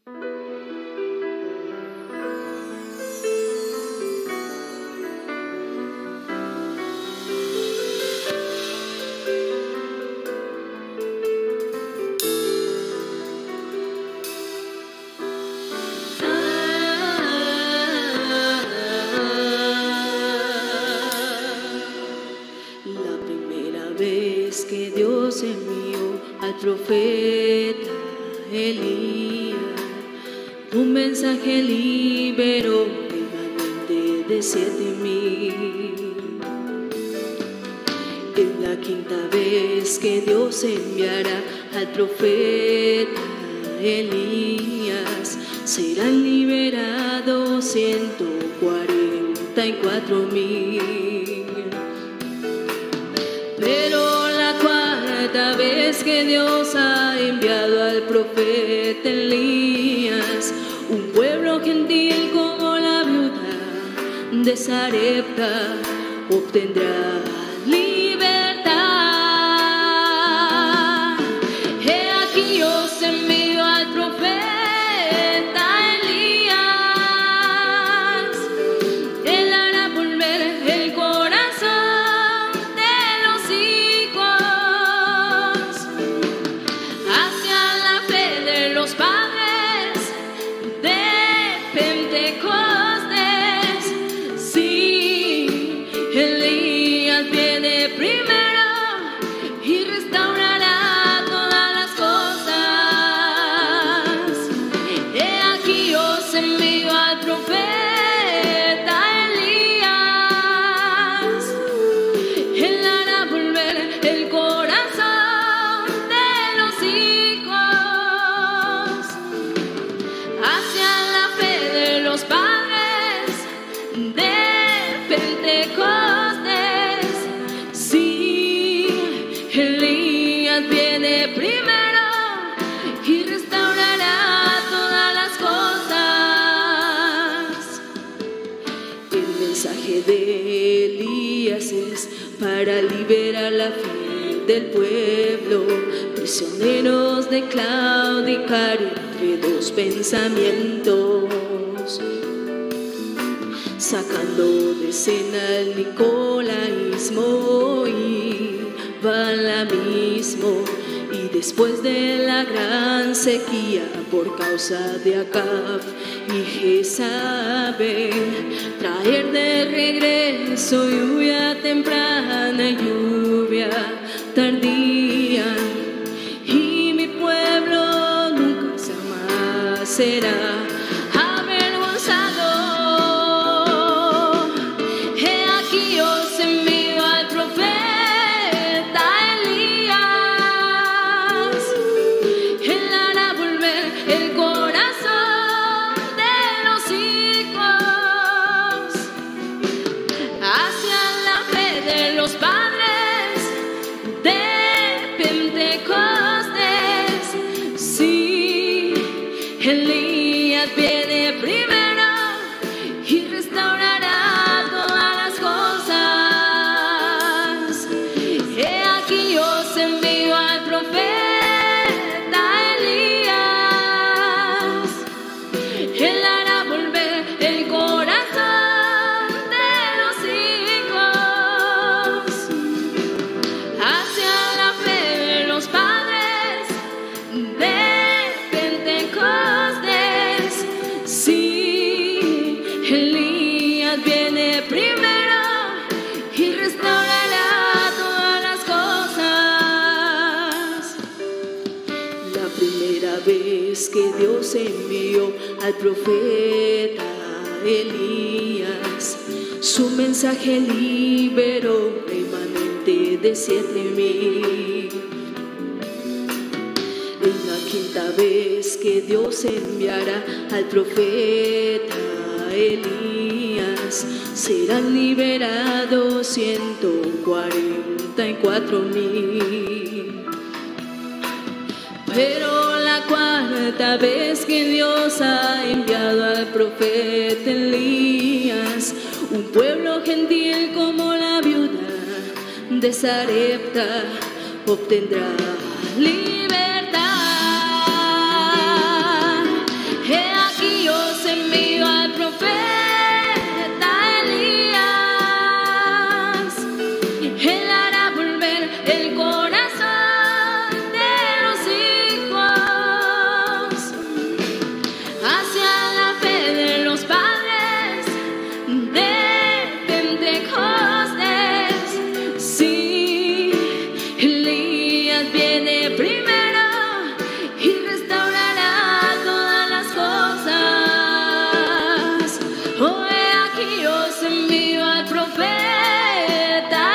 La primera vez que Dios envió al profeta Elías, un mensaje liberó remanente de 7,000. Es la quinta vez que Dios enviará al profeta Elías, serán liberados 144,000. Pero la cuarta vez que Dios ha enviado al profeta Elías, un pueblo gentil como la viuda de Sarepta obtendrá libertad. He aquí os envío al profeta Elías, él hará volver el corazón de los hijos hacia la fe de los padres de Pentecostés. Sí, Elías viene primero y restaurará todas las cosas. He aquí os envío al profeta Elías, él hará volver el corazón de los hijos hacia la fe de los padres de Pentecostés. Sí, Elías viene primero y restaurará todas las cosas. El mensaje de Elías es para liberar la fe del pueblo, prisioneros de claudicar entre dos pensamientos, sacando de escena el nicolaísmo y balamismo. Y después de la gran sequía por causa de Acab y Jezabel, traer de regreso lluvia temprana y lluvia tardía, y mi pueblo nunca jamás será avergonzado. He aquí os envío al profeta Elías, él hará volver el corazón de los hijos hacia la fe de los padres de Pentecostés. Sí, Elías viene primero y restaurará todas las cosas. He aquí os envío al profeta Elías, él hará volver el corazón de los hijos hacia la fe de los padres de Pentecostés. Sí, Elías viene primero y restaurará todas las cosas. La primera vez que Dios envió al profeta Elías, su mensaje liberó remanente de 7,000. Es la quinta vez que Dios enviará al profeta Elías, serán liberados 144,000. Pero la cuarta vez que Dios ha enviado al profeta Elías, un pueblo gentil como la viuda de Sarepta obtendrá libertad. Dios envió al profeta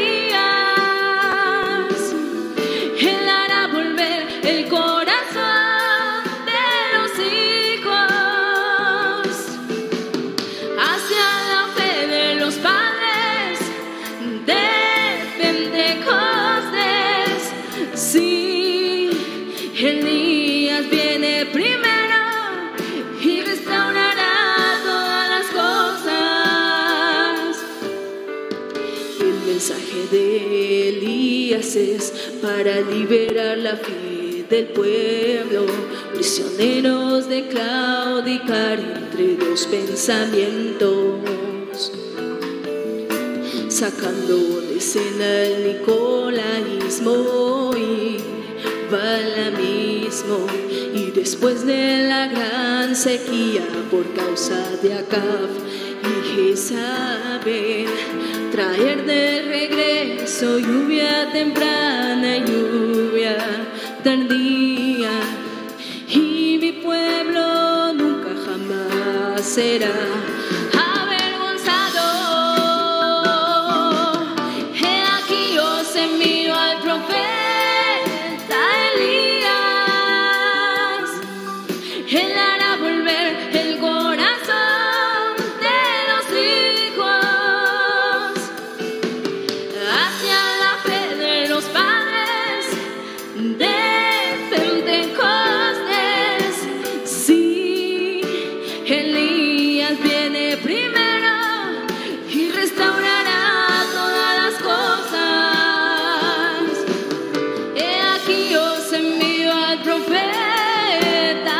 Elías. Él hará volver el corazón de los hijos hacia la fe de los padres de Pentecostés. Sí, Elías viene primero y restaurará todas las cosas. El mensaje de Elías es para liberar la fe del pueblo, prisioneros de claudicar entre dos pensamientos, sacando de escena el nicolaísmo y balamismo, y después de la gran sequía por causa de Acab y Jezabel, traer de regreso lluvia temprana y lluvia tardía, y mi pueblo nunca jamás será avergonzado. He aquí os envío al profeta Elías. Él hará volver el corazón de los hijos hacia la fe de los padres de Pentecostés. Sí, Elías viene primero y restaurará todas las cosas. He aquí os envío al profeta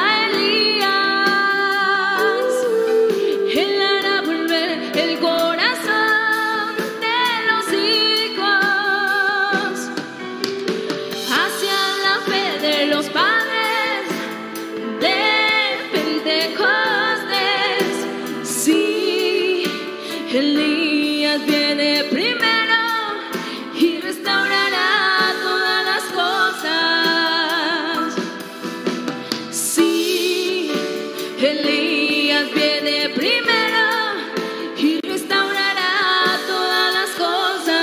Elías. Él hará volver el corazón de los hijos hacia la fe de los padres de Pentecostés. Sí, Elías viene primero y restaurará todas las cosas. Sí, Elías viene primero y restaurará todas las cosas.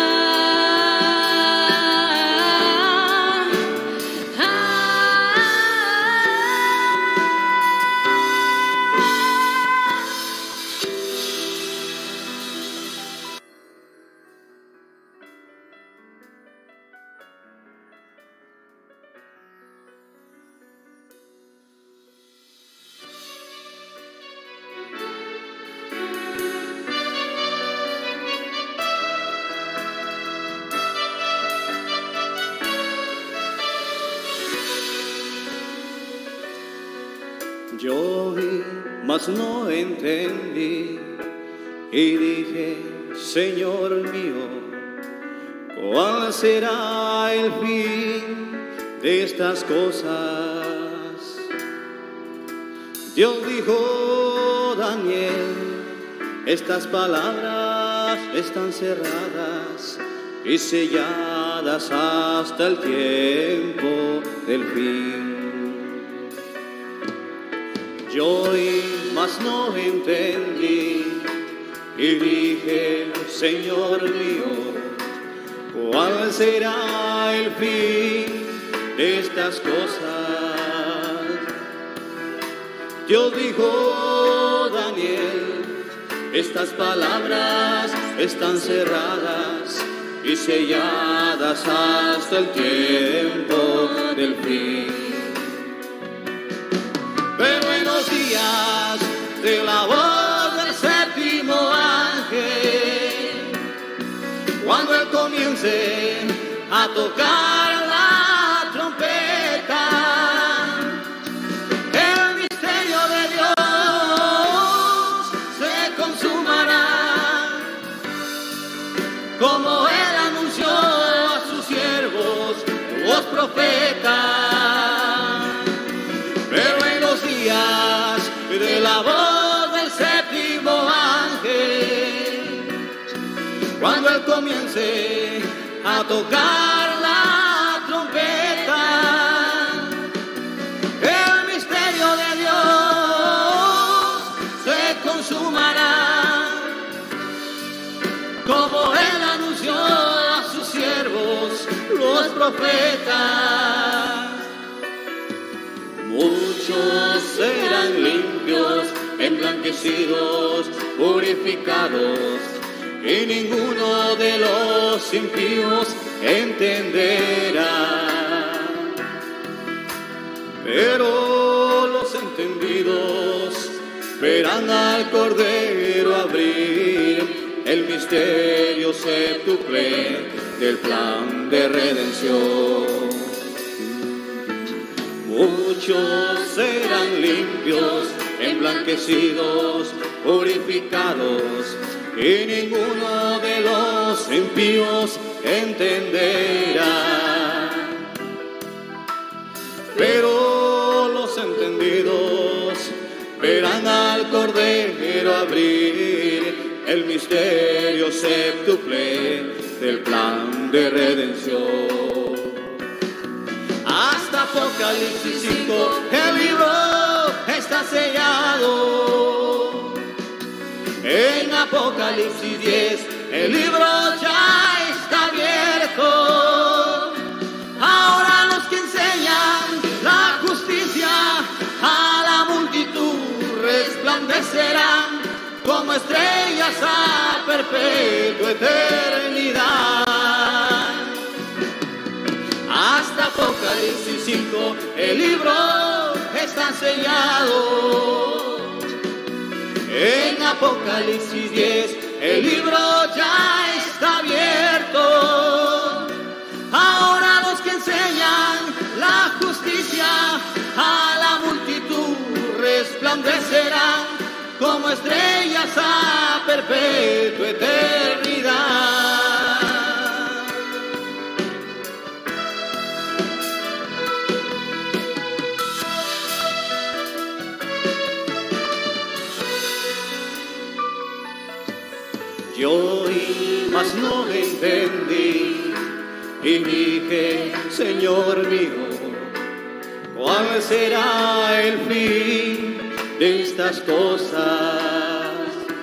Yo vi, mas no entendí, y dije, Señor mío, ¿cuál será el fin de estas cosas? Dios dijo, Daniel, estas palabras están cerradas y selladas hasta el tiempo del fin. Yo oí, mas no entendí, y dije, Señor mío, ¿cuál será el fin de estas cosas? Dios dijo, Daniel, estas palabras están cerradas y selladas hasta el tiempo del fin. Pero en los días de la voz del séptimo ángel, cuando él comience a tocar la trompeta, el misterio de Dios se consumará, como él anunció a sus siervos, los profetas. Pero en los días de la voz del séptimo ángel, cuando él comience a tocar la trompeta, el misterio de Dios se consumará, como Él anunció a sus siervos, los profetas. Muchos serán limpios, emblanquecidos, purificados, y ninguno de los impíos entenderá. Pero los entendidos verán al Cordero abrir el misterio séptuple del plan de redención. Muchos serán limpios, emblanquecidos, purificados, y ninguno de los impíos entenderá. Pero los entendidos verán al Cordero abrir el misterio séptuple del plan de redención. Hasta Apocalipsis 5 el libro está sellado. En Apocalipsis 10 el libro ya está abierto. Ahora los que enseñan la justicia a la multitud resplandecerán como estrellas a perpetua eternidad. Hasta Apocalipsis 5 el libro está sellado. En Apocalipsis 10 el libro ya está abierto. Ahora los que enseñan la justicia a la multitud resplandecerán como estrellas a perpetua eternidad. Yo oí, mas no entendí, y dije, Señor mío, ¿cuál será el fin de estas cosas?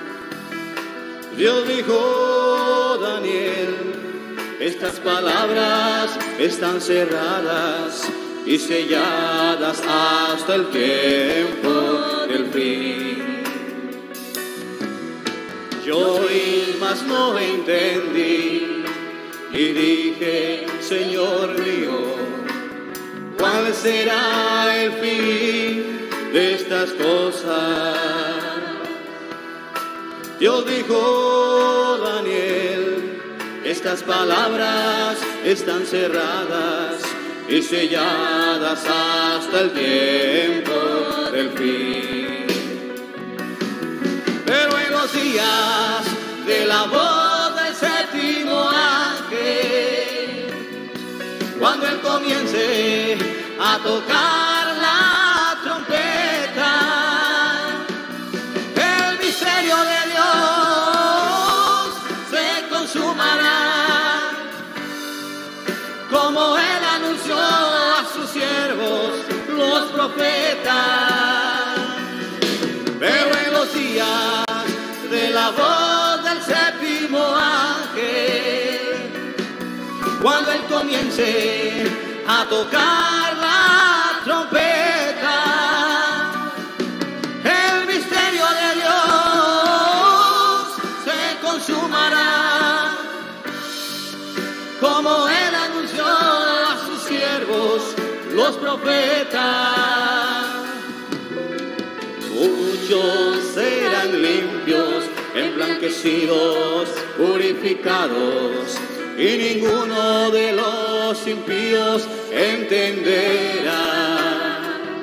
Dios dijo, Daniel, estas palabras están cerradas y selladas hasta el tiempo del fin. Yo oí, mas no entendí, y dije, Señor mío, ¿cuál será el fin de estas cosas? Dios dijo, Daniel, estas palabras están cerradas y selladas hasta el tiempo del fin. Pero en los días de la voz del séptimo ángel, cuando Él comience a tocar la trompeta, el misterio de Dios se consumará, como Él anunció a sus siervos, los profetas. Pero en los días de la voz del séptimo ángel, cuando Él comience a tocar la trompeta, el misterio de Dios se consumará, como Él anunció a sus siervos, los profetas. Muchos serán limpios, emblanquecidos, purificados, y ninguno de los impíos entenderá.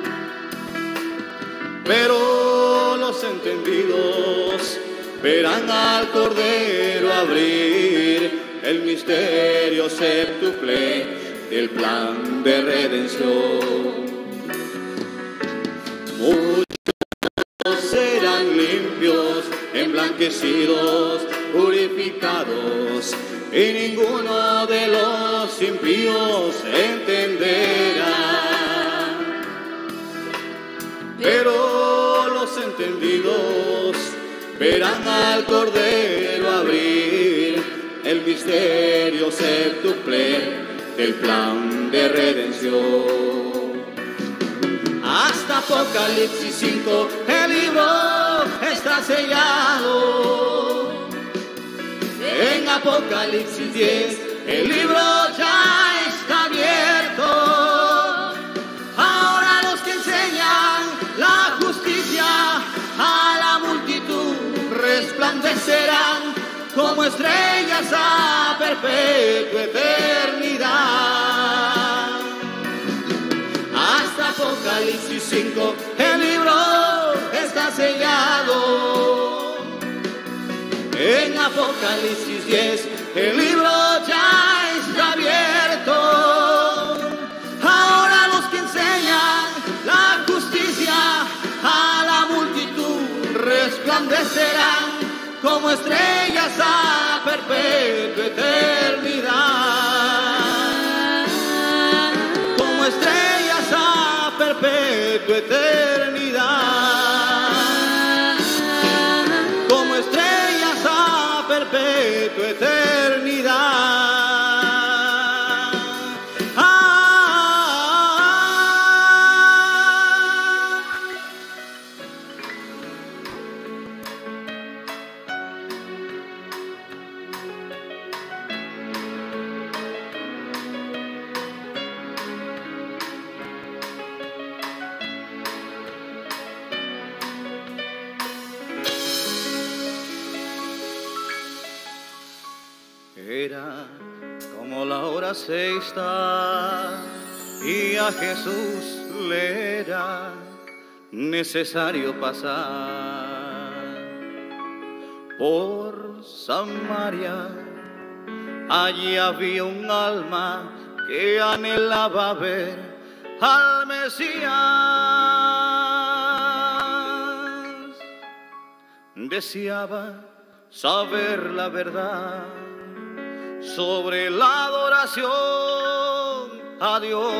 Pero los entendidos verán al Cordero abrir el misterio séptuple del plan de redención. Muchos serán limpios, emblanquecidos, purificados, y ninguno de los impíos entenderá. Pero los entendidos verán al Cordero abrir misterio séptuple del plan de redención. Hasta Apocalipsis 5 el libro está sellado. En Apocalipsis 10 el libro ya está abierto. Ahora los que enseñan la justicia a la multitud resplandecerán como estrellas a perpetua eternidad. Hasta Apocalipsis 5 el libro está sellado. En Apocalipsis 10 el libro ya está abierto. Ahora los que enseñan la justicia a la multitud resplandecerán como estrellas a perpetua eternidad. Como estrellas a perpetua eternidad. Como estrellas a perpetua eternidad. Era como la hora sexta y a Jesús le era necesario pasar por Samaria. Allí había un alma que anhelaba ver al Mesías. Deseaba saber la verdad sobre la adoración a Dios.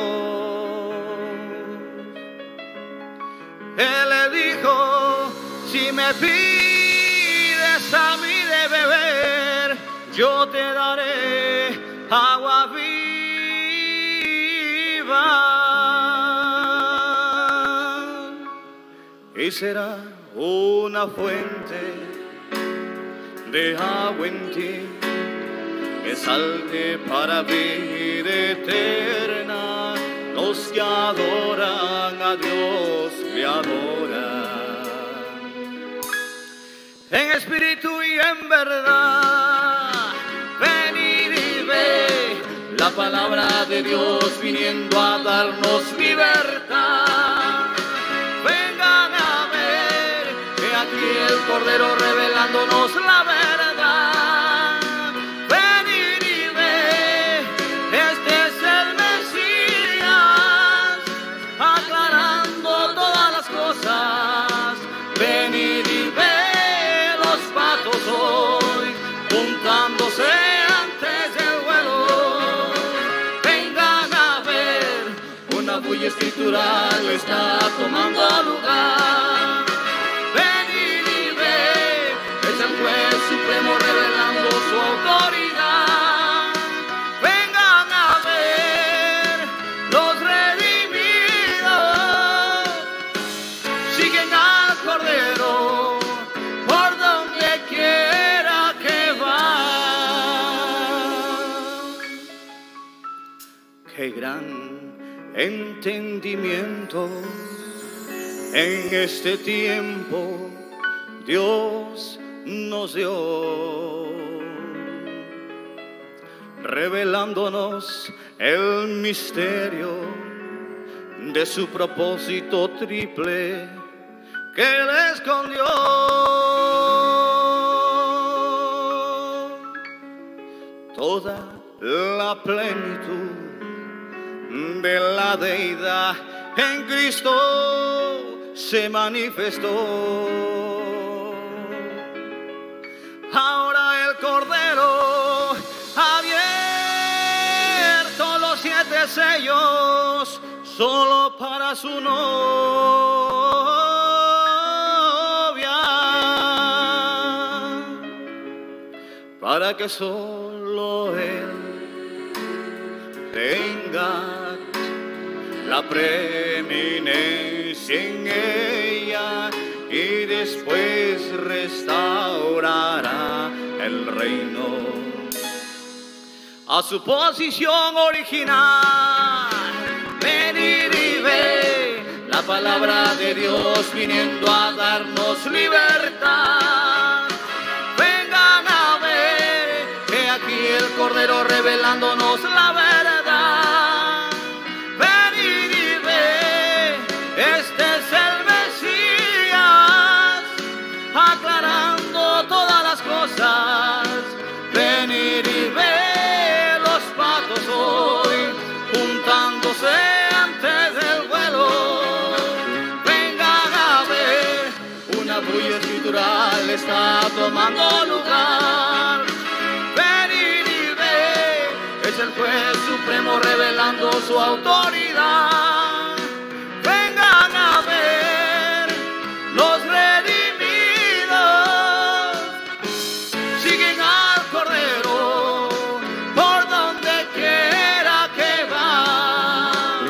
Él le dijo: si me pides a mí de beber, yo te daré agua viva, y será una fuente de agua en ti que salte para vida eterna. Los que adoran a Dios le adoran en espíritu y en verdad. Venid y ve la palabra de Dios viniendo a darnos libertad. Vengan a ver que aquí el Cordero revelándonos la verdad. Venid y ve, este es el Mesías, aclarando todas las cosas. Venid y ve los patos hoy juntándose antes del vuelo. Vengan a ver, una bulla escritural está tomando lugar. Venid y ve, es el juez supremo revelando su autoridad. Vengan a ver, los redimidos siguen al Cordero por donde quiera que va. Qué gran entendimiento en este tiempo Dios nos dio, revelándonos el misterio de su propósito triple que Él escondió. Toda la plenitud de la deidad en Cristo se manifestó. Ahora el Cordero ha abierto los 7 sellos solo para su novia. para que solo Él tenga la preeminencia en ella y después restaurará el reino a su posición original. Venid y ve la palabra de Dios viniendo a darnos libertad. Vengan a ver que aquí el Cordero revelándonos la verdad. Venid y ve, este es el Mesías, aclarando todas las cosas. Venid y ve los patos hoy juntándose antes del vuelo. Vengan a ver, una bulla escritural está tomando lugar. Venid y ve, es el juez supremo revelando su autoridad. Vengan a ver, los redimidos siguen al Cordero por donde quiera que va.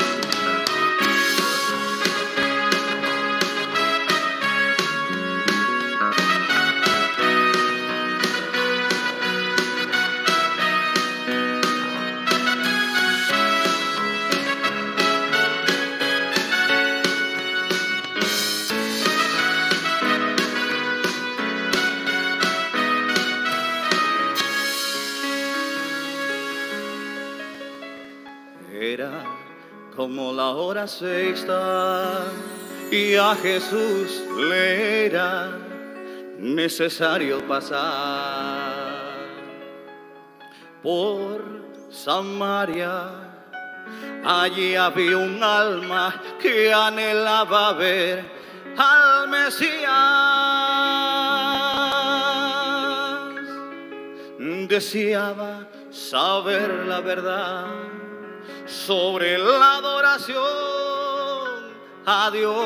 Era como la hora sexta y a Jesús le era necesario pasar por Samaria. Allí había un alma que anhelaba ver al Mesías. Deseaba saber la verdad sobre la adoración a Dios.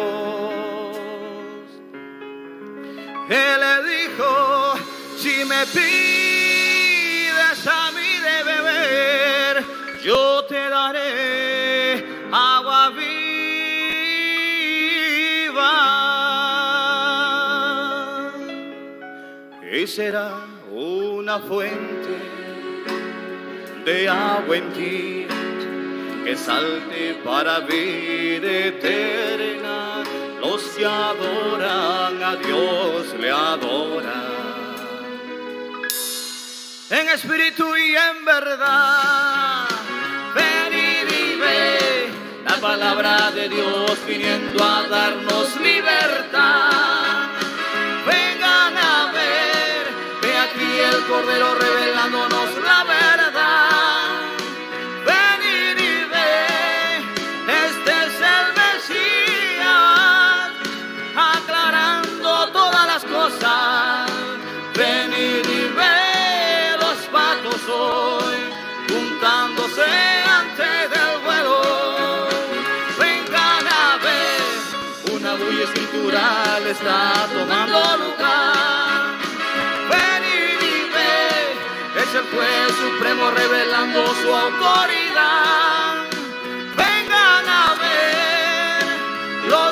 Él le dijo: si me pides a mí de beber, yo te daré agua viva, y será una fuente de agua en ti que salte para vida eterna. Los que adoran a Dios le adoran en espíritu y en verdad. Venid y ve la palabra de Dios viniendo a darnos libertad. Vengan a ver, ve aquí el Cordero revelándonos la verdad. Venid y ve los patos hoy juntándose antes del vuelo. Vengan a ver, una bulla escritural está tomando lugar. Venid y ve, es el juez supremo revelando su autoridad. Vengan a ver, los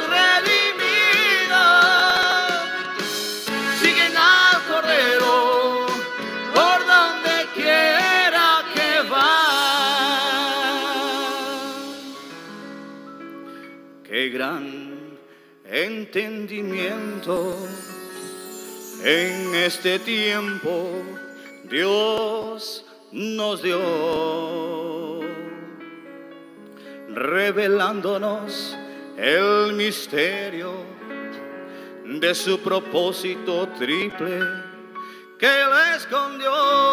por donde quiera que va. Qué gran entendimiento en este tiempo Dios nos dio, revelándonos el misterio de su propósito triple que Él escondió.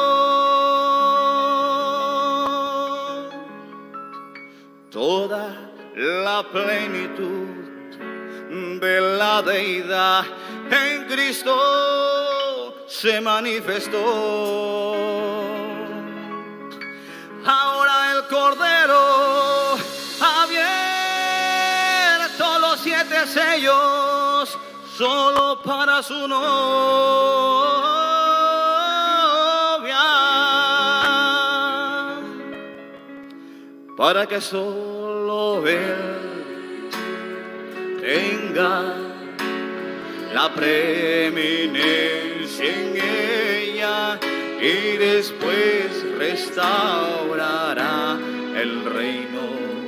Toda la plenitud de la deidad en Cristo se manifestó. Ahora el Cordero ha abierto los 7 sellos solo para su nombre. para que solo Él tenga la preeminencia en ella y después restaurará el reino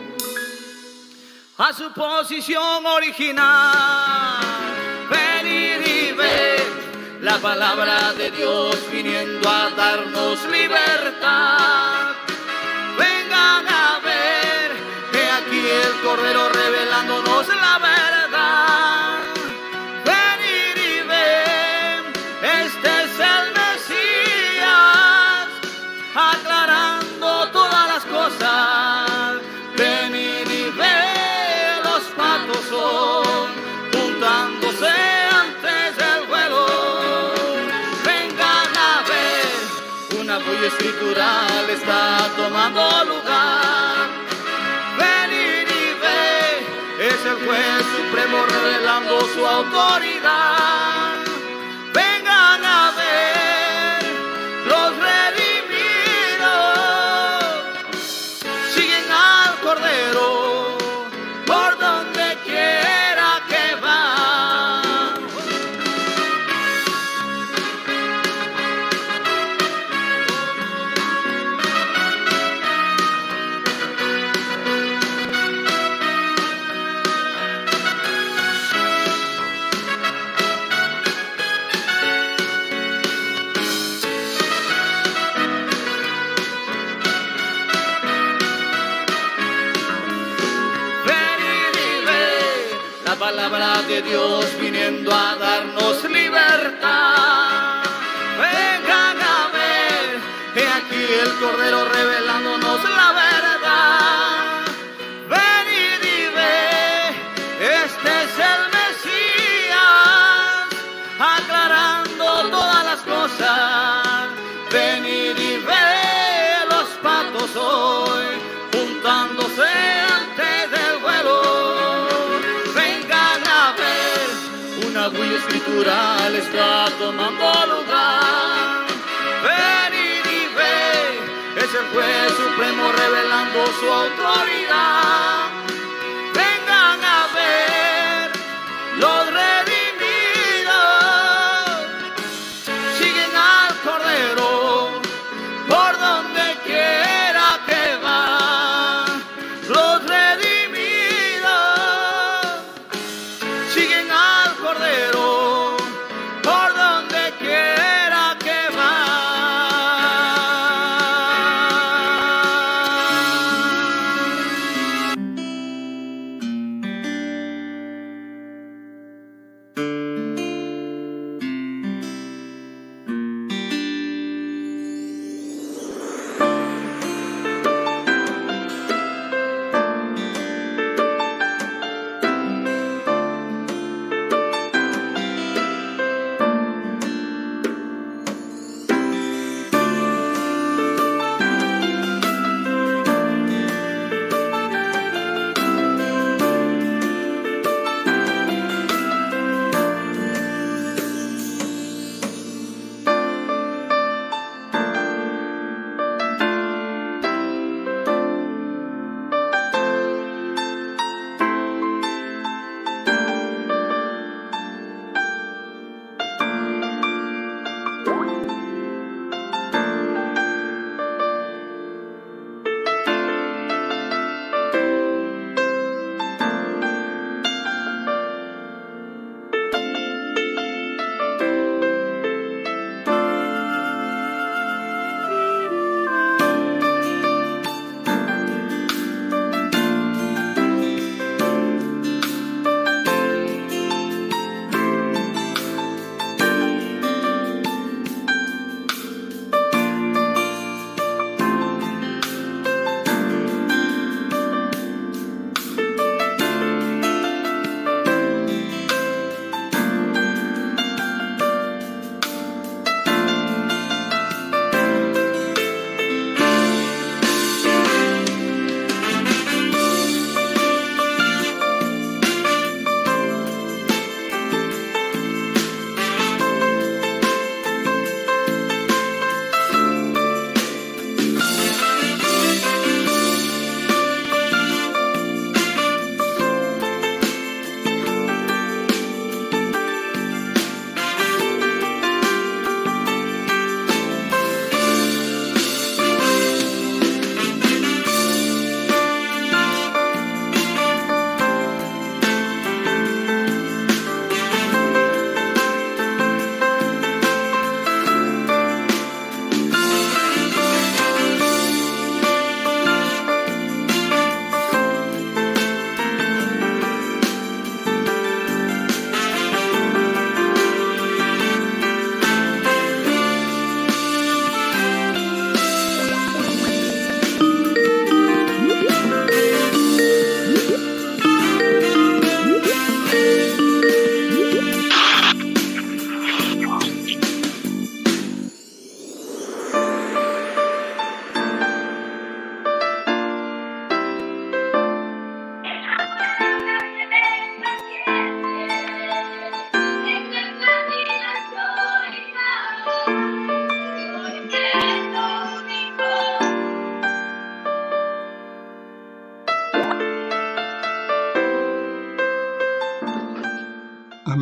a su posición original. Venid y ved la palabra de Dios viniendo a darnos libertad. Vengan a ver, he aquí el Cordero revelándonos la verdad. Venid y ved, este es el Mesías, aclarando todas las cosas. Venid y ved, los patos son juntándose antes del vuelo. Vengan a ver, una bulla escritural está tomando lugar. Venid y ve, es el juez supremo revelando su autoridad. Vengan a ver, los redimidos siguen al Cordero por donde quiera que va. Palabra de Dios viniendo a darnos libertad. Vengan a ver, he aquí el Cordero revelándonos la verdad. Venid y ve, este es el Mesías, aclarando todas las cosas. Venid y ve, los patos hoy juntándose antes del vuelo. Una bulla escritural está tomando lugar. Venid y ve, es el juez supremo revelando su autoridad. Vengan a ver, los redimidos siguen al Cordero por donde quiera que va. Los redimidos siguen al Cordero por donde quiera que va.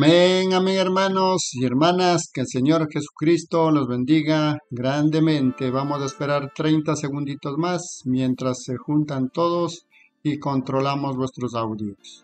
Amén, amén, hermanos y hermanas, que el Señor Jesucristo los bendiga grandemente. Vamos a esperar 30 segunditos más mientras se juntan todos y controlamos vuestros audios.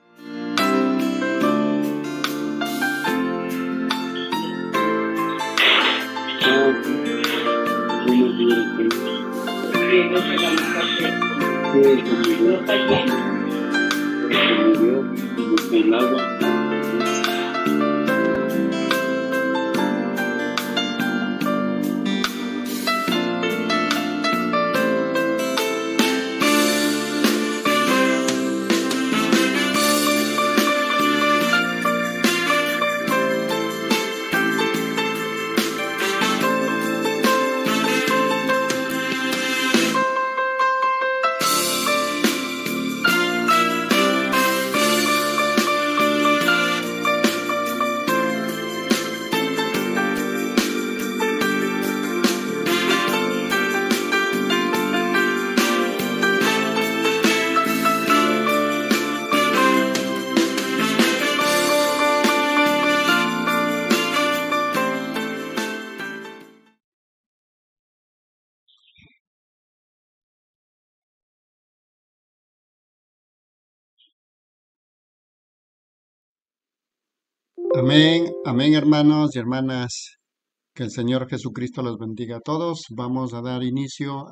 Amén, amén, hermanos y hermanas. Que el Señor Jesucristo los bendiga a todos. Vamos a dar inicio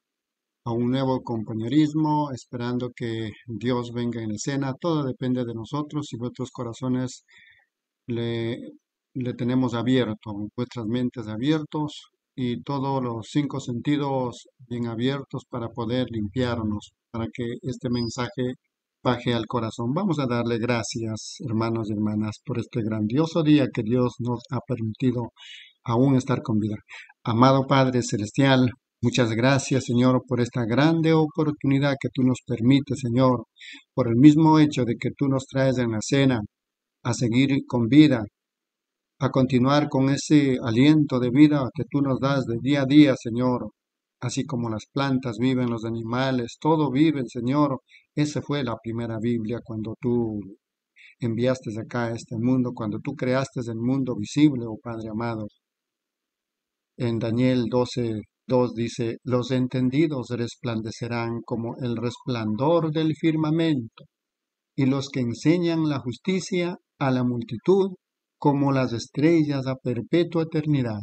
a un nuevo compañerismo, esperando que Dios venga en escena. Todo depende de nosotros y vuestros corazones le, le tenemos abierto, vuestras mentes abiertos y todos los 5 sentidos bien abiertos para poder limpiarnos, para que este mensaje baje al corazón. Vamos a darle gracias, hermanos y hermanas, por este grandioso día que Dios nos ha permitido aún estar con vida. Amado Padre Celestial, muchas gracias, Señor, por esta grande oportunidad que tú nos permites, Señor, por el mismo hecho de que tú nos traes en la cena a seguir con vida, a continuar con ese aliento de vida que tú nos das de día a día, Señor. Así como las plantas viven, los animales, todo vive, Señor. Esa fue la primera Biblia cuando tú enviaste acá a este mundo, cuando tú creaste el mundo visible, oh Padre amado. En Daniel 12:2 dice, los entendidos resplandecerán como el resplandor del firmamento, y los que enseñan la justicia a la multitud como las estrellas a perpetua eternidad.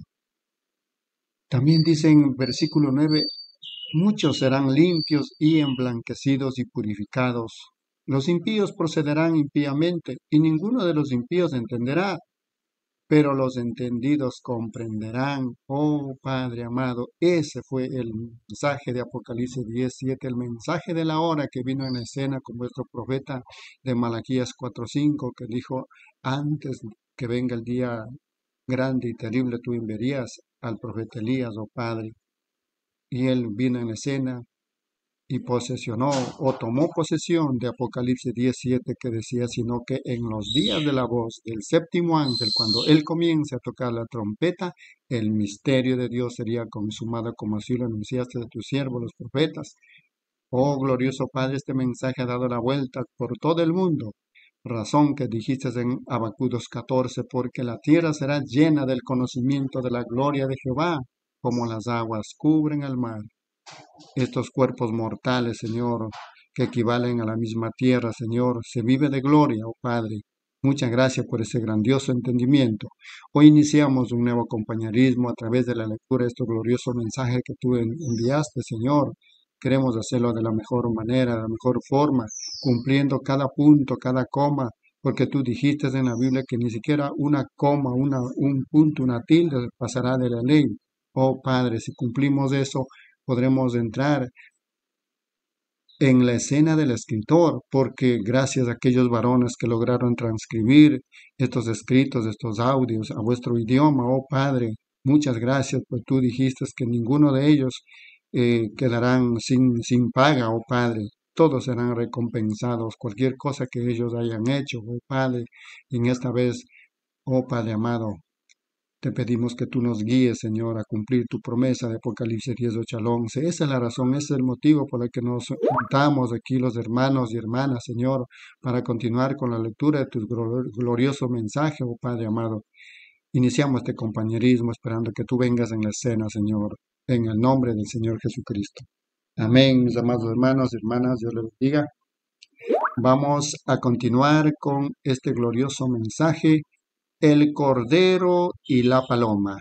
También dice en versículo 9, muchos serán limpios y emblanquecidos y purificados. Los impíos procederán impíamente, y ninguno de los impíos entenderá, pero los entendidos comprenderán. Oh Padre amado, ese fue el mensaje de Apocalipsis 10:7, el mensaje de la hora que vino en escena con vuestro profeta de Malaquías 4:5, que dijo, antes que venga el día grande y terrible, tú enviarías al profeta Elías, oh Padre. Y él vino en escena y posesionó o tomó posesión de Apocalipsis 10:7, que decía, sino que en los días de la voz del séptimo ángel, cuando él comience a tocar la trompeta, el misterio de Dios sería consumado, como así lo anunciaste de tus siervos los profetas. Oh glorioso Padre, este mensaje ha dado la vuelta por todo el mundo. Razón que dijiste en Habacuc 2:14, porque la tierra será llena del conocimiento de la gloria de Jehová, como las aguas cubren el mar. Estos cuerpos mortales, Señor, que equivalen a la misma tierra, Señor, se vive de gloria, oh Padre. Muchas gracias por ese grandioso entendimiento. Hoy iniciamos un nuevo compañerismo a través de la lectura de este glorioso mensaje que tú enviaste, Señor. Queremos hacerlo de la mejor manera, de la mejor forma, cumpliendo cada punto, cada coma, porque tú dijiste en la Biblia que ni siquiera una coma, un punto, una tilde pasará de la ley. Oh Padre, si cumplimos eso, podremos entrar en la escena del escritor, porque gracias a aquellos varones que lograron transcribir estos escritos, estos audios a vuestro idioma, oh Padre, muchas gracias, pues tú dijiste que ninguno de ellos quedarán sin paga, oh Padre. Todos serán recompensados, cualquier cosa que ellos hayan hecho, oh Padre, y en esta vez, oh Padre amado, Te pedimos que tú nos guíes, Señor, a cumplir tu promesa de Apocalipsis 18 al 11. Esa es la razón, ese es el motivo por el que nos juntamos aquí los hermanos y hermanas, Señor, para continuar con la lectura de tu glorioso mensaje, oh Padre amado. Iniciamos este compañerismo esperando que tú vengas en la escena, Señor, en el nombre del Señor Jesucristo. Amén, mis amados hermanos y hermanas, Dios les bendiga. Vamos a continuar con este glorioso mensaje, el Cordero y la Paloma.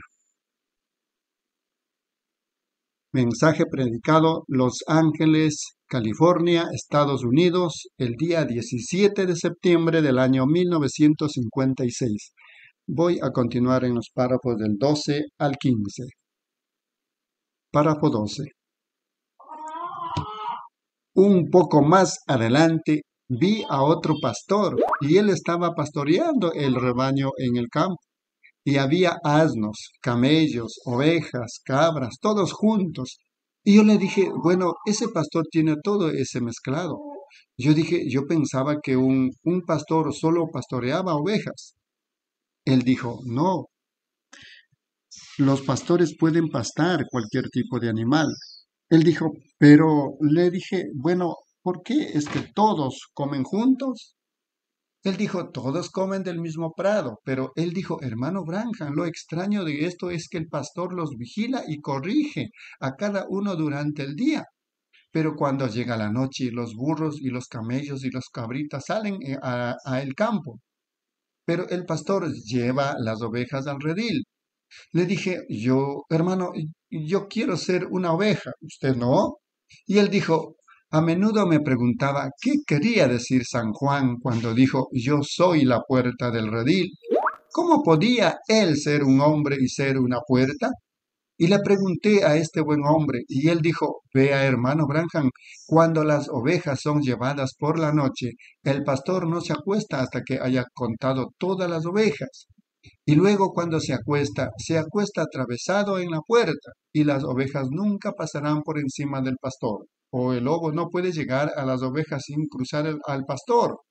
Mensaje predicado Los Ángeles, California, Estados Unidos, el día 17 de septiembre del año 1956. Voy a continuar en los párrafos del 12 al 15. Párrafo 12. Un poco más adelante vi a otro pastor y él estaba pastoreando el rebaño en el campo. Y había asnos, camellos, ovejas, cabras, todos juntos. Y yo le dije, bueno, ese pastor tiene todo ese mezclado. Yo pensaba que un pastor solo pastoreaba ovejas. Él dijo, no, los pastores pueden pastar cualquier tipo de animal. Él dijo, pero le dije, bueno, ¿por qué es que todos comen juntos? Él dijo, todos comen del mismo prado, pero él dijo, hermano Branham, lo extraño de esto es que el pastor los vigila y corrige a cada uno durante el día. Pero cuando llega la noche, los burros y los camellos y los cabritas salen a el campo. Pero el pastor lleva las ovejas al redil. Le dije, hermano, yo quiero ser una oveja, ¿usted no? Y él dijo, a menudo me preguntaba qué quería decir San Juan cuando dijo, yo soy la puerta del redil. ¿Cómo podía él ser un hombre y ser una puerta? Y le pregunté a este buen hombre, y él dijo, vea hermano Branham, cuando las ovejas son llevadas por la noche, el pastor no se acuesta hasta que haya contado todas las ovejas. Y luego cuando se acuesta atravesado en la puerta, y las ovejas nunca pasarán por encima del pastor, o el lobo no puede llegar a las ovejas sin cruzar al pastor.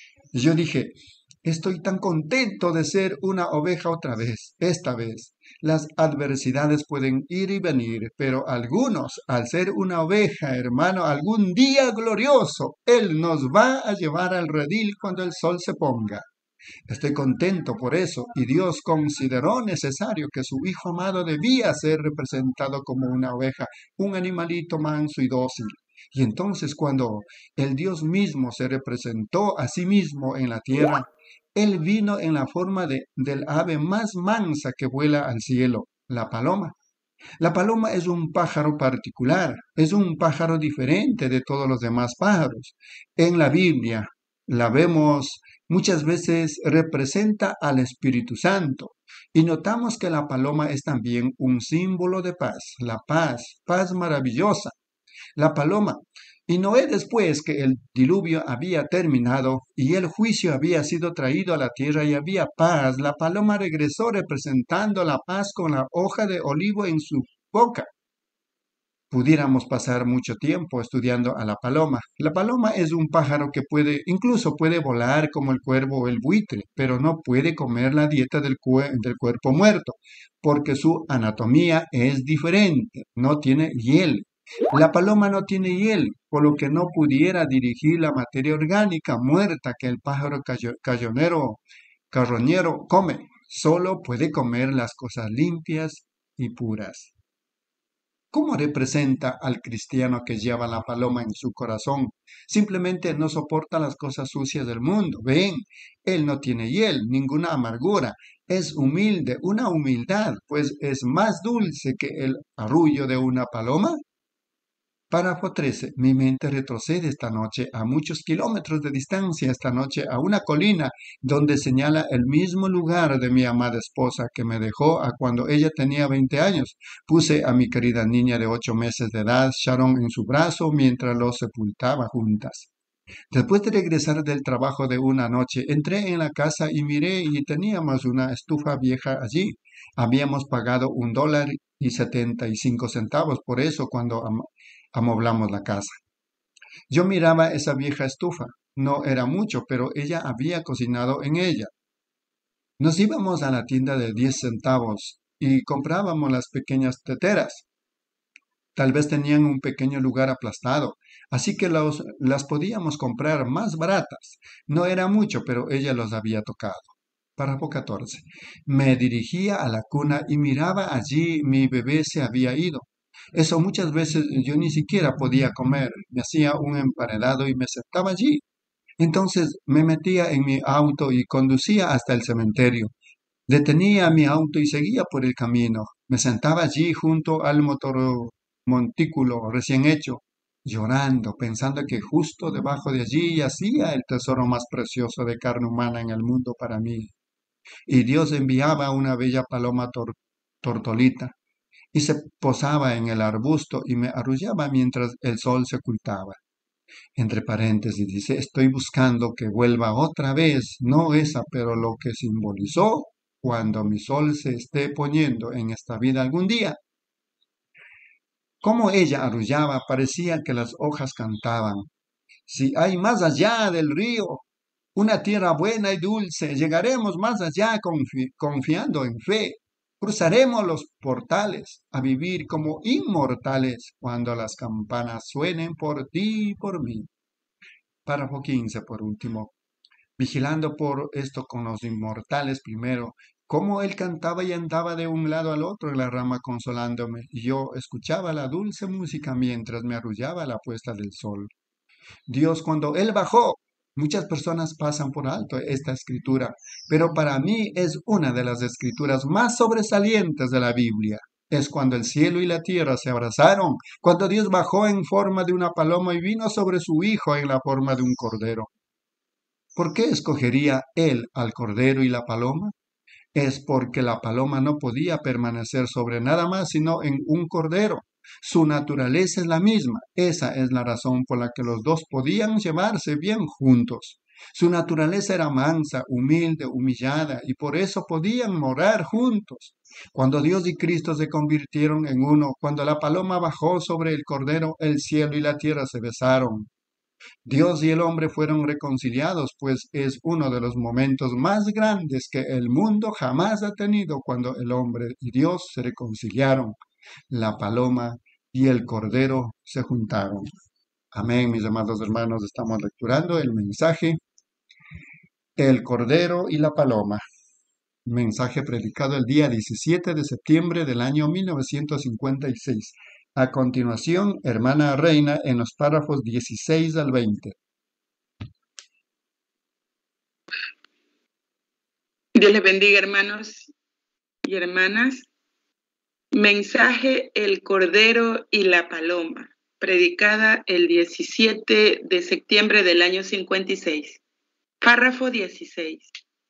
Yo dije, estoy tan contento de ser una oveja otra vez, esta vez. Las adversidades pueden ir y venir, pero algunos, al ser una oveja, hermano, algún día glorioso, Él nos va a llevar al redil cuando el sol se ponga. Estoy contento por eso, y Dios consideró necesario que su Hijo amado debía ser representado como una oveja, un animalito manso y dócil. Y entonces cuando el Dios mismo se representó a sí mismo en la tierra, Él vino en la forma del ave más mansa que vuela al cielo, la paloma. La paloma es un pájaro particular, es un pájaro diferente de todos los demás pájaros. En la Biblia la vemos muchas veces representa al Espíritu Santo. Y notamos que la paloma es también un símbolo de paz, la paz maravillosa. La paloma. Y Noé, después que el diluvio había terminado y el juicio había sido traído a la tierra y había paz, la paloma regresó representando la paz con la hoja de olivo en su boca. Pudiéramos pasar mucho tiempo estudiando a la paloma. La paloma es un pájaro que incluso puede volar como el cuervo o el buitre, pero no puede comer la dieta del cuerpo muerto, porque su anatomía es diferente, no tiene hiel. La paloma no tiene hiel, por lo que no pudiera dirigir la materia orgánica muerta que el pájaro carroñero come. Solo puede comer las cosas limpias y puras. ¿Cómo representa al cristiano que lleva la paloma en su corazón? Simplemente no soporta las cosas sucias del mundo. Ven, él no tiene hiel, ninguna amargura. Es humilde, una humildad, pues es más dulce que el arrullo de una paloma. Párrafo 13. Mi mente retrocede esta noche a muchos kilómetros de distancia, esta noche a una colina donde señala el mismo lugar de mi amada esposa que me dejó a cuando ella tenía 20 años. Puse a mi querida niña de 8 meses de edad, Sharon, en su brazo mientras los sepultaba juntas. Después de regresar del trabajo de una noche, entré en la casa y miré y teníamos una estufa vieja allí. Habíamos pagado $1.75 por eso cuando amoblamos la casa. Yo miraba esa vieja estufa. No era mucho, pero ella había cocinado en ella. Nos íbamos a la tienda de 10 centavos y comprábamos las pequeñas teteras. Tal vez tenían un pequeño lugar aplastado, así que las podíamos comprar más baratas. No era mucho, pero ella los había tocado. Párrafo 14. Me dirigía a la cuna y miraba allí mi bebé se había ido. Eso muchas veces yo ni siquiera podía comer. Me hacía un emparedado y me sentaba allí. Entonces me metía en mi auto y conducía hasta el cementerio. Detenía mi auto y seguía por el camino. Me sentaba allí junto al montículo recién hecho, llorando, pensando que justo debajo de allí yacía el tesoro más precioso de carne humana en el mundo para mí. Y Dios enviaba una bella paloma tortolita y se posaba en el arbusto y me arrullaba mientras el sol se ocultaba. Entre paréntesis dice, estoy buscando que vuelva otra vez, no esa, pero lo que simbolizó cuando mi sol se esté poniendo en esta vida algún día. Como ella arrullaba, parecía que las hojas cantaban. Si hay más allá del río, una tierra buena y dulce, llegaremos más allá confiando en fe. Cruzaremos los portales a vivir como inmortales cuando las campanas suenen por ti y por mí. Párrafo 15, por último. Vigilando por esto con los inmortales primero, cómo él cantaba y andaba de un lado al otro en la rama consolándome, y yo escuchaba la dulce música mientras me arrullaba la puesta del sol. Dios, cuando él bajó, muchas personas pasan por alto esta escritura, pero para mí es una de las escrituras más sobresalientes de la Biblia. Es cuando el cielo y la tierra se abrazaron, cuando Dios bajó en forma de una paloma y vino sobre su Hijo en la forma de un cordero. ¿Por qué escogería él al cordero y la paloma? Es porque la paloma no podía permanecer sobre nada más sino en un cordero. Su naturaleza es la misma. Esa es la razón por la que los dos podían llevarse bien juntos. Su naturaleza era mansa, humilde, humillada, y por eso podían morar juntos. Cuando Dios y Cristo se convirtieron en uno, cuando la paloma bajó sobre el cordero, el cielo y la tierra se besaron. Dios y el hombre fueron reconciliados, pues es uno de los momentos más grandes que el mundo jamás ha tenido cuando el hombre y Dios se reconciliaron. La paloma y el cordero se juntaron. Amén, mis amados hermanos, estamos lecturando el mensaje El cordero y la paloma. Mensaje predicado el día 17 de septiembre del año 1956. A continuación, hermana Reina, en los párrafos 16 al 20. Dios les bendiga, hermanos y hermanas. Mensaje El Cordero y la Paloma, predicada el 17 de septiembre del año 56. Párrafo 16.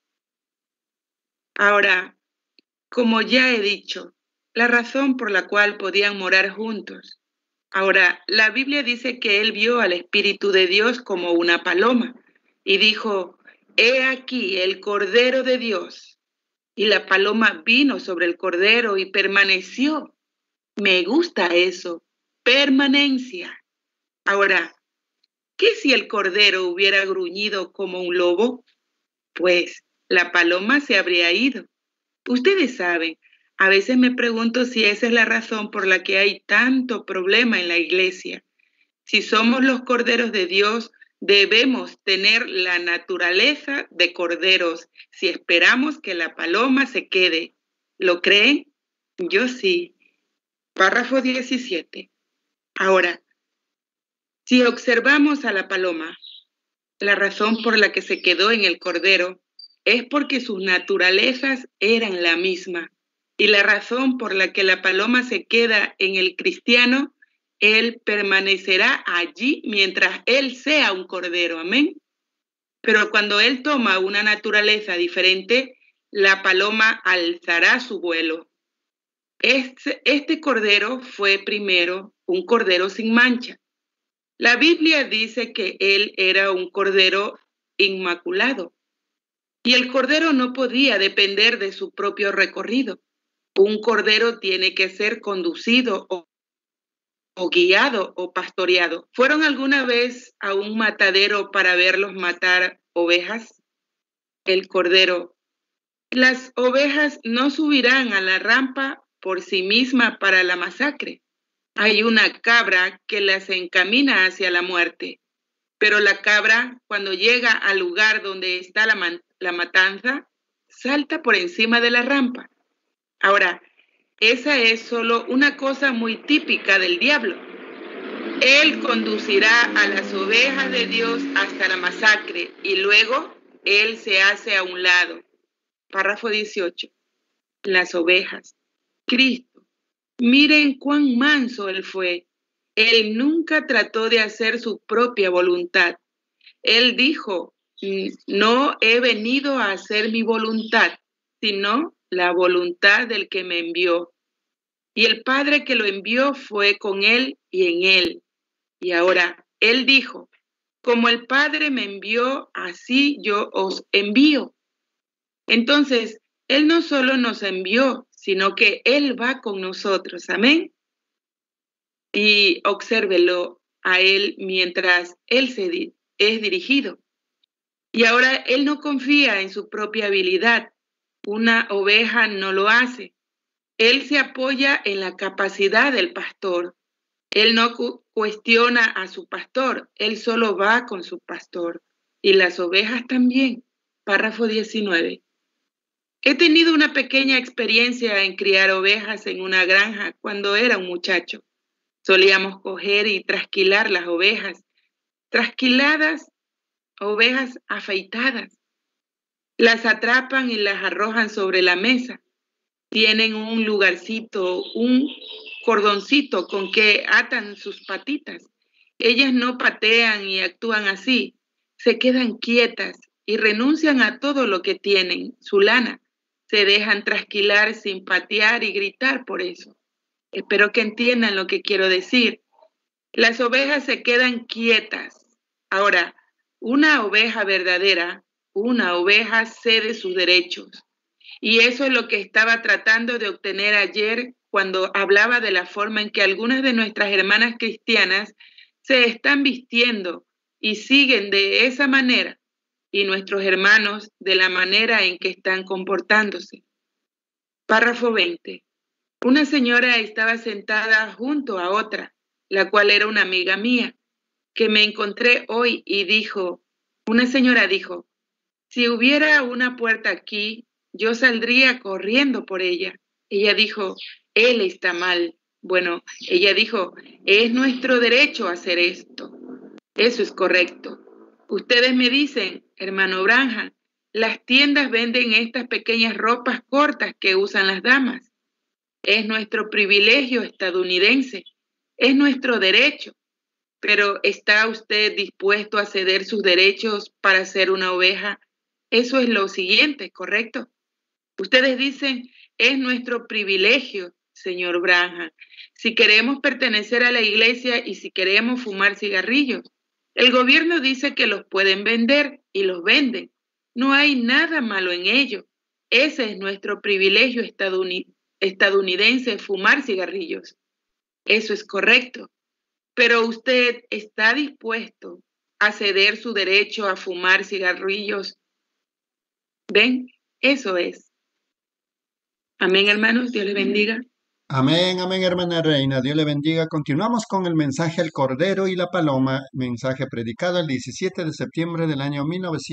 Ahora, como ya he dicho, la razón por la cual podían morar juntos. Ahora, la Biblia dice que él vio al Espíritu de Dios como una paloma y dijo, he aquí el Cordero de Dios. Y la paloma vino sobre el cordero y permaneció. Me gusta eso, permanencia. Ahora, ¿qué si el cordero hubiera gruñido como un lobo? Pues la paloma se habría ido. Ustedes saben, a veces me pregunto si esa es la razón por la que hay tanto problema en la iglesia. Si somos los corderos de Dios, debemos tener la naturaleza de corderos si esperamos que la paloma se quede. ¿Lo creen? Yo sí. Párrafo 17. Ahora, si observamos a la paloma, la razón por la que se quedó en el cordero es porque sus naturalezas eran la misma. Y la razón por la que la paloma se queda en el cristiano, él permanecerá allí mientras él sea un cordero. Amén. Pero cuando él toma una naturaleza diferente, la paloma alzará su vuelo. Este cordero fue primero un cordero sin mancha. La Biblia dice que él era un cordero inmaculado. Y el cordero no podía depender de su propio recorrido. Un cordero tiene que ser conducido o guiado o pastoreado. ¿Fueron alguna vez a un matadero para verlos matar ovejas? El cordero Las ovejas no subirán a la rampa por sí misma para la masacre. Hay una cabra que las encamina hacia la muerte, pero la cabra, cuando llega al lugar donde está la matanza, salta por encima de la rampa. Ahora, esa es solo una cosa muy típica del diablo. Él conducirá a las ovejas de Dios hasta la masacre y luego él se hace a un lado. Párrafo 18. Las ovejas. Cristo. Miren cuán manso él fue. Él nunca trató de hacer su propia voluntad. Él dijo, no he venido a hacer mi voluntad, sino la voluntad del que me envió. Y el Padre que lo envió fue con él y en él. Y ahora, él dijo, como el Padre me envió, así yo os envío. Entonces, él no solo nos envió, sino que él va con nosotros. Amén. Y obsérvelo a él mientras él es dirigido. Y ahora él no confía en su propia habilidad. Una oveja no lo hace. Él se apoya en la capacidad del pastor. Él no cuestiona a su pastor, él solo va con su pastor. Y las ovejas también. Párrafo 19. He tenido una pequeña experiencia en criar ovejas en una granja cuando era un muchacho. Solíamos coger y trasquilar las ovejas. Trasquiladas, ovejas afeitadas. Las atrapan y las arrojan sobre la mesa. Tienen un lugarcito, un cordoncito con que atan sus patitas. Ellas no patean y actúan así. Se quedan quietas y renuncian a todo lo que tienen, su lana. Se dejan trasquilar sin patear y gritar por eso. Espero que entiendan lo que quiero decir. Las ovejas se quedan quietas. Ahora, una oveja verdadera, una oveja cede sus derechos. Y eso es lo que estaba tratando de obtener ayer cuando hablaba de la forma en que algunas de nuestras hermanas cristianas se están vistiendo y siguen de esa manera, y nuestros hermanos de la manera en que están comportándose. Párrafo 20. Una señora estaba sentada junto a otra, la cual era una amiga mía, que me encontré hoy y dijo, una señora dijo, si hubiera una puerta aquí, yo saldría corriendo por ella. Ella dijo, él está mal. Bueno, ella dijo, es nuestro derecho hacer esto. Eso es correcto. Ustedes me dicen, hermano Branham, las tiendas venden estas pequeñas ropas cortas que usan las damas. Es nuestro privilegio estadounidense. Es nuestro derecho. Pero ¿está usted dispuesto a ceder sus derechos para ser una oveja? Eso es lo siguiente, ¿correcto? Ustedes dicen, es nuestro privilegio, señor Branham, si queremos pertenecer a la iglesia y si queremos fumar cigarrillos. El gobierno dice que los pueden vender y los venden. No hay nada malo en ello. Ese es nuestro privilegio estadounidense, fumar cigarrillos. Eso es correcto. Pero usted está dispuesto a ceder su derecho a fumar cigarrillos. ¿Ven? Eso es. Amén, hermanos. Dios les bendiga. Amén, amén, hermana Reina. Dios le bendiga. Continuamos con el mensaje El Cordero y la Paloma, mensaje predicado el 17 de septiembre del año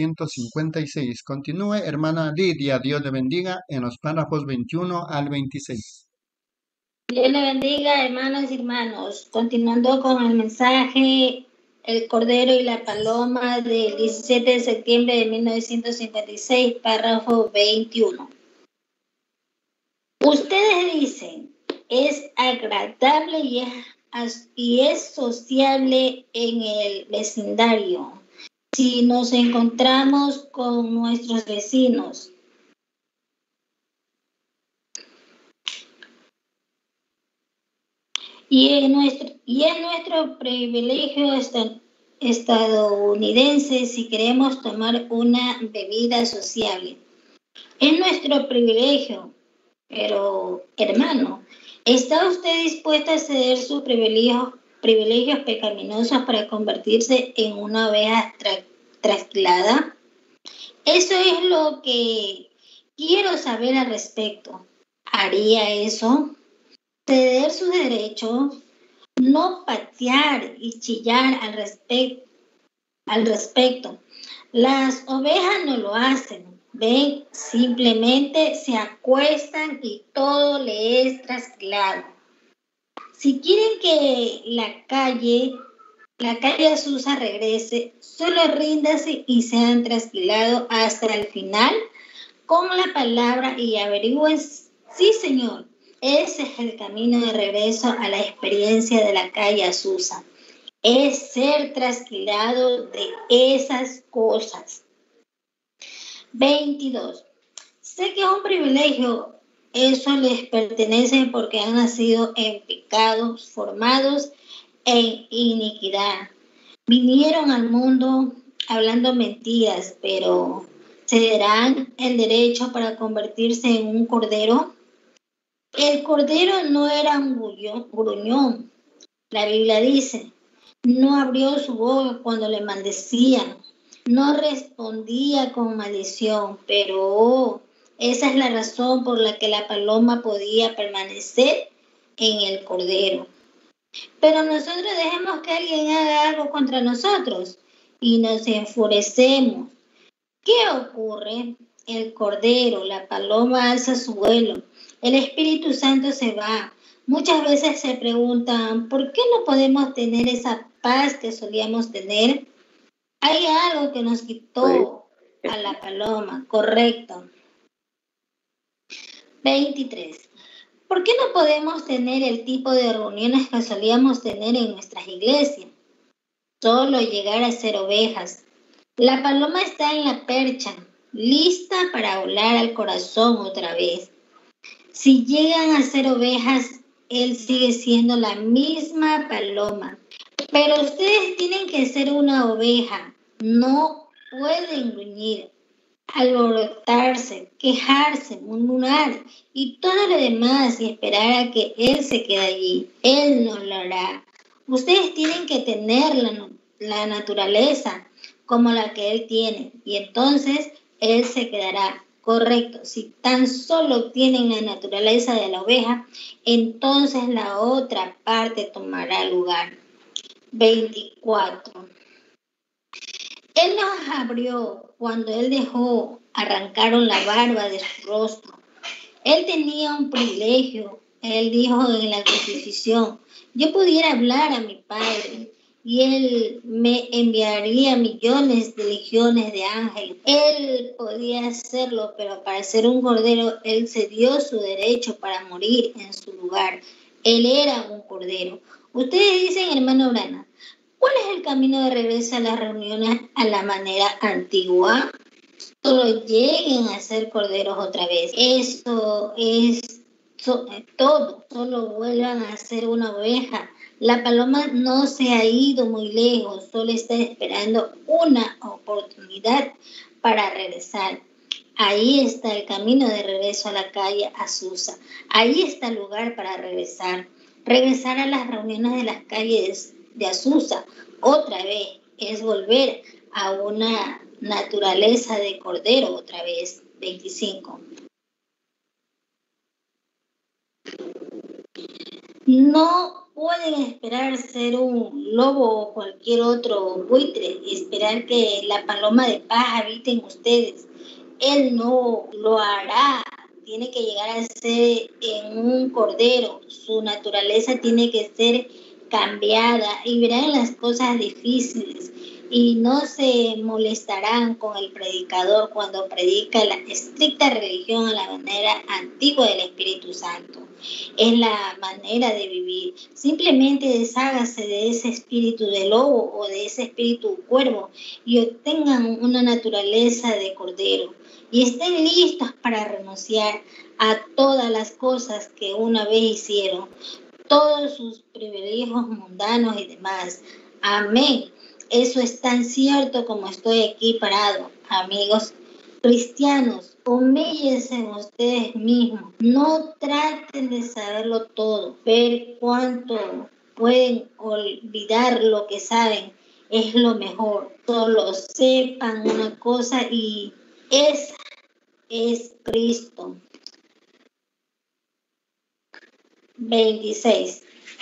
1956. Continúe, hermana Lidia. Dios le bendiga en los párrafos 21 al 26. Dios le bendiga, hermanos y hermanos. Continuando con el mensaje El Cordero y la Paloma del 17 de septiembre de 1956, párrafo 21. Ustedes dicen, es agradable y es sociable en el vecindario si nos encontramos con nuestros vecinos. Y es nuestro privilegio estadounidense si queremos tomar una bebida sociable. Es nuestro privilegio. Pero, hermano, ¿está usted dispuesto a ceder sus privilegios pecaminosos para convertirse en una oveja trasquilada? Eso es lo que Quiero saber al respecto. ¿Haría eso? Ceder sus derechos, no patear y chillar al respecto. Las ovejas no lo hacen. Ven, simplemente se acuestan y todo le es trasquilado. Si quieren que la calle Azusa regrese, solo ríndase y sean trasquilados hasta el final con la palabra y averigüen, sí señor, ese es el camino de regreso a la experiencia de la calle Azusa. Es ser trasquilado de esas cosas. 22. Sé que es un privilegio, eso les pertenece porque han nacido en pecados, formados en iniquidad. Vinieron al mundo hablando mentiras, pero ¿cederán el derecho para convertirse en un cordero? El cordero no era un gruñón. La Biblia dice, no abrió su boca cuando le maldecían, no respondía con maldición, pero esa es la razón por la que la paloma podía permanecer en el cordero. Pero nosotros dejemos que alguien haga algo contra nosotros y nos enfurecemos. ¿Qué ocurre? El cordero, la paloma alza su vuelo, el Espíritu Santo se va. Muchas veces se preguntan, ¿por qué no podemos tener esa paz que solíamos tener? Hay algo que nos quitó a la paloma, correcto. 23. ¿Por qué no podemos tener el tipo de reuniones que solíamos tener en nuestras iglesias? Solo llegar a ser ovejas. La paloma está en la percha, lista para volar al corazón otra vez. Si llegan a ser ovejas, él sigue siendo la misma paloma. Pero ustedes tienen que ser una oveja. No pueden gruñir, alborotarse, quejarse, murmurar y todo lo demás y esperar a que él se quede allí. Él no lo hará. Ustedes tienen que tener la naturaleza como la que él tiene y entonces él se quedará. Correcto, si tan solo tienen la naturaleza de la oveja, entonces la otra parte tomará lugar. 24. Él nos abrió cuando él arrancaron la barba de su rostro. Él tenía un privilegio. Él dijo en la crucifixión, yo pudiera hablar a mi Padre y él me enviaría millones de legiones de ángeles. Él podía hacerlo, pero para ser un cordero, él cedió su derecho para morir en su lugar. Él era un cordero. Ustedes dicen, hermano Brana, ¿cuál es el camino de regreso a las reuniones a la manera antigua? Solo lleguen a ser corderos otra vez. Eso es todo. Solo vuelvan a ser una oveja. La paloma no se ha ido muy lejos, solo está esperando una oportunidad para regresar. Ahí está el camino de regreso a la calle Azusa. Ahí está el lugar para regresar. Regresar a las reuniones de las calles de Azusa otra vez es volver a una naturaleza de cordero otra vez. 25. No pueden esperar ser un lobo o cualquier otro buitre y esperar que la paloma de paz habite en ustedes. Él no lo hará. Tiene que llegar a ser en un cordero. Su naturaleza tiene que ser cambiada y verán las cosas difíciles y no se molestarán con el predicador cuando predica la estricta religión a la manera antigua del Espíritu Santo. Es la manera de vivir. Simplemente deshágase de ese espíritu de lobo o de ese espíritu cuervo y obtengan una naturaleza de cordero y estén listos para renunciar a todas las cosas que una vez hicieron, todos sus privilegios mundanos y demás. Amén. Eso es tan cierto como estoy aquí parado. Amigos cristianos, humíllense ustedes mismos. No traten de saberlo todo. Ver cuánto pueden olvidar lo que saben es lo mejor. Solo sepan una cosa y esa es Cristo. 26.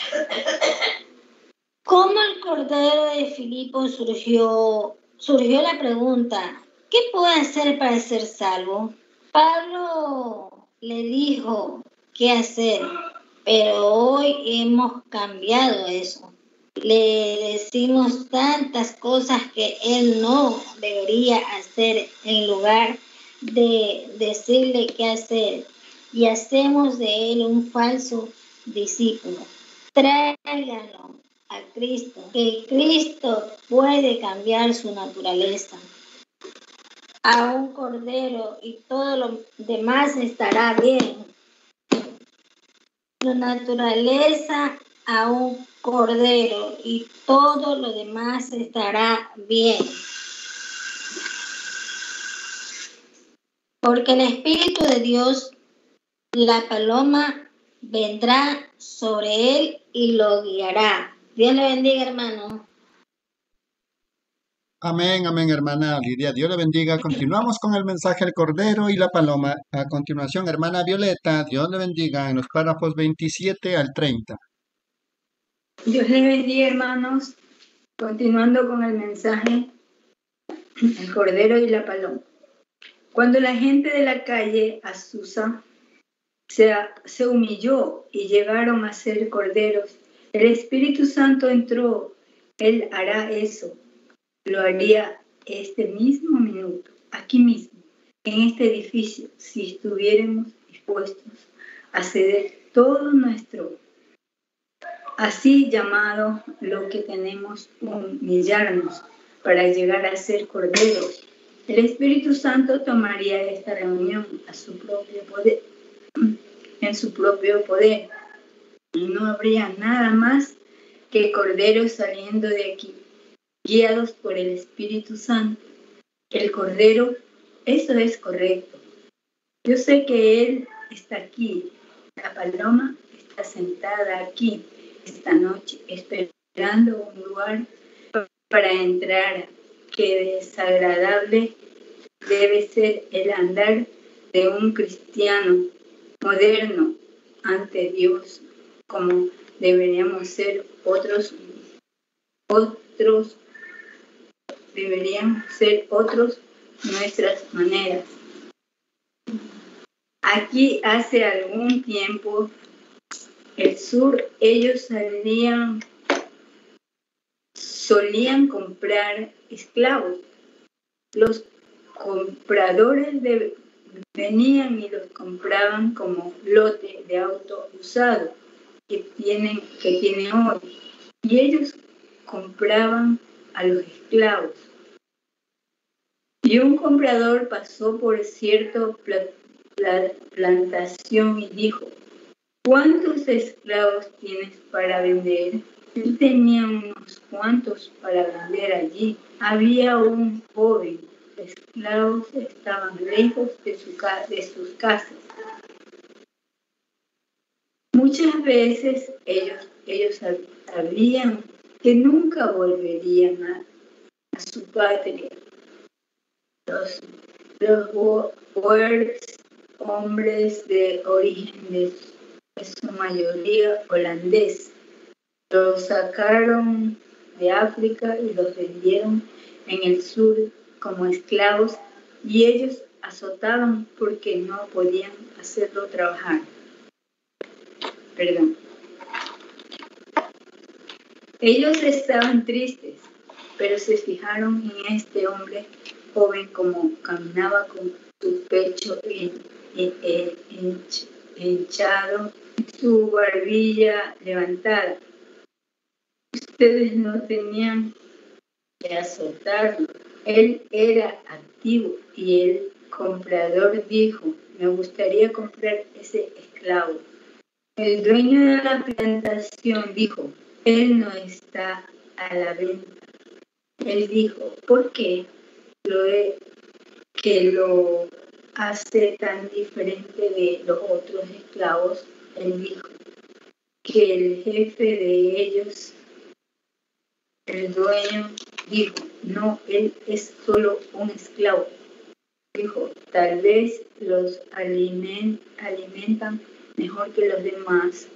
¿Cómo el Cordero de Filipo surgió la pregunta, ¿qué puedo hacer para ser salvo? Pablo le dijo qué hacer, pero hoy hemos cambiado eso. Le decimos tantas cosas que él no debería hacer en lugar de decirle qué hacer, y hacemos de él un falso discípulo. Tráiganlo a Cristo, que Cristo puede cambiar su naturaleza a un cordero y todo lo demás estará bien. Su naturaleza a un cordero y todo lo demás estará bien. Porque el Espíritu de Dios, la paloma, vendrá sobre él y lo guiará. Dios le bendiga, hermano. Amén, amén, hermana Lidia. Dios le bendiga. Continuamos con el mensaje del Cordero y la Paloma. A continuación, hermana Violeta, Dios le bendiga en los párrafos 27 al 30. Dios le bendiga, hermanos. Continuando con el mensaje, el Cordero y la Paloma. Cuando la gente de la calle Azusa se humilló y llegaron a ser corderos, el Espíritu Santo entró. Él hará eso. Lo haría este mismo minuto, aquí mismo, en este edificio, si estuviéramos dispuestos a ceder todo nuestro así llamado lo que tenemos, humillarnos para llegar a ser corderos. El Espíritu Santo tomaría esta reunión a su propio poder, en su propio poder. Y no habría nada más que corderos saliendo de aquí, guiados por el Espíritu Santo. El Cordero, eso es correcto. Yo sé que Él está aquí. La paloma está sentada aquí esta noche, esperando un lugar para entrar. Qué desagradable debe ser el andar de un cristiano moderno ante Dios, como deberíamos ser otros nuestras maneras. Aquí hace algún tiempo, el sur, ellos solían comprar esclavos. Los compradores venían y los compraban como lote de auto usado que tienen hoy. Y ellos compraban a los esclavos. Y un comprador pasó por cierta plantación y dijo, ¿cuántos esclavos tienes para vender? Él tenía unos cuantos para vender allí. Había un joven. Los esclavos estaban lejos de sus casas. Muchas veces ellos sabían que nunca volverían a su patria. Los Boers, hombres de origen de su mayoría holandés, los sacaron de África y los vendieron en el sur como esclavos, y ellos azotaban porque no podían hacerlo trabajar. Ellos estaban tristes, pero se fijaron en este hombre joven como caminaba con su pecho hinchado, su barbilla levantada. Ustedes no tenían que azotarlo. Él era activo y el comprador dijo, me gustaría comprar ese esclavo. El dueño de la plantación dijo, él no está a la venta. Él dijo, ¿por qué? Que lo hace tan diferente de los otros esclavos. Él dijo que el jefe de ellos, el dueño, dijo, no, él es solo un esclavo. Dijo, tal vez los alimentan mejor que los demás.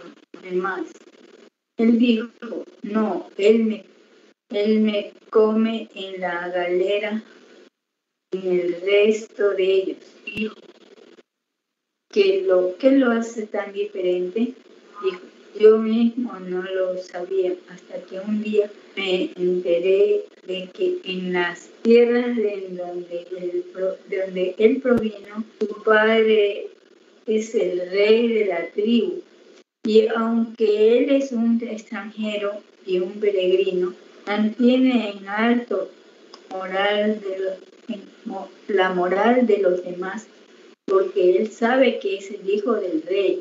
Él dijo, no, él me come en la galera en el resto de ellos. Dijo, ¿qué lo hace tan diferente? Dijo, yo mismo no lo sabía hasta que un día me enteré de que en las tierras de donde él provino, su padre es el rey de la tribu. Y aunque él es un extranjero y un peregrino, mantiene en alto la moral de los demás, porque él sabe que es el hijo del rey.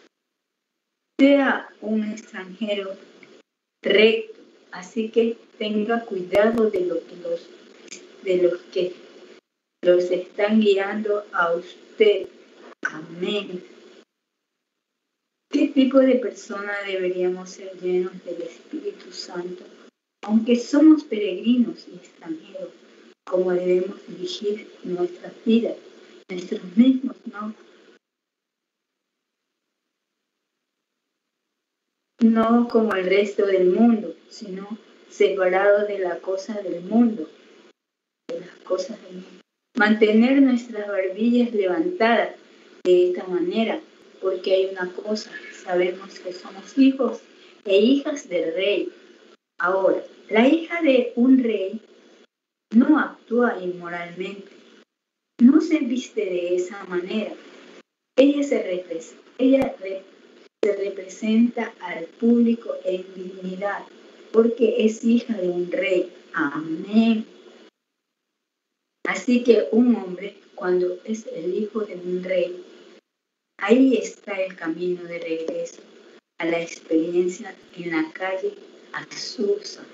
Sea un extranjero recto, así que tenga cuidado de los que los están guiando a usted. Amén. ¿Qué tipo de persona deberíamos ser llenos del Espíritu Santo? Aunque somos peregrinos y extranjeros, ¿cómo debemos dirigir nuestras vidas, nuestros mismos, no como el resto del mundo, sino separados de las cosas del mundo, Mantener nuestras barbillas levantadas de esta manera, porque hay una cosa, sabemos que somos hijos e hijas del rey. Ahora, la hija de un rey no actúa inmoralmente, no se viste de esa manera. Ella se representa al público en dignidad, porque es hija de un rey. Amén. Así que un hombre, cuando es el hijo de un rey, ahí está el camino de regreso a la experiencia en la calle Azusa.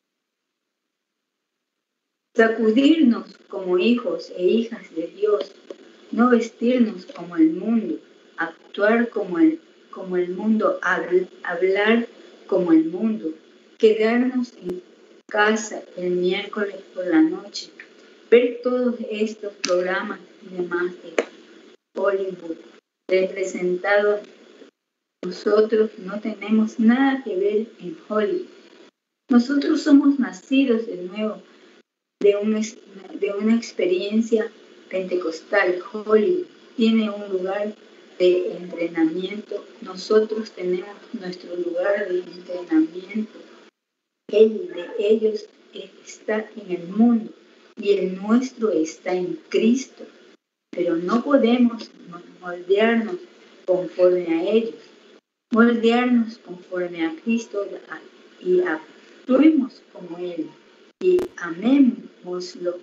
Sacudirnos como hijos e hijas de Dios, no vestirnos como el mundo, actuar como el mundo, hablar como el mundo, quedarnos en casa el miércoles por la noche, ver todos estos programas y demás de Hollywood representados. Nosotros no tenemos nada que ver en Hollywood. Nosotros somos nacidos de nuevo de una experiencia pentecostal. Hollywood tiene un lugar de entrenamiento. Nosotros tenemos nuestro lugar de entrenamiento. El de ellos está en el mundo y el nuestro está en Cristo. Pero no podemos moldearnos conforme a ellos. Moldearnos conforme a Cristo y actuemos como Él. Y amémoslo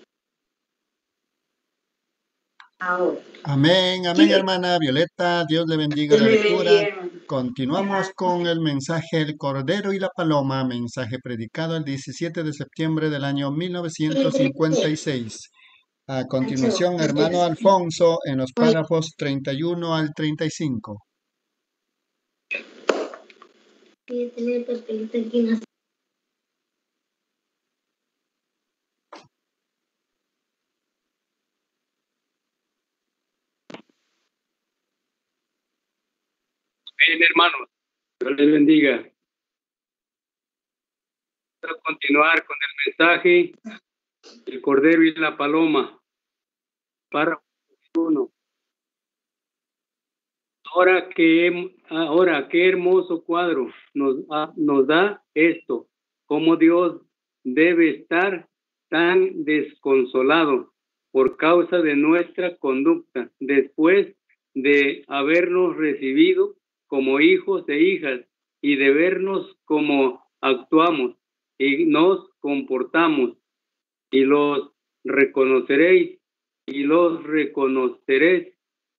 ahora. Amén, amén, hermana Violeta. Dios le bendiga la lectura. Continuamos con el mensaje El Cordero y la Paloma, mensaje predicado el 17 de septiembre del año 1956. A continuación, hermano Alfonso, en los párrafos 31 al 35. Bien, hermanos, Dios les bendiga. Vamos a continuar con el mensaje El Cordero y la Paloma. Párrafo 1. Ahora qué hermoso cuadro nos da esto, cómo Dios debe estar tan desconsolado por causa de nuestra conducta, después de habernos recibido como hijos e hijas y de vernos cómo actuamos y nos comportamos, y los reconoceréis y los reconoceréis,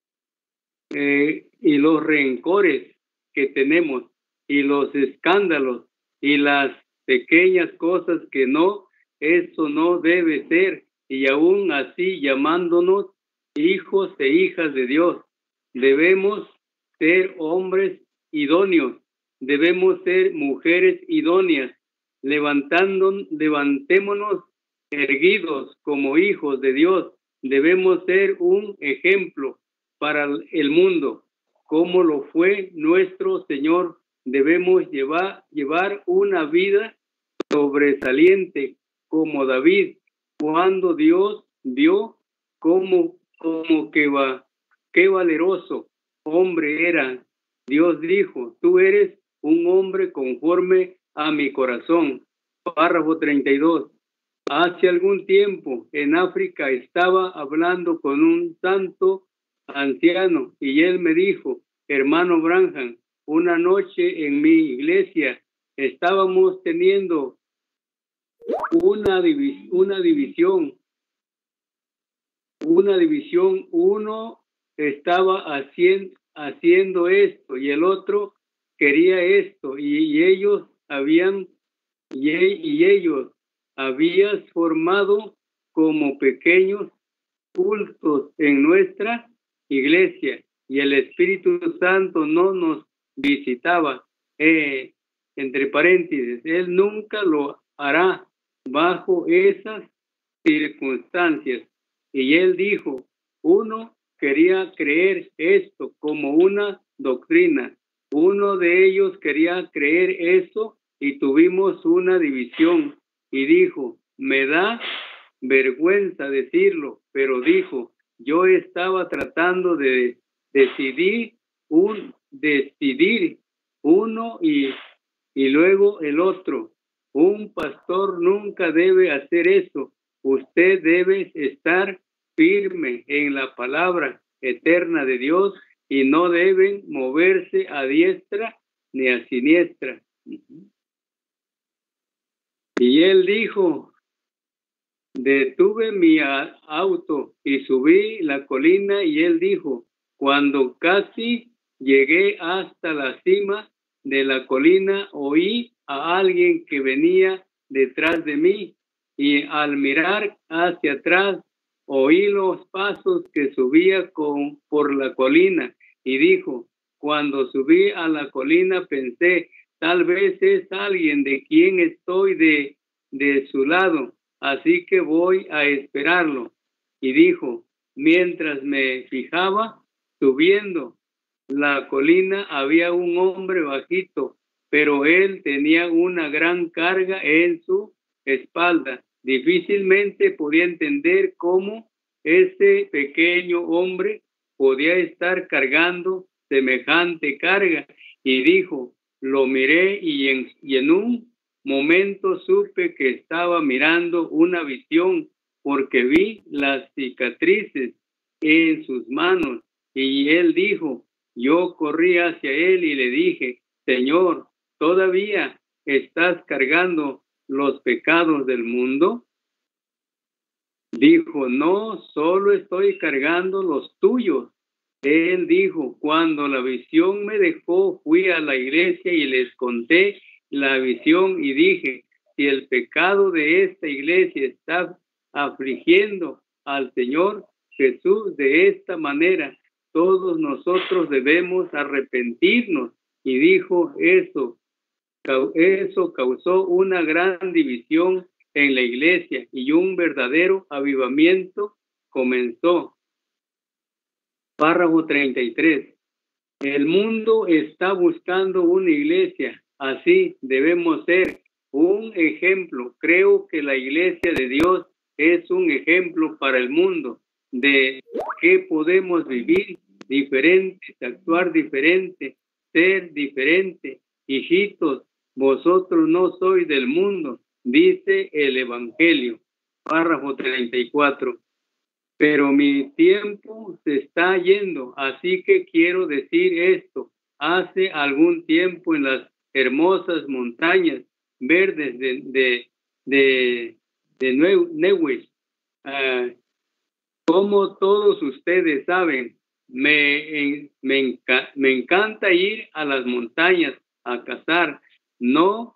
y los rencores que tenemos y los escándalos y las pequeñas cosas que eso no debe ser, y aún así llamándonos hijos e hijas de Dios. Debemos ser hombres idóneos, debemos ser mujeres idóneas, levantémonos erguidos como hijos de Dios, debemos ser un ejemplo para el mundo, como lo fue nuestro Señor. Debemos llevar una vida sobresaliente como David, cuando Dios vio como qué valeroso hombre era. Dios dijo, tú eres un hombre conforme a mi corazón. Párrafo 32. Hace algún tiempo en África estaba hablando con un santo anciano y él me dijo, hermano Branham, una noche en mi iglesia estábamos teniendo una división. Uno estaba haciendo esto y el otro quería esto y ellos habían formado como pequeños cultos en nuestra iglesia y el Espíritu Santo no nos visitaba. Entre paréntesis, Él nunca lo hará bajo esas circunstancias. Y Él dijo, uno quería creer esto como una doctrina. Uno de ellos quería creer eso y tuvimos una división. Y dijo, me da vergüenza decirlo, pero dijo, yo estaba tratando de decidir uno y luego el otro. Un pastor nunca debe hacer eso. Usted debe estar firme en la palabra eterna de Dios y no deben moverse a diestra ni a siniestra. Y él dijo, detuve mi auto y subí la colina y él dijo, cuando casi llegué hasta la cima de la colina, oí a alguien que venía detrás de mí y al mirar hacia atrás, oí los pasos que subía por la colina y dijo, cuando subí a la colina pensé, tal vez es alguien de quien estoy de su lado, así que voy a esperarlo. Y dijo, mientras me fijaba, subiendo la colina había un hombre bajito, pero él tenía una gran carga en su espalda. Difícilmente podía entender cómo ese pequeño hombre podía estar cargando semejante carga. Y dijo, lo miré y en un momento supe que estaba mirando una visión, porque vi las cicatrices en sus manos. Y él dijo, yo corrí hacia él y le dije, Señor, ¿todavía estás cargando los pecados del mundo? Dijo, no, solo estoy cargando los tuyos. Él dijo, cuando la visión me dejó, fui a la iglesia y les conté la visión y dije, si el pecado de esta iglesia está afligiendo al Señor Jesús de esta manera, todos nosotros debemos arrepentirnos. Y dijo, eso causó una gran división en la iglesia y un verdadero avivamiento comenzó. Párrafo 33. El mundo está buscando una iglesia, así debemos ser un ejemplo. Creo que la iglesia de Dios es un ejemplo para el mundo de que podemos vivir diferentes, actuar diferente, ser diferente. Hijitos, vosotros no sois del mundo, dice el Evangelio. Párrafo 34. Pero mi tiempo se está yendo, así que quiero decir esto. Hace algún tiempo en las hermosas montañas verdes de Nevis, como todos ustedes saben, me encanta ir a las montañas a cazar, no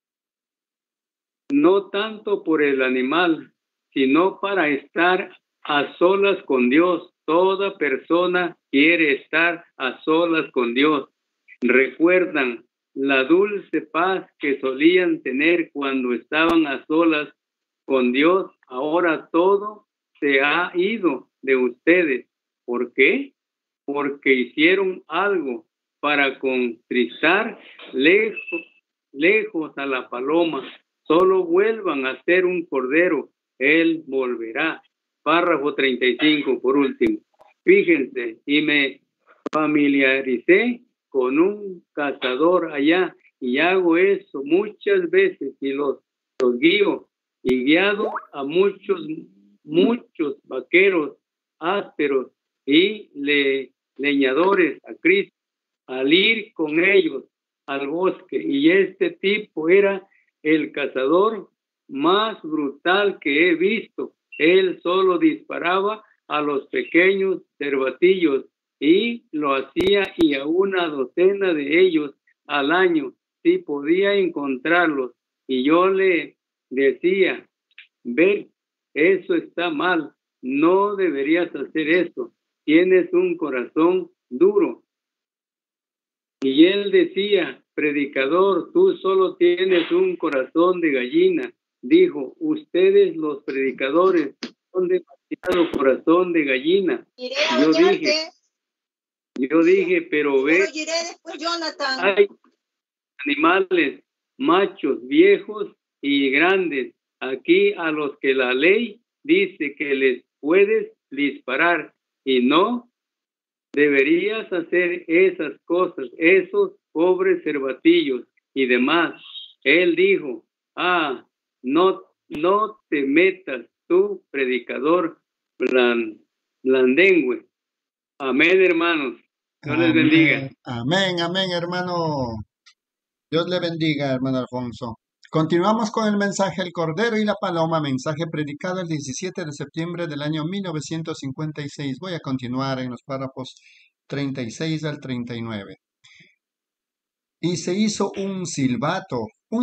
tanto por el animal, sino para estar a solas con Dios. Toda persona quiere estar a solas con Dios. ¿Recuerdan la dulce paz que solían tener cuando estaban a solas con Dios? Ahora todo se ha ido de ustedes. ¿Por qué? Porque hicieron algo para contristar lejos a la paloma. Solo vuelvan a ser un cordero, él volverá. Párrafo 35, por último. Fíjense, y me familiaricé con un cazador allá, y hago eso muchas veces, y los guío, y guiado a muchos vaqueros ásperos y leñadores a Cristo, al ir con ellos al bosque. Y este tipo era el cazador más brutal que he visto. Él solo disparaba a los pequeños cervatillos y lo hacía, y a una docena de ellos al año, si podía encontrarlos. Y yo le decía: ve, eso está mal, no deberías hacer eso, tienes un corazón duro. Y él decía: predicador, tú solo tienes un corazón de gallina. Dijo: ustedes los predicadores son demasiado corazón de gallina. Yo dije, pero ve, hay animales, machos, viejos y grandes, aquí a los que la ley dice que les puedes disparar, y no deberías hacer esas cosas, esos pobres cervatillos y demás. Él dijo: no te metas tú, predicador blandengue. Amén, hermanos. Dios les bendiga. Amén, amén, hermano. Dios le bendiga, hermano Alfonso. Continuamos con el mensaje El Cordero y la Paloma, mensaje predicado el 17 de septiembre del año 1956. Voy a continuar en los párrafos 36 al 39. Y se hizo un silbato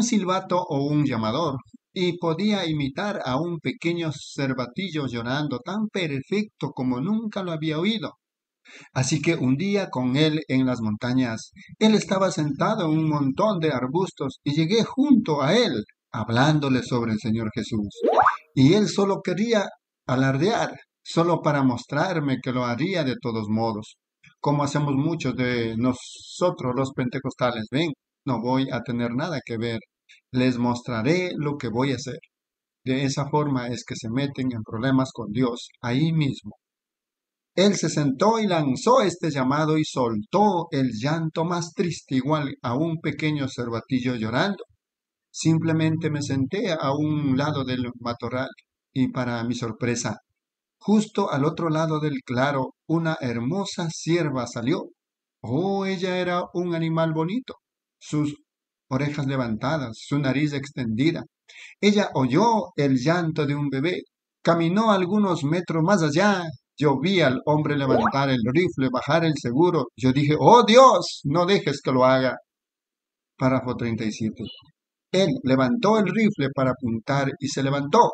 o un llamador, y podía imitar a un pequeño cervatillo llorando tan perfecto como nunca lo había oído. Así que un día con él en las montañas, él estaba sentado en un montón de arbustos y llegué junto a él, hablándole sobre el Señor Jesús. Y él solo quería alardear, solo para mostrarme que lo haría de todos modos, como hacemos muchos de nosotros los pentecostales. Ven, no voy a tener nada que ver, les mostraré lo que voy a hacer. De esa forma es que se meten en problemas con Dios ahí mismo. Él se sentó y lanzó este llamado y soltó el llanto más triste, igual a un pequeño cervatillo llorando. Simplemente me senté a un lado del matorral y, para mi sorpresa, justo al otro lado del claro, una hermosa cierva salió. Oh, ella era un animal bonito, sus orejas levantadas, su nariz extendida. Ella oyó el llanto de un bebé, caminó algunos metros más allá. Yo vi al hombre levantar el rifle, bajar el seguro. Yo dije: ¡oh Dios, no dejes que lo haga! Párrafo 37. Él levantó el rifle para apuntar y se levantó.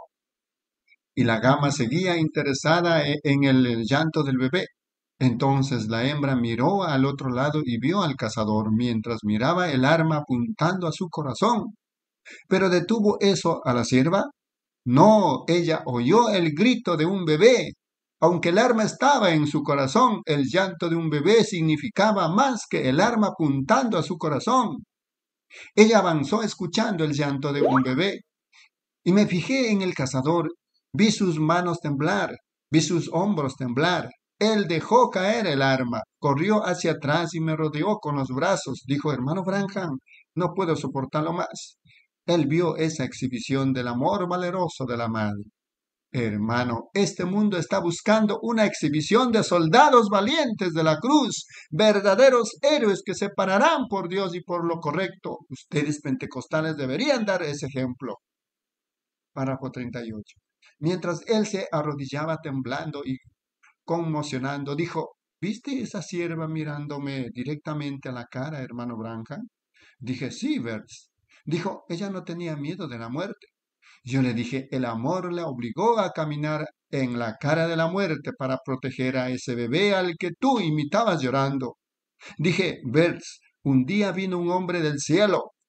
Y la gama seguía interesada en el llanto del bebé. Entonces la hembra miró al otro lado y vio al cazador mientras miraba el arma apuntando a su corazón. ¿Pero detuvo eso a la cierva? No, ella oyó el grito de un bebé. Aunque el arma estaba en su corazón, el llanto de un bebé significaba más que el arma apuntando a su corazón. Ella avanzó escuchando el llanto de un bebé. Y me fijé en el cazador. Vi sus manos temblar, vi sus hombros temblar. Él dejó caer el arma, corrió hacia atrás y me rodeó con los brazos. Dijo: hermano Branham, no puedo soportarlo más. Él vio esa exhibición del amor valeroso de la madre. Hermano, este mundo está buscando una exhibición de soldados valientes de la cruz, verdaderos héroes que se pararán por Dios y por lo correcto. Ustedes pentecostales deberían dar ese ejemplo. Párrafo 38. Mientras él se arrodillaba temblando y conmocionando, dijo: ¿viste esa sierva mirándome directamente a la cara, hermano Branham? Dije: sí, Verts. Dijo: ella no tenía miedo de la muerte. Yo le dije: el amor la obligó a caminar en la cara de la muerte para proteger a ese bebé al que tú imitabas llorando. Dije: Verts, un día vino un hombre del cielo.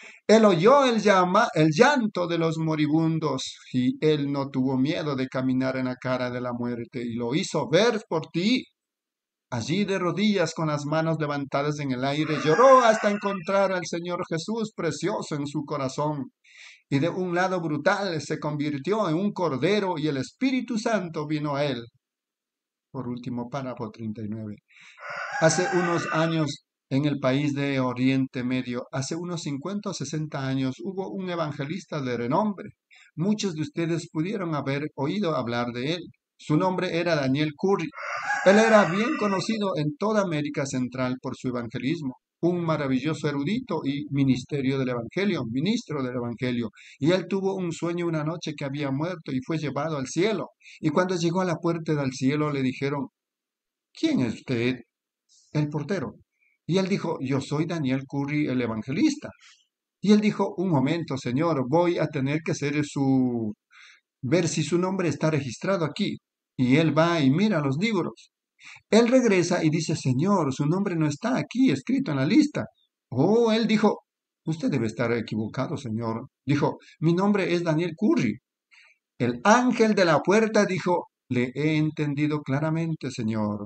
Él oyó el llanto de los moribundos y él no tuvo miedo de caminar en la cara de la muerte y lo hizo ver por ti. Allí de rodillas con las manos levantadas en el aire, lloró hasta encontrar al Señor Jesús precioso en su corazón. Y de un lado brutal se convirtió en un cordero y el Espíritu Santo vino a él. Por último, párrafo 39. Hace unos años, en el país de Oriente Medio, hace unos 50 o 60 años, hubo un evangelista de renombre. Muchos de ustedes pudieron haber oído hablar de él. Su nombre era Daniel Curry. Él era bien conocido en toda América Central por su evangelismo, un maravilloso erudito y ministro del Evangelio. Y él tuvo un sueño una noche que había muerto y fue llevado al cielo. Y cuando llegó a la puerta del cielo le dijeron, ¿quién es usted? El portero. Y él dijo, yo soy Daniel Curry, el evangelista. Y él dijo, un momento, señor, voy a tener que ver si su nombre está registrado aquí. Y él va y mira los libros. Él regresa y dice, señor, su nombre no está aquí escrito en la lista. Oh, él dijo, usted debe estar equivocado, señor. Dijo, mi nombre es Daniel Curry. El ángel de la puerta dijo, le he entendido claramente, señor.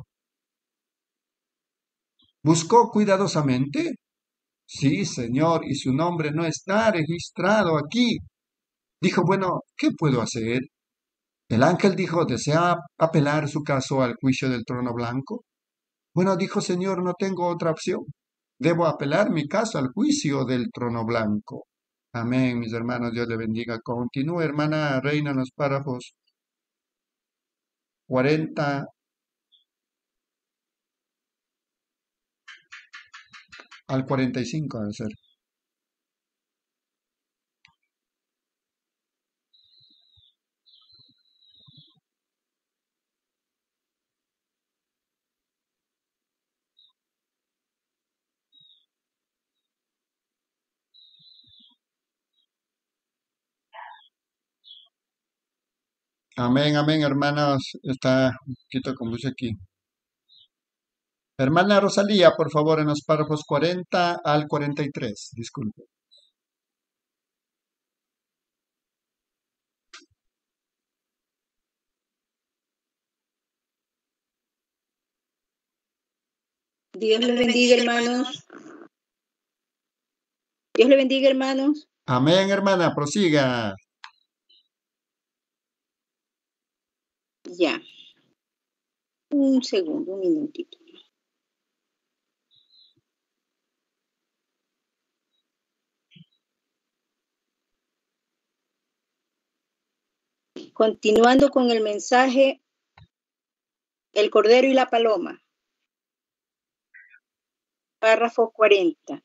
¿Buscó cuidadosamente? Sí, señor, y su nombre no está registrado aquí. Dijo, bueno, ¿qué puedo hacer? El ángel dijo, ¿desea apelar su caso al juicio del trono blanco? Bueno, dijo, señor, no tengo otra opción. Debo apelar mi caso al juicio del trono blanco. Amén, mis hermanos, Dios le bendiga. Continúe, hermana Reina, en los párrafos 40 al 45, debe ser. Amén, amén, hermanos. Está un poquito confuso aquí. Hermana Rosalía, por favor, en los párrafos 40 al 43. Disculpe. Dios les bendiga, hermanos. Dios les bendiga, hermanos. Amén, hermana, prosiga. Ya. Un segundo, un minutito. Continuando con el mensaje, el cordero y la paloma. Párrafo 40.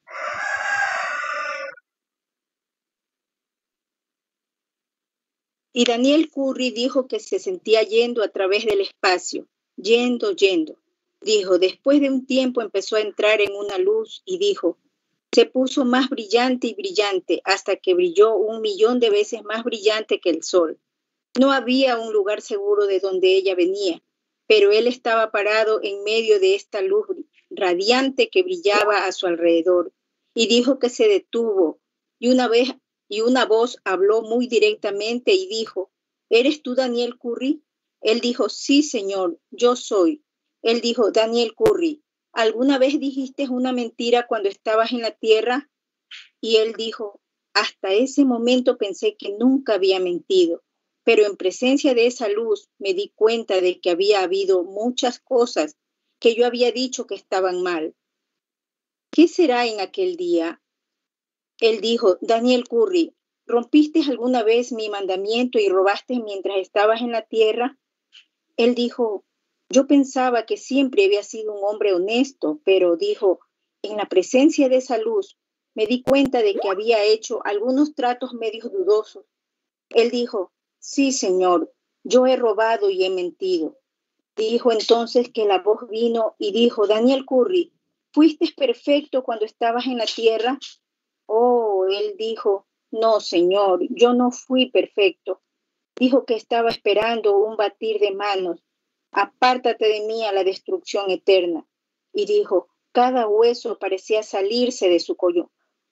Y Daniel Curry dijo que se sentía yendo a través del espacio, yendo. Dijo, después de un tiempo empezó a entrar en una luz y dijo, se puso más brillante y brillante hasta que brilló 1.000.000 de veces más brillante que el sol. No había un lugar seguro de donde ella venía, pero él estaba parado en medio de esta luz radiante que brillaba a su alrededor y dijo que se detuvo y una voz habló muy directamente y dijo, ¿eres tú Daniel Curry? Él dijo, sí, señor, yo soy. Él dijo, Daniel Curry, ¿alguna vez dijiste una mentira cuando estabas en la tierra? Y él dijo, hasta ese momento pensé que nunca había mentido, pero en presencia de esa luz me di cuenta de que había habido muchas cosas que yo había dicho que estaban mal. ¿Qué será en aquel día? Él dijo, Daniel Curry, ¿rompiste alguna vez mi mandamiento y robaste mientras estabas en la tierra? Él dijo, yo pensaba que siempre había sido un hombre honesto, pero dijo, en la presencia de esa luz me di cuenta de que había hecho algunos tratos medios dudosos. Él dijo, sí, señor, yo he robado y he mentido. Dijo entonces que la voz vino y dijo, Daniel Curry, ¿fuiste perfecto cuando estabas en la tierra? Oh, él dijo, no, señor, yo no fui perfecto. Dijo que estaba esperando un batir de manos. Apártate de mí a la destrucción eterna. Y dijo, cada hueso parecía salirse de su cuello.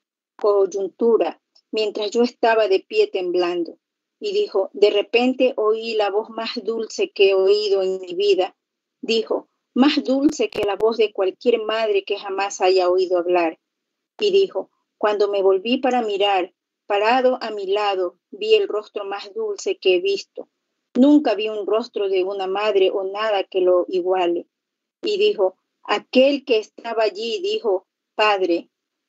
coyuntura, mientras yo estaba de pie temblando. Y dijo, de repente oí la voz más dulce que he oído en mi vida. Dijo, más dulce que la voz de cualquier madre que jamás haya oído hablar. Y dijo, cuando me volví para mirar, parado a mi lado, vi el rostro más dulce que he visto. Nunca vi un rostro de una madre o nada que lo iguale. Y dijo, aquel que estaba allí dijo, Padre,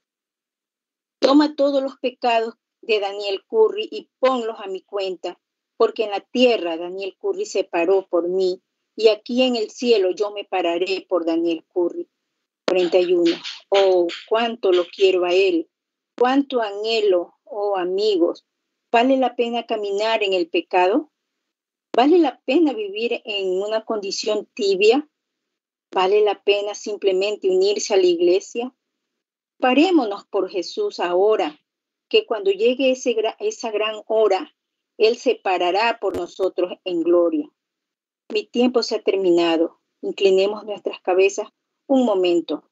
toma todos los pecados de Daniel Curry y ponlos a mi cuenta, porque en la tierra Daniel Curry se paró por mí, y aquí en el cielo yo me pararé por Daniel Curry. 41. Oh, cuánto lo quiero a él, cuánto anhelo, oh amigos. ¿Vale la pena caminar en el pecado? ¿Vale la pena vivir en una condición tibia? ¿Vale la pena simplemente unirse a la iglesia? Parémonos por Jesús ahora, que cuando llegue esa gran hora, Él se parará por nosotros en gloria. Mi tiempo se ha terminado. Inclinemos nuestras cabezas un momento.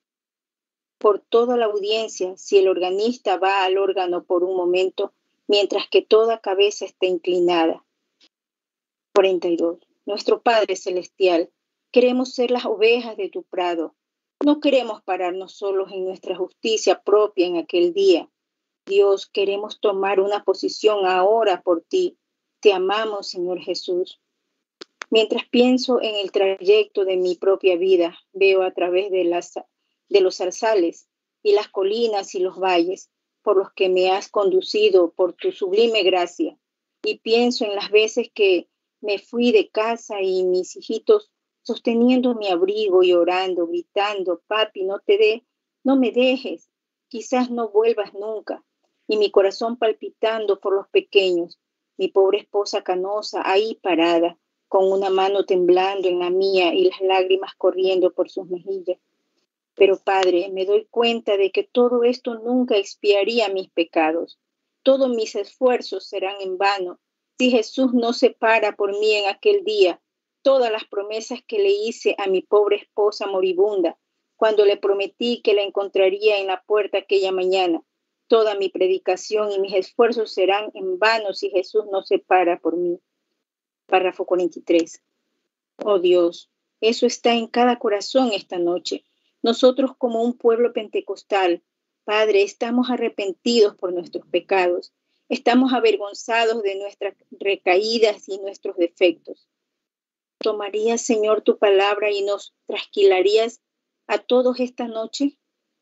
Por toda la audiencia, si el organista va al órgano por un momento, mientras que toda cabeza está inclinada. 42. Nuestro Padre Celestial, queremos ser las ovejas de tu prado. No queremos pararnos solos en nuestra justicia propia en aquel día. Dios, queremos tomar una posición ahora por ti. Te amamos, Señor Jesús. Mientras pienso en el trayecto de mi propia vida, veo a través de los zarzales y las colinas y los valles por los que me has conducido por tu sublime gracia. Y pienso en las veces que me fui de casa y mis hijitos sosteniendo mi abrigo y orando, gritando, papi, no me dejes, quizás no vuelvas nunca. Y mi corazón palpitando por los pequeños, mi pobre esposa canosa ahí parada, con una mano temblando en la mía y las lágrimas corriendo por sus mejillas. Pero Padre, me doy cuenta de que todo esto nunca expiaría mis pecados. Todos mis esfuerzos serán en vano si Jesús no se para por mí en aquel día. Todas las promesas que le hice a mi pobre esposa moribunda, cuando le prometí que la encontraría en la puerta aquella mañana, toda mi predicación y mis esfuerzos serán en vano si Jesús no se para por mí. Párrafo 43. Oh Dios, eso está en cada corazón esta noche. Nosotros como un pueblo pentecostal, Padre, estamos arrepentidos por nuestros pecados. Estamos avergonzados de nuestras recaídas y nuestros defectos. ¿Tomarías, Señor, tu palabra y nos trasquilarías a todos esta noche?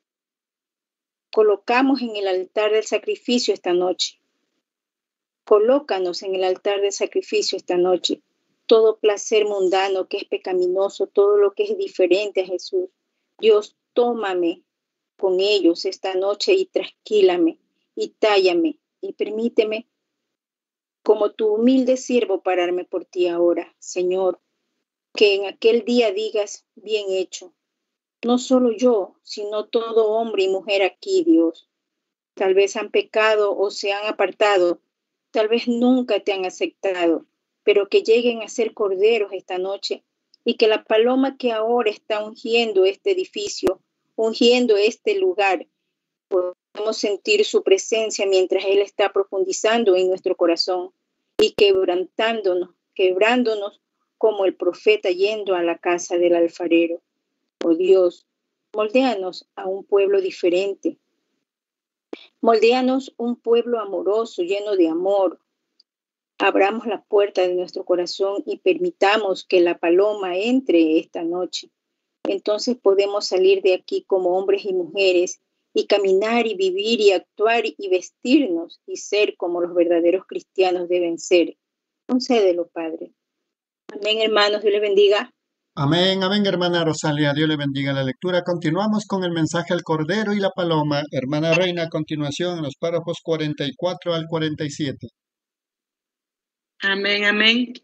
Colocamos en el altar del sacrificio esta noche. Colócanos en el altar del sacrificio esta noche. Todo placer mundano que es pecaminoso, todo lo que es diferente a Jesús. Dios, tómame con ellos esta noche y trasquílame y tállame y permíteme como tu humilde siervo pararme por ti ahora, Señor, que en aquel día digas, bien hecho. No solo yo, sino todo hombre y mujer aquí, Dios. Tal vez han pecado o se han apartado, tal vez nunca te han aceptado, pero que lleguen a ser corderos esta noche y que la paloma que ahora está ungiendo este edificio, ungiendo este lugar, podemos sentir su presencia mientras Él está profundizando en nuestro corazón y quebrándonos como el profeta yendo a la casa del alfarero. Oh Dios, moldéanos a un pueblo diferente. Moldéanos un pueblo amoroso, lleno de amor. Abramos la puerta de nuestro corazón y permitamos que la paloma entre esta noche. Entonces podemos salir de aquí como hombres y mujeres y caminar y vivir y actuar y vestirnos y ser como los verdaderos cristianos deben ser. Concédelo, Padre. Amén, hermanos. Dios les bendiga. Amén, amén, hermana Rosalia. Dios le bendiga la lectura. Continuamos con el mensaje al Cordero y la Paloma. Hermana Reina, a continuación en los párrafos 44 al 47. Amén, amén.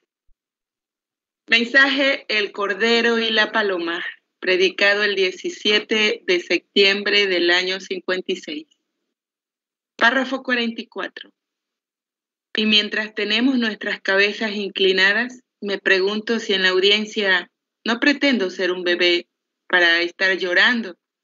Mensaje El Cordero y la Paloma, predicado el 17 de septiembre del año 56. Párrafo 44. Y mientras tenemos nuestras cabezas inclinadas, me pregunto si en la audiencia no pretendo ser un bebé para estar llorando,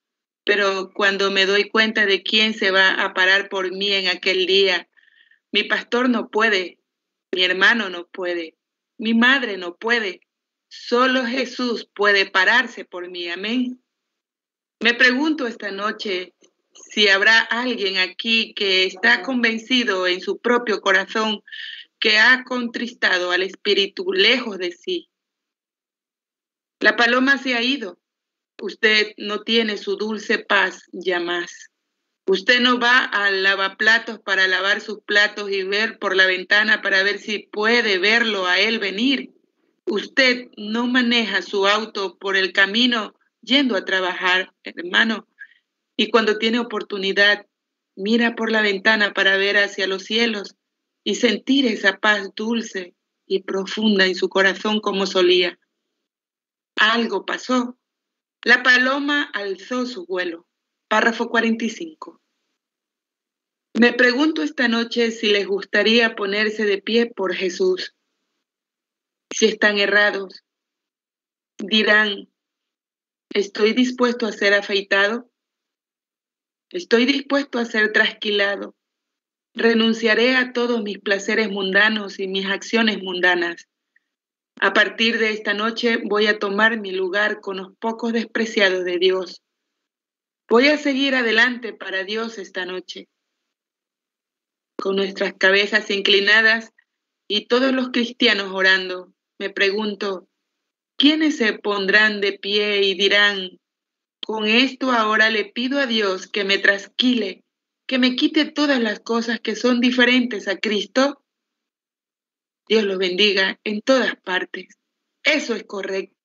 pero cuando me doy cuenta de quién se va a parar por mí en aquel día, mi pastor no puede, mi hermano no puede, mi madre no puede, solo Jesús puede pararse por mí, amén. Me pregunto esta noche si habrá alguien aquí que está convencido en su propio corazón que ha contristado al Espíritu lejos de sí. La paloma se ha ido. Usted no tiene su dulce paz ya más. Usted no va al lavaplatos para lavar sus platos y ver por la ventana para ver si puede verlo a él venir. Usted no maneja su auto por el camino yendo a trabajar, hermano, y cuando tiene oportunidad, mira por la ventana para ver hacia los cielos y sentir esa paz dulce y profunda en su corazón como solía. Algo pasó. La paloma alzó su vuelo. Párrafo 45. Me pregunto esta noche si les gustaría ponerse de pie por Jesús. Si están errados, dirán, ¿estoy dispuesto a ser afeitado? ¿Estoy dispuesto a ser trasquilado? Renunciaré a todos mis placeres mundanos y mis acciones mundanas. A partir de esta noche voy a tomar mi lugar con los pocos despreciados de Dios. Voy a seguir adelante para Dios esta noche. Con nuestras cabezas inclinadas y todos los cristianos orando, me pregunto, ¿quiénes se pondrán de pie y dirán, con esto ahora le pido a Dios que me trasquile, que me quite todas las cosas que son diferentes a Cristo? Dios los bendiga en todas partes. Eso es correcto.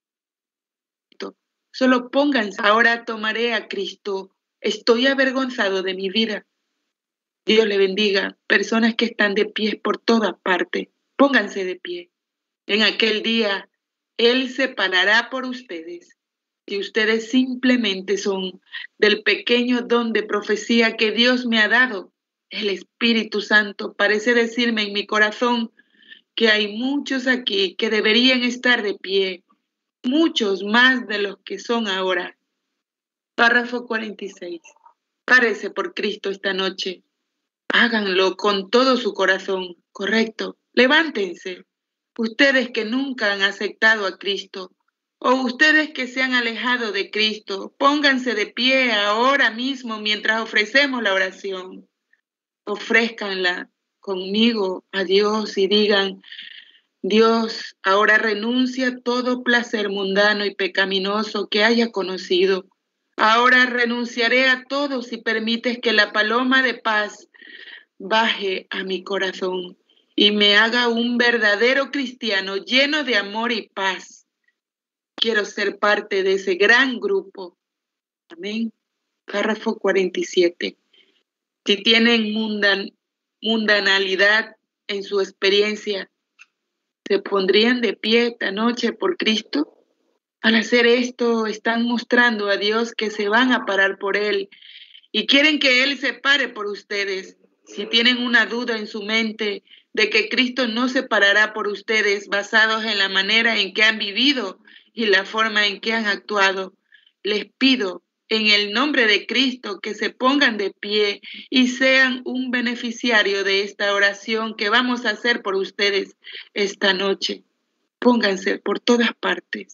Solo pónganse, ahora tomaré a Cristo. Estoy avergonzado de mi vida. Dios le bendiga, personas que están de pie por todas partes. Pónganse de pie. En aquel día, Él se parará por ustedes. Si ustedes simplemente son del pequeño don de profecía que Dios me ha dado, el Espíritu Santo parece decirme en mi corazón que hay muchos aquí que deberían estar de pie, muchos más de los que son ahora. Párrafo 46. Párese por Cristo esta noche. Háganlo con todo su corazón, correcto. Levántense. Ustedes que nunca han aceptado a Cristo, o ustedes que se han alejado de Cristo, pónganse de pie ahora mismo mientras ofrecemos la oración. Ofrézcanla conmigo a Dios y digan, Dios, ahora renuncia a todo placer mundano y pecaminoso que haya conocido. Ahora renunciaré a todo si permites que la paloma de paz baje a mi corazón y me haga un verdadero cristiano lleno de amor y paz. Quiero ser parte de ese gran grupo. Amén. Párrafo 47. Si tienen mundanalidad en su experiencia, ¿se pondrían de pie esta noche por Cristo? Al hacer esto, están mostrando a Dios que se van a parar por Él y quieren que Él se pare por ustedes. Si tienen una duda en su mente de que Cristo no se parará por ustedes basados en la manera en que han vivido y la forma en que han actuado, les pido en el nombre de Cristo que se pongan de pie y sean un beneficiario de esta oración que vamos a hacer por ustedes esta noche. Pónganse por todas partes.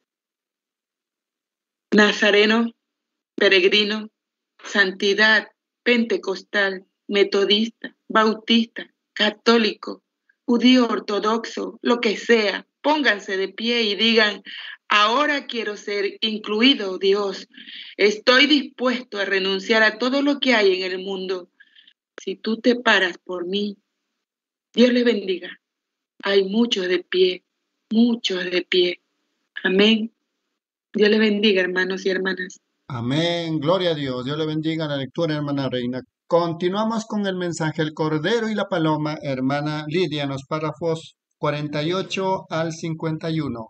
Nazareno, peregrino, santidad, pentecostal, metodista, bautista, católico, judío ortodoxo, lo que sea, pónganse de pie y digan, ahora quiero ser incluido, Dios. Estoy dispuesto a renunciar a todo lo que hay en el mundo. Si tú te paras por mí, Dios les bendiga. Hay muchos de pie, muchos de pie. Amén. Dios les bendiga, hermanos y hermanas. Amén, gloria a Dios. Dios le bendiga la lectura, hermana Reina. Continuamos con el mensaje, el Cordero y la Paloma, hermana Lidia, en los párrafos 48 al 51.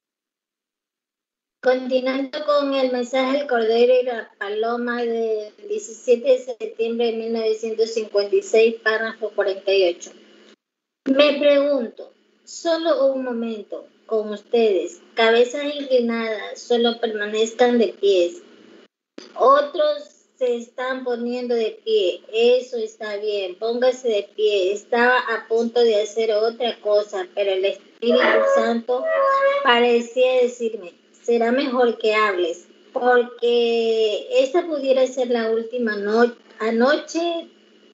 Continuando con el mensaje El Cordero y la Paloma del 17 de septiembre de 1956, párrafo 48. Me pregunto, solo un momento, con ustedes, cabezas inclinadas, solo permanezcan de pies. Otros se están poniendo de pie. Eso está bien. Póngase de pie. Estaba a punto de hacer otra cosa, pero el Espíritu Santo parecía decirme, será mejor que hables, porque esta pudiera ser la última anoche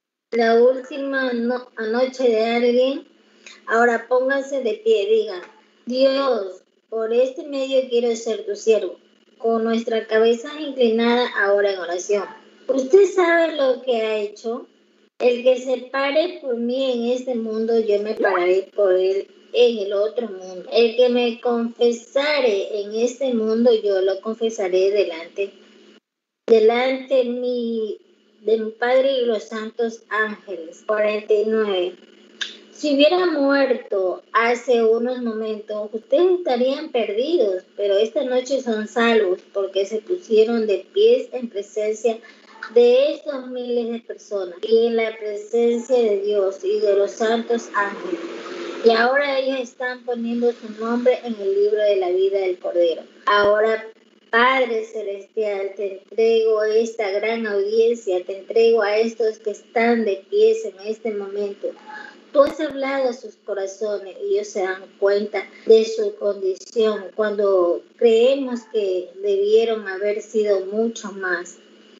de alguien. Ahora pónganse de pie, digan, Dios, por este medio quiero ser tu siervo, con nuestra cabeza inclinada ahora en oración. ¿Usted sabe lo que ha hecho? El que se pare por mí en este mundo, yo me pararé por él en el otro mundo. El que me confesare en este mundo, yo lo confesaré delante de mi Padre y los santos ángeles. 49. Si hubiera muerto hace unos momentos, ustedes estarían perdidos, pero esta noche son salvos porque se pusieron de pies en presencia de estos miles de personas y en la presencia de Dios y de los santos ángeles. Y ahora ellos están poniendo su nombre en el libro de la vida del Cordero. Ahora, Padre Celestial, te entrego esta gran audiencia, te entrego a estos que están de pies en este momento. Tú has hablado a sus corazones y ellos se dan cuenta de su condición cuando creemos que debieron haber sido mucho más.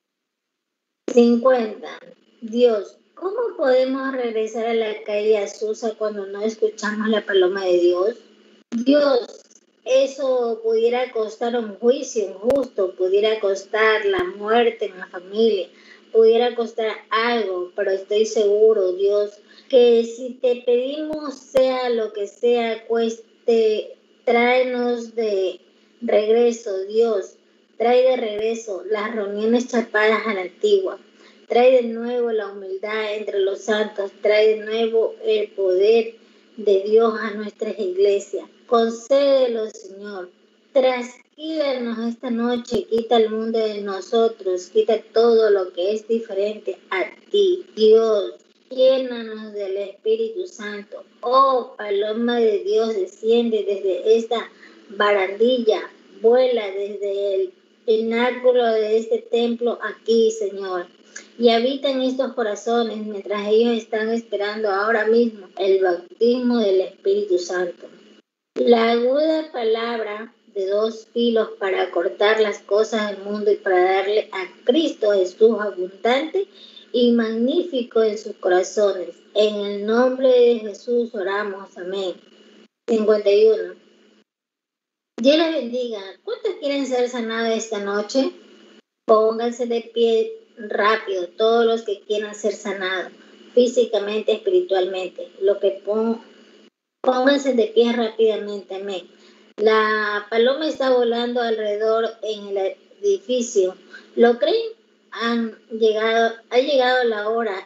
50. Dios, ¿cómo podemos regresar a la calle Azusa cuando no escuchamos la paloma de Dios? Dios, eso pudiera costar un juicio injusto, pudiera costar la muerte en la familia, pudiera costar algo, pero estoy seguro, Dios, que si te pedimos sea lo que sea, cueste, tráenos de regreso, Dios. Trae de regreso las reuniones chapadas a la antigua. Trae de nuevo la humildad entre los santos. Trae de nuevo el poder de Dios a nuestras iglesias. Concédelo, Señor. Trasquílanos esta noche. Quita el mundo de nosotros. Quita todo lo que es diferente a ti. Dios, llénanos del Espíritu Santo. Oh, paloma de Dios, desciende desde esta barandilla. Vuela desde el pináculo de este templo aquí, Señor, y habita en estos corazones mientras ellos están esperando ahora mismo el bautismo del Espíritu Santo. La aguda palabra de 2 filos para cortar las cosas del mundo y para darle a Cristo Jesús abundante y magnífico en sus corazones. En el nombre de Jesús oramos. Amén. 51. Dios les bendiga. ¿Cuántos quieren ser sanados esta noche? Pónganse de pie rápido, todos los que quieran ser sanados, físicamente, espiritualmente. Pónganse de pie rápidamente, amén. La paloma está volando alrededor en el edificio. ¿Lo creen? Ha llegado la hora.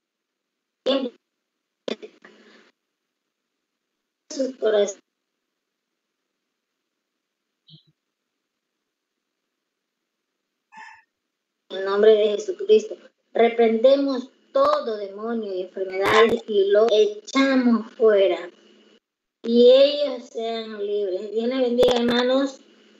Sus corazones. En el nombre de Jesucristo, reprendemos todo demonio y enfermedad y lo echamos fuera. Y ellos sean libres. Dios les bendiga, hermanos.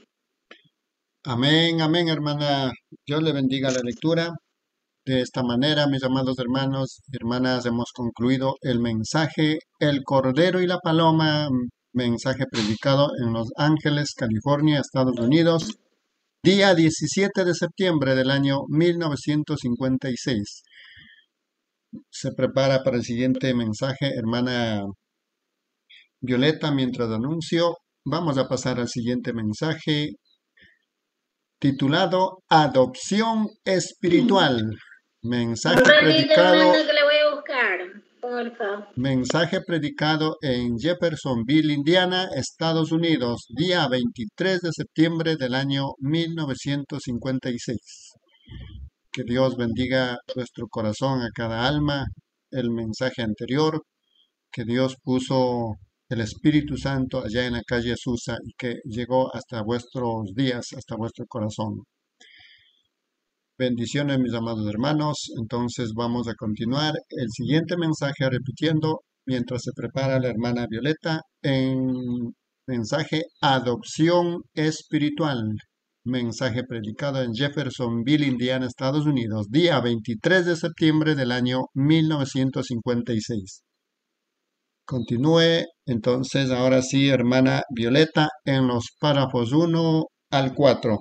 Amén, amén, hermana. Dios le bendiga la lectura. De esta manera, mis amados hermanos y hermanas, hemos concluido el mensaje El Cordero y la Paloma, mensaje predicado en Los Ángeles, California, Estados Unidos, día 17 de septiembre del año 1956. Se prepara para el siguiente mensaje, hermana Violeta, mientras anuncio. Vamos a pasar al siguiente mensaje, titulado Adopción Espiritual. Mensaje predicado, que le voy a buscar, por favor. Mensaje predicado en Jeffersonville, Indiana, Estados Unidos, día 23 de septiembre del año 1956. Que Dios bendiga nuestro corazón a cada alma. El mensaje anterior, que Dios puso el Espíritu Santo allá en la calle Azusa y que llegó hasta vuestros días, hasta vuestro corazón. Bendiciones, mis amados hermanos. Entonces vamos a continuar el siguiente mensaje repitiendo mientras se prepara la hermana Violeta en mensaje Adopción Espiritual. mensaje predicado en Jeffersonville, Indiana, Estados Unidos, día 23 de septiembre del año 1956. Continúe entonces, ahora sí, hermana Violeta, en los párrafos 1 al 4.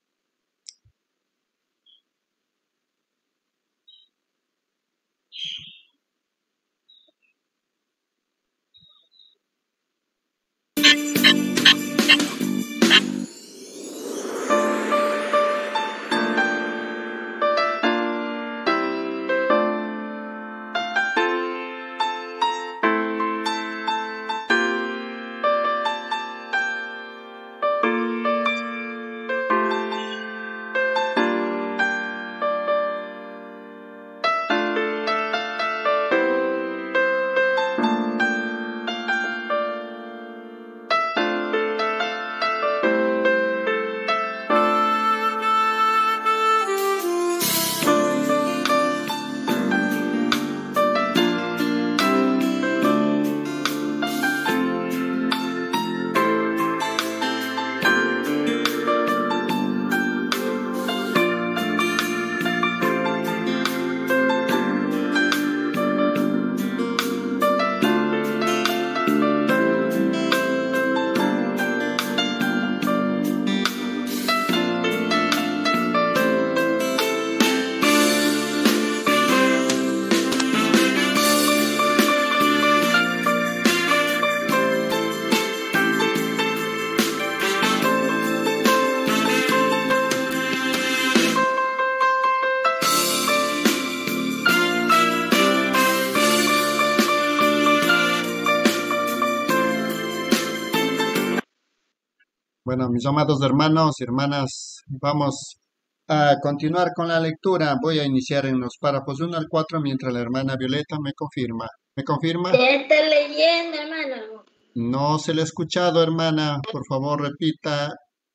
Bueno, mis amados hermanos y hermanas, vamos a continuar con la lectura. Voy a iniciar en los párrafos 1 al 4 mientras la hermana Violeta me confirma. ¿Me confirma? Ya está leyendo, hermano. No se le ha escuchado, hermana. Por favor, repita.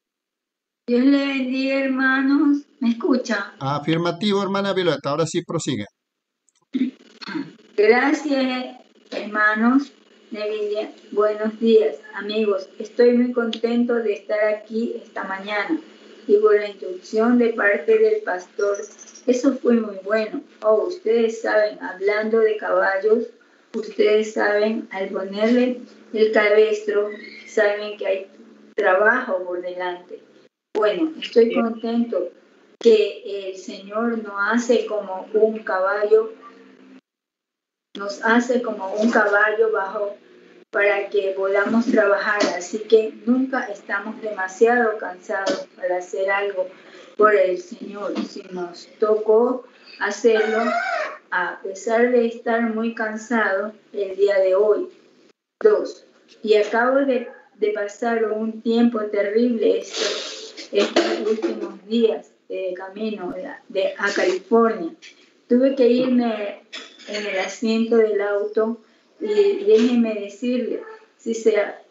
Dios le bendiga, hermanos. ¿Me escucha? Afirmativo, hermana Violeta. Ahora sí prosigue. Gracias, hermanos. Nevidia, buenos días, amigos. Estoy muy contento de estar aquí esta mañana y por la instrucción de parte del pastor. Eso fue muy bueno. Oh, ustedes saben, hablando de caballos, ustedes saben, al ponerle el cabestro, saben que hay trabajo por delante. Bueno, estoy contento que el Señor nos hace como un caballo bajo para que podamos trabajar, así que nunca estamos demasiado cansados para hacer algo por el Señor. Si nos tocó hacerlo, a pesar de estar muy cansado el día de hoy. 2. Y acabo de pasar un tiempo terrible estos últimos días de camino a California. Tuve que irme en el asiento del auto y déjenme decirle, si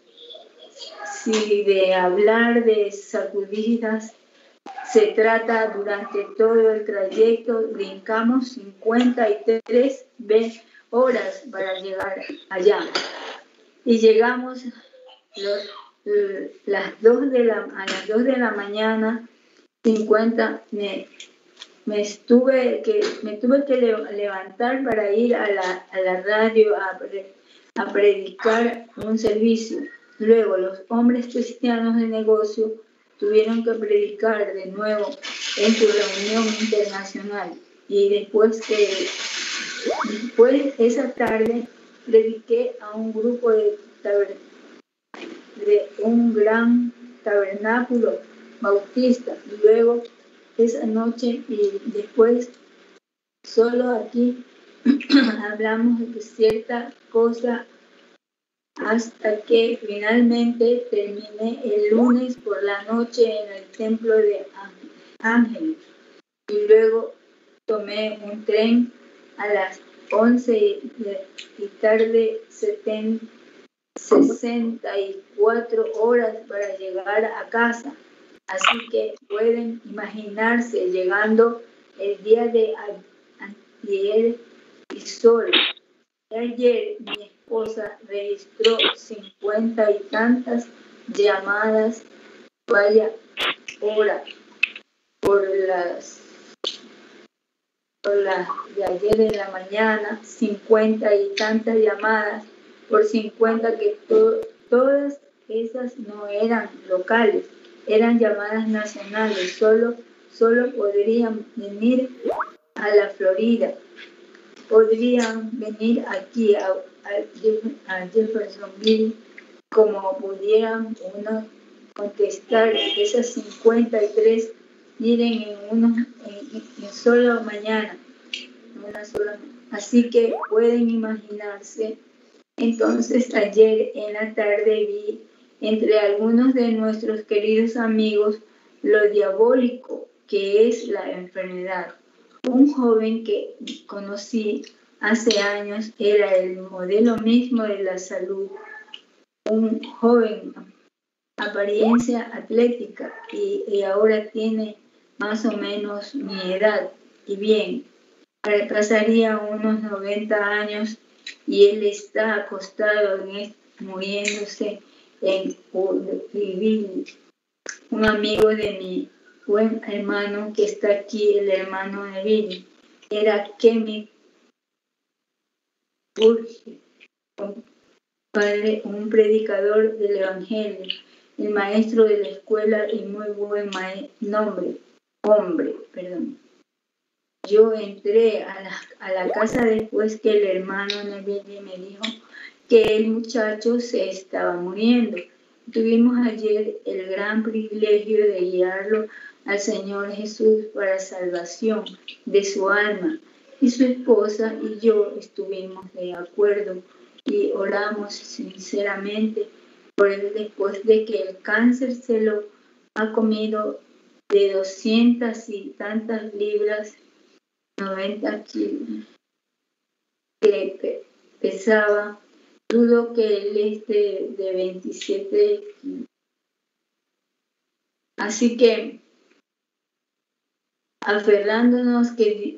de hablar de sacudidas se trata, durante todo el trayecto brincamos 53 horas para llegar allá y llegamos a las 2 de la mañana 50. Me tuve que levantar para ir a la radio a predicar un servicio. Luego los hombres cristianos de negocio tuvieron que predicar de nuevo en su reunión internacional. Y después esa tarde prediqué a un grupo de un gran tabernáculo bautista. Y luego esa noche y después solo aquí hablamos de cierta cosa hasta que finalmente terminé el lunes por la noche en el templo de Ángeles y luego tomé un tren a las 11 y tarde 64 horas para llegar a casa. Así que pueden imaginarse llegando el día de ayer y solo. Ayer mi esposa registró 50 y tantas llamadas. Vaya, hora por las de ayer en la mañana, 50 y tantas llamadas por 50 que todas esas no eran locales, eran llamadas nacionales, solo podrían venir a la Florida, podrían venir aquí a Jeffersonville, como pudieran uno contestar esas 53, miren, en solo mañana, una sola. Así que pueden imaginarse. Entonces ayer en la tarde vi entre algunos de nuestros queridos amigos lo diabólico que es la enfermedad. Un joven que conocí hace años era el modelo mismo de la salud, un joven apariencia atlética y ahora tiene más o menos mi edad y bien, pasaría unos 90 años y él está acostado muriéndose en Louisville. Un amigo de mi buen hermano que está aquí, el hermano de Billy, era Kemi Burge, un predicador del evangelio, el maestro de la escuela y muy buen hombre. Yo entré a la casa después que el hermano Neville me dijo que el muchacho se estaba muriendo. Tuvimos ayer el gran privilegio de guiarlo al Señor Jesús para salvación de su alma. Y su esposa y yo estuvimos de acuerdo y oramos sinceramente por él después de que el cáncer se lo ha comido de 200 y tantas libras, 90 kilos que pesaba. Dudo que él esté de 27 kilos. Así que aferrándonos que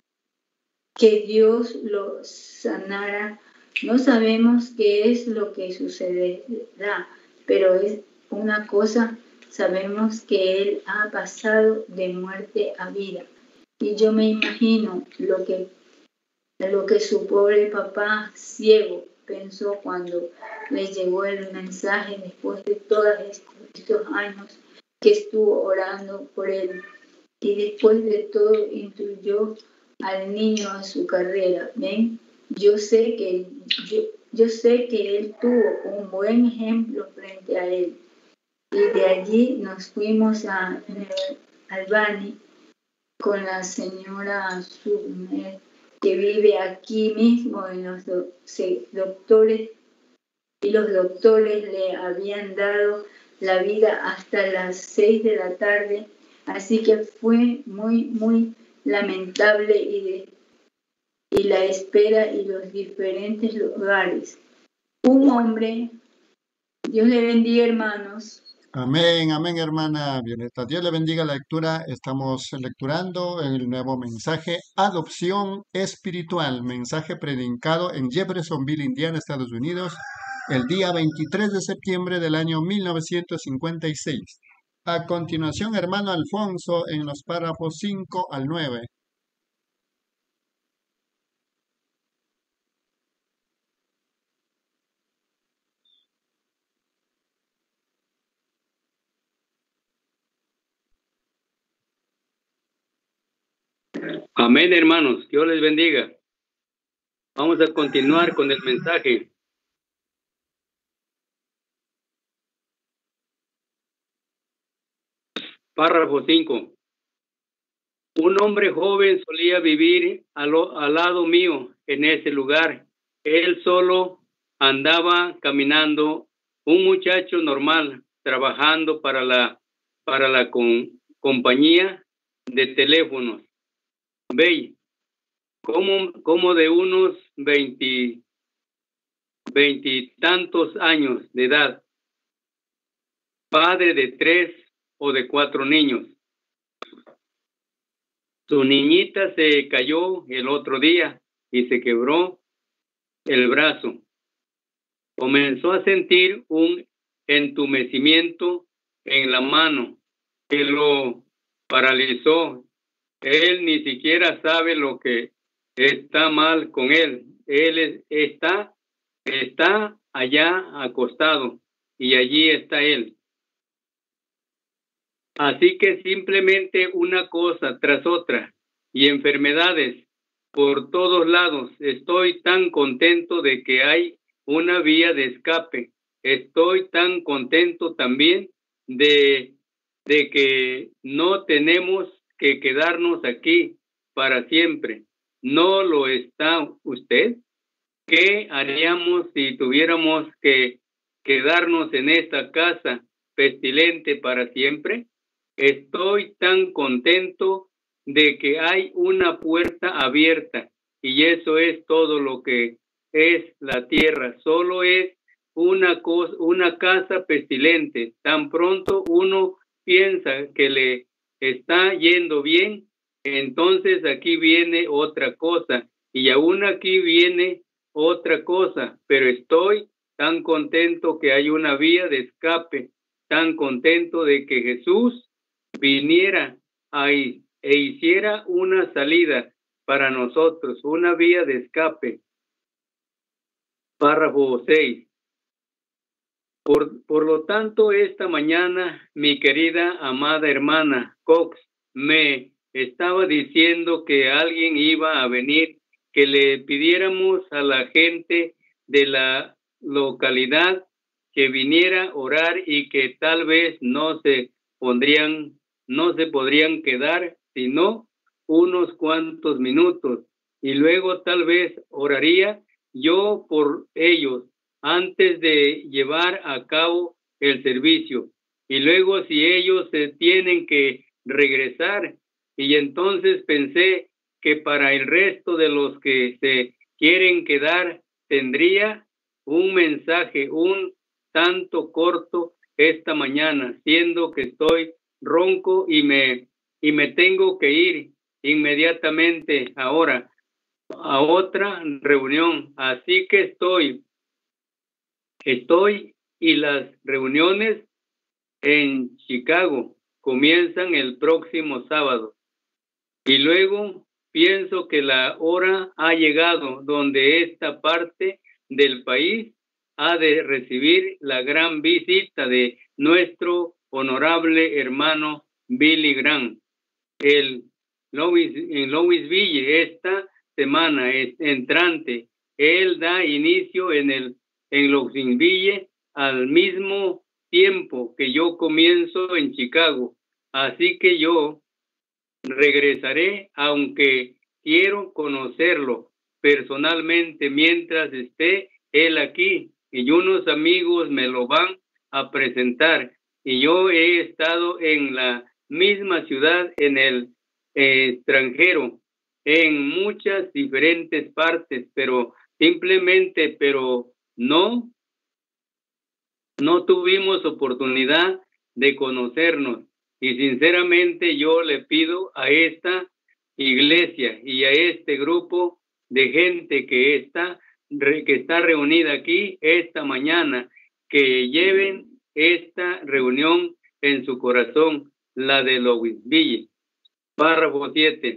Dios lo sanara, no sabemos qué es lo que sucederá, pero es una cosa, sabemos que él ha pasado de muerte a vida. Y yo me imagino lo que su pobre papá ciego pensó cuando le llegó el mensaje después de todos estos años que estuvo orando por él. Y después de todo intuyó al niño a su carrera. ¿Ven? Yo sé que él tuvo un buen ejemplo frente a él. Y de allí nos fuimos a Albany con la señora Sumner, que vive aquí mismo en los doctores, y los doctores le habían dado la vida hasta las 6 de la tarde, así que fue muy, muy lamentable y la espera y los diferentes lugares. Un hombre, Dios le bendiga, hermanos. Amén, amén, hermana Violeta. Dios le bendiga la lectura. Estamos lecturando el nuevo mensaje, Adopción Espiritual, mensaje predicado en Jeffersonville, Indiana, Estados Unidos, el día 23 de septiembre del año 1956. A continuación, hermano Alfonso, en los párrafos 5 al 9. Amén, hermanos. Dios les bendiga. Vamos a continuar con el mensaje. Párrafo 5. Un hombre joven solía vivir al lado mío en ese lugar. Él solo andaba caminando, un muchacho normal, trabajando para la compañía de teléfonos. Ve, como de unos 20 y tantos años de edad, padre de 3 o de 4 niños. Su niñita se cayó el otro día y se quebró el brazo. Comenzó a sentir un entumecimiento en la mano. que lo paralizó. Él ni siquiera sabe lo que está mal con él. Él está allá acostado y allí está él. Así que simplemente una cosa tras otra y enfermedades por todos lados. Estoy tan contento de que hay una vía de escape. Estoy tan contento también de que no tenemos que quedarnos aquí para siempre. ¿No lo está usted? ¿Qué haríamos si tuviéramos que quedarnos en esta casa pestilente para siempre? Estoy tan contento de que hay una puerta abierta y eso es todo lo que es la tierra. Solo es una casa pestilente. Tan pronto uno piensa que le está yendo bien, entonces aquí viene otra cosa y aún aquí viene otra cosa, pero estoy tan contento que hay una vía de escape, tan contento de que Jesús viniera ahí e hiciera una salida para nosotros, una vía de escape. Párrafo 6. Por lo tanto, esta mañana, mi querida amada hermana Cox me estaba diciendo que alguien iba a venir, que le pidiéramos a la gente de la localidad que viniera a orar y que tal vez no se podrían quedar sino unos cuantos minutos y luego tal vez oraría yo por ellos antes de llevar a cabo el servicio y luego si ellos se tienen que regresar. Y entonces pensé que para el resto de los que se quieren quedar tendría un mensaje un tanto corto esta mañana, siendo que estoy ronco y me tengo que ir inmediatamente ahora a otra reunión. Así que estoy y las reuniones en Chicago comienzan el próximo sábado. Y luego pienso que la hora ha llegado donde esta parte del país ha de recibir la gran visita de nuestro honorable hermano Billy Graham. En Louisville esta semana entrante, él da inicio en Louisville al mismo tiempo que yo comienzo en Chicago. Así que yo regresaré, aunque quiero conocerlo personalmente mientras esté él aquí, y unos amigos me lo van a presentar. Y yo he estado en la misma ciudad en el extranjero, en muchas diferentes partes, pero no tuvimos oportunidad de conocernos. Y sinceramente yo le pido a esta iglesia y a este grupo de gente que está reunida aquí esta mañana, que lleven esta reunión en su corazón, la de Louisville. Párrafo 7.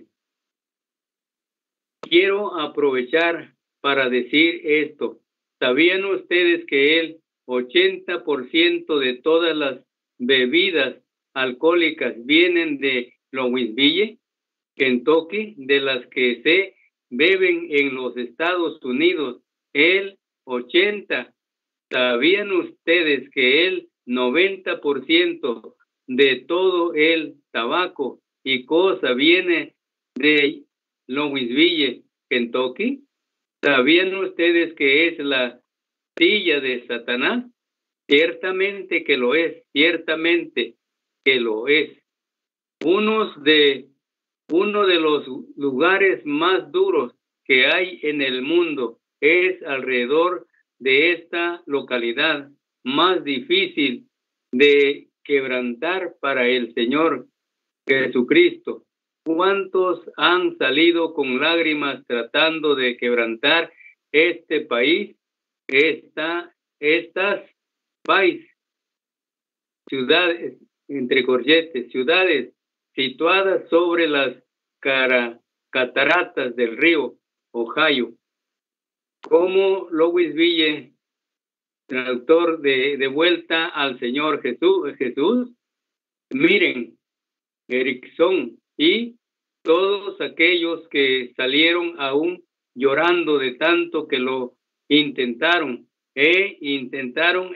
Quiero aprovechar para decir esto. ¿Sabían ustedes que el 80% de todas las bebidas alcohólicas vienen de Louisville, Kentucky, de las que se beben en los Estados Unidos? El 80%. ¿Sabían ustedes que el 90% de todo el tabaco y cosa viene de Louisville, Kentucky? ¿Sabían ustedes que es la silla de Satanás? Ciertamente que lo es, ciertamente que lo es. Uno de los lugares más duros que hay en el mundo es alrededor de esta localidad, más difícil de quebrantar para el Señor Jesucristo. ¿Cuántos han salido con lágrimas tratando de quebrantar este país, estas ciudades, entre corchetes, ciudades situadas sobre las cataratas del río Ohio. Como Louisville, traductor de Vuelta al Señor Jesús, miren, Erickson y todos aquellos que salieron aún llorando de tanto que lo intentaron, intentaron.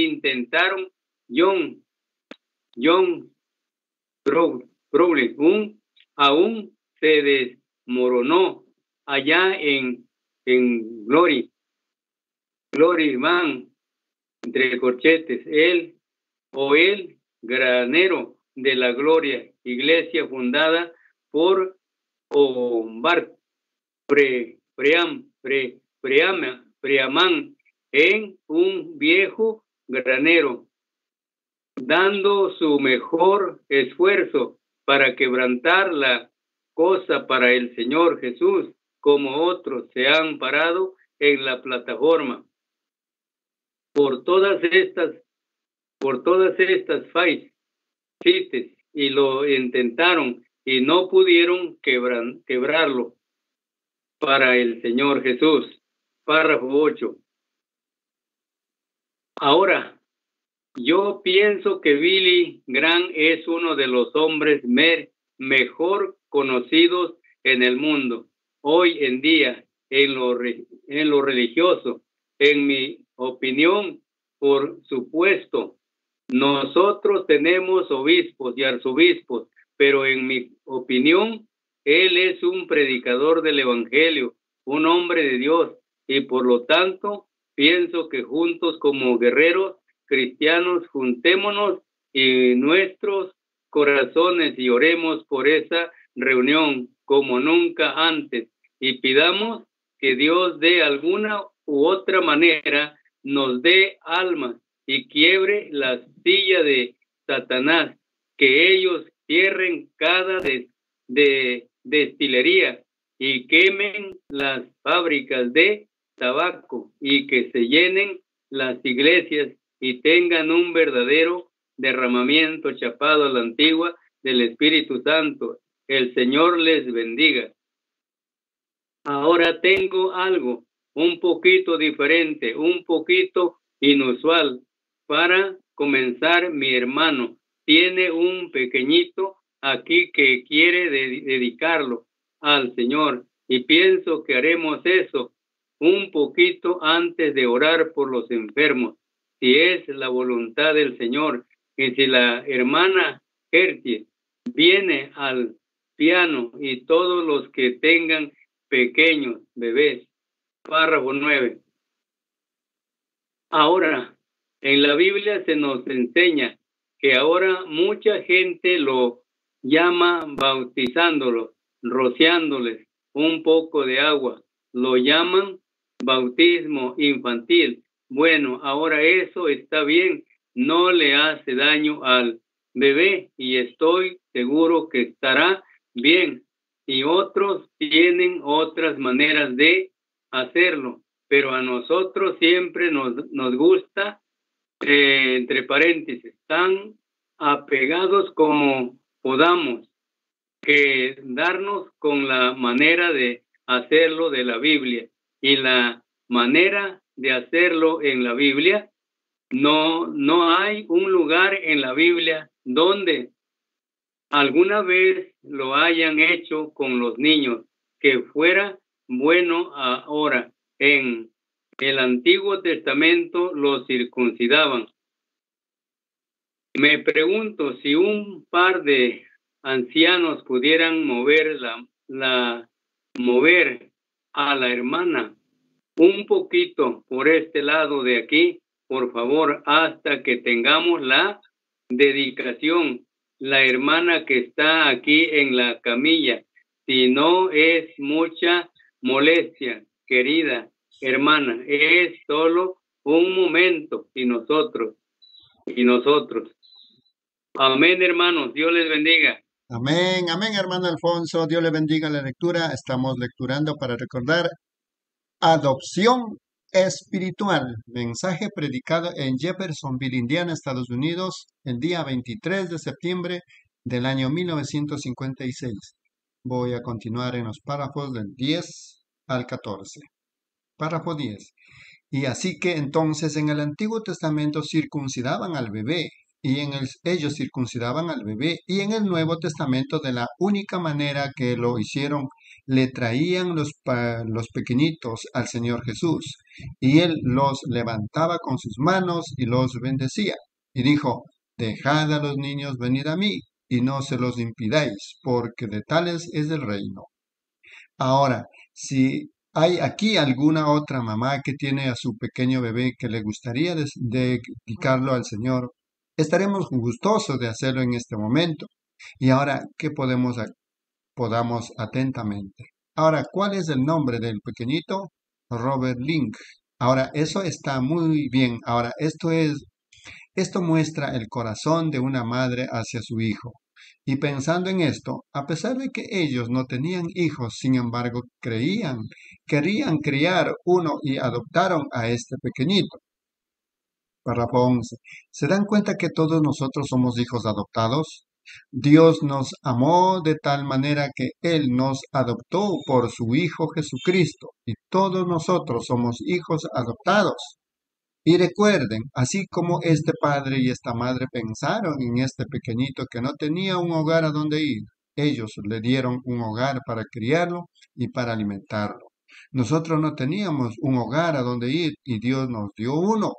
John Problem aún se desmoronó allá en Glory Man, entre corchetes, el granero de la gloria, iglesia fundada por Omar Preamán en un viejo granero, dando su mejor esfuerzo para quebrantar la cosa para el Señor Jesús, como otros se han parado en la plataforma. Por todas estas chistes, y lo intentaron y no pudieron quebrarlo para el Señor Jesús. Párrafo 8. Ahora, yo pienso que Billy Graham es uno de los hombres mejor conocidos en el mundo hoy en día en lo religioso. En mi opinión, por supuesto, nosotros tenemos obispos y arzobispos, pero en mi opinión, él es un predicador del evangelio, un hombre de Dios, y por lo tanto, pienso que juntos como guerreros cristianos, juntémonos en nuestros corazones y oremos por esa reunión como nunca antes, y pidamos que Dios de alguna u otra manera nos dé almas y quiebre la silla de Satanás, que ellos cierren cada destilería y quemen las fábricas de tabaco y que se llenen las iglesias y tengan un verdadero derramamiento chapado a la antigua del Espíritu Santo. El Señor les bendiga. Ahora tengo algo un poquito diferente, un poquito inusual. Para comenzar, mi hermano tiene un pequeñito aquí que quiere dedicarlo al Señor, y pienso que haremos eso un poquito antes de orar por los enfermos, si es la voluntad del Señor. Y si la hermana Gertie viene al piano y todos los que tengan pequeños bebés. Párrafo 9. Ahora, en la Biblia se nos enseña que ahora mucha gente lo llama bautizándolos, rociándoles un poco de agua. Lo llaman bautismo infantil. Bueno, ahora eso está bien, no le hace daño al bebé y estoy seguro que estará bien. Y otros tienen otras maneras de hacerlo, pero a nosotros siempre nos gusta, entre paréntesis, tan apegados como podamos, que darnos con la manera de hacerlo de la Biblia. Y la manera de hacerlo en la Biblia, no hay un lugar en la Biblia donde alguna vez lo hayan hecho con los niños que fuera bueno. Ahora, en el Antiguo Testamento los circuncidaban. Me pregunto si un par de ancianos pudieran mover a la hermana un poquito por este lado de aquí, por favor, hasta que tengamos la dedicación. La hermana que está aquí en la camilla, si no es mucha molestia, querida hermana, es solo un momento, y nosotros. Amén, hermanos, Dios les bendiga. Amén, amén, hermano Alfonso. Dios le bendiga la lectura. Estamos lecturando para recordar adopción espiritual. Mensaje predicado en Jeffersonville, Indiana, Estados Unidos, el día 23 de septiembre del año 1956. Voy a continuar en los párrafos del 10 al 14. Párrafo 10. Y así que entonces en el Antiguo Testamento circuncidaban al bebé, ellos circuncidaban al bebé, y en el Nuevo Testamento, de la única manera que lo hicieron, le traían los pequeñitos al Señor Jesús, y Él los levantaba con sus manos y los bendecía. Y dijo: dejad a los niños venir a mí, y no se los impidáis, porque de tales es el reino. Ahora, si hay aquí alguna otra mamá que tiene a su pequeño bebé que le gustaría dedicarlo al Señor, estaremos gustosos de hacerlo en este momento. Y ahora, ¿qué podamos atentamente? Ahora, ¿cuál es el nombre del pequeñito? Robert Link. Ahora, eso está muy bien. Ahora, esto muestra el corazón de una madre hacia su hijo. Y pensando en esto, a pesar de que ellos no tenían hijos, sin embargo, querían criar uno y adoptaron a este pequeñito. Párrafo 11. ¿Se dan cuenta que todos nosotros somos hijos adoptados? Dios nos amó de tal manera que Él nos adoptó por su Hijo Jesucristo, y todos nosotros somos hijos adoptados. Y recuerden, así como este padre y esta madre pensaron en este pequeñito que no tenía un hogar a donde ir, ellos le dieron un hogar para criarlo y para alimentarlo. Nosotros no teníamos un hogar a donde ir y Dios nos dio uno.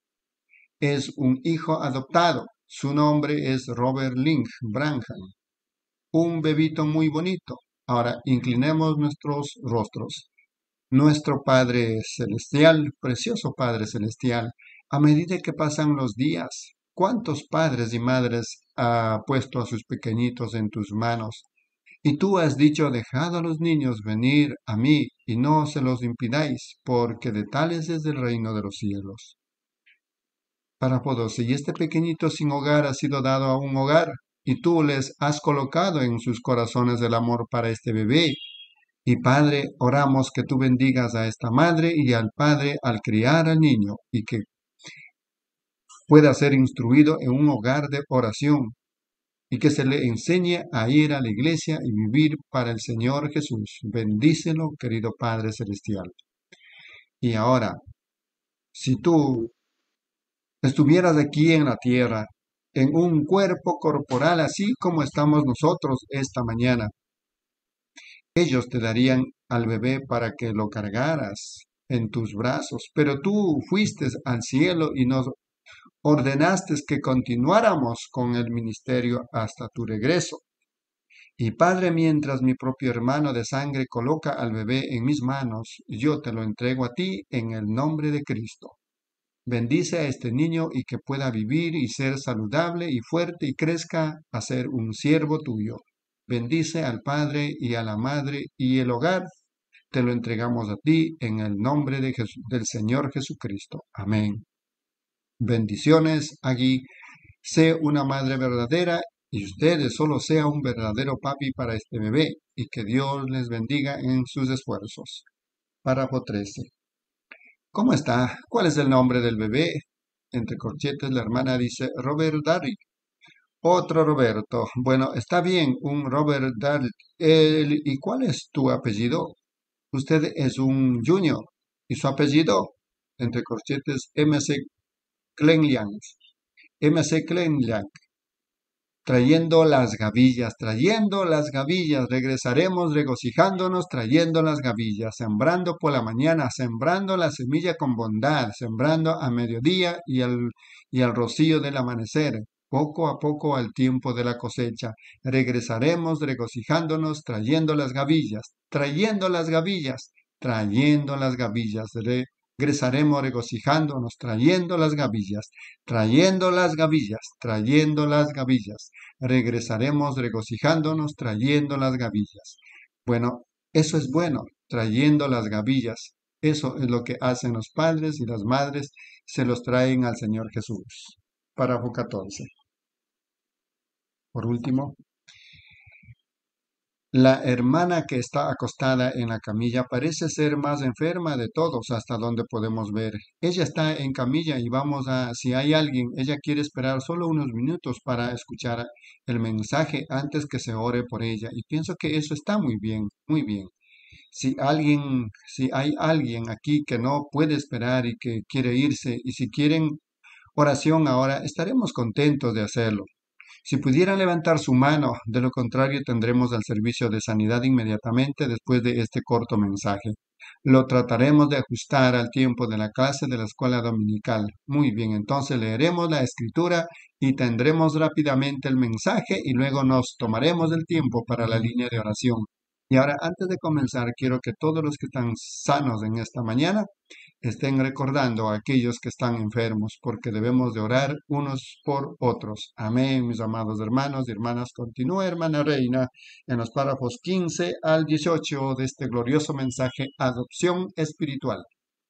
Es un hijo adoptado. Su nombre es Robert Link Branham. Un bebito muy bonito. Ahora inclinemos nuestros rostros. Nuestro Padre Celestial, precioso Padre Celestial, a medida que pasan los días, ¿cuántos padres y madres ha puesto a sus pequeñitos en tus manos? Y tú has dicho: dejad a los niños venir a mí y no se los impidáis, porque de tales es el reino de los cielos. Párrafo 12. Y este pequeñito sin hogar ha sido dado a un hogar, y tú les has colocado en sus corazones el amor para este bebé. Y Padre, oramos que tú bendigas a esta madre y al padre al criar al niño, y que pueda ser instruido en un hogar de oración, y que se le enseñe a ir a la iglesia y vivir para el Señor Jesús. Bendícelo, querido Padre Celestial. Y ahora, si tú estuvieras aquí en la tierra, en un cuerpo corporal así como estamos nosotros esta mañana, ellos te darían al bebé para que lo cargaras en tus brazos, pero tú fuiste al cielo y nos ordenaste que continuáramos con el ministerio hasta tu regreso. Y Padre, mientras mi propio hermano de sangre coloca al bebé en mis manos, yo te lo entrego a ti en el nombre de Cristo. Bendice a este niño y que pueda vivir y ser saludable y fuerte y crezca a ser un siervo tuyo. Bendice al Padre y a la Madre y el hogar. Te lo entregamos a ti en el nombre del Señor Jesucristo. Amén. Bendiciones allí. Sé una madre verdadera y ustedes solo sea un verdadero papi para este bebé, y que Dios les bendiga en sus esfuerzos. Párrafo 13. ¿Cómo está? ¿Cuál es el nombre del bebé? Entre corchetes la hermana dice: Robert Darry. Otro Roberto. Bueno, está bien, un Robert Darry. ¿Y cuál es tu apellido? Usted es un junior. ¿Y su apellido? Entre corchetes, M.C. Clenliang. M.C. Clenliang. Trayendo las gavillas, regresaremos regocijándonos trayendo las gavillas, sembrando por la mañana, sembrando la semilla con bondad, sembrando a mediodía y al rocío del amanecer, poco a poco al tiempo de la cosecha. Regresaremos regocijándonos trayendo las gavillas, regresaremos regocijándonos trayendo las gavillas, regresaremos regocijándonos trayendo las gavillas. Bueno, eso es bueno, trayendo las gavillas. Eso es lo que hacen los padres y las madres, se los traen al Señor Jesús. Párrafo 14. Por último, La hermana que está acostada en la camilla parece ser más enferma de todos hasta donde podemos ver. Ella está en camilla y si hay alguien, ella quiere esperar solo unos minutos para escuchar el mensaje antes que se ore por ella. Y pienso que eso está muy bien, muy bien. Si hay alguien aquí que no puede esperar y que quiere irse, y si quieren oración ahora, estaremos contentos de hacerlo. Si pudieran levantar su mano, de lo contrario tendremos el servicio de sanidad inmediatamente después de este corto mensaje. Lo trataremos de ajustar al tiempo de la clase de la escuela dominical. Muy bien, entonces leeremos la escritura y tendremos rápidamente el mensaje y luego nos tomaremos el tiempo para la línea de oración. Y ahora, antes de comenzar, quiero que todos los que están sanos en esta mañana estén recordando a aquellos que están enfermos, porque debemos de orar unos por otros. Amén, mis amados hermanos y hermanas. Continúa, hermana Reina, en los párrafos 15 al 18 de este glorioso mensaje, Adopción Espiritual.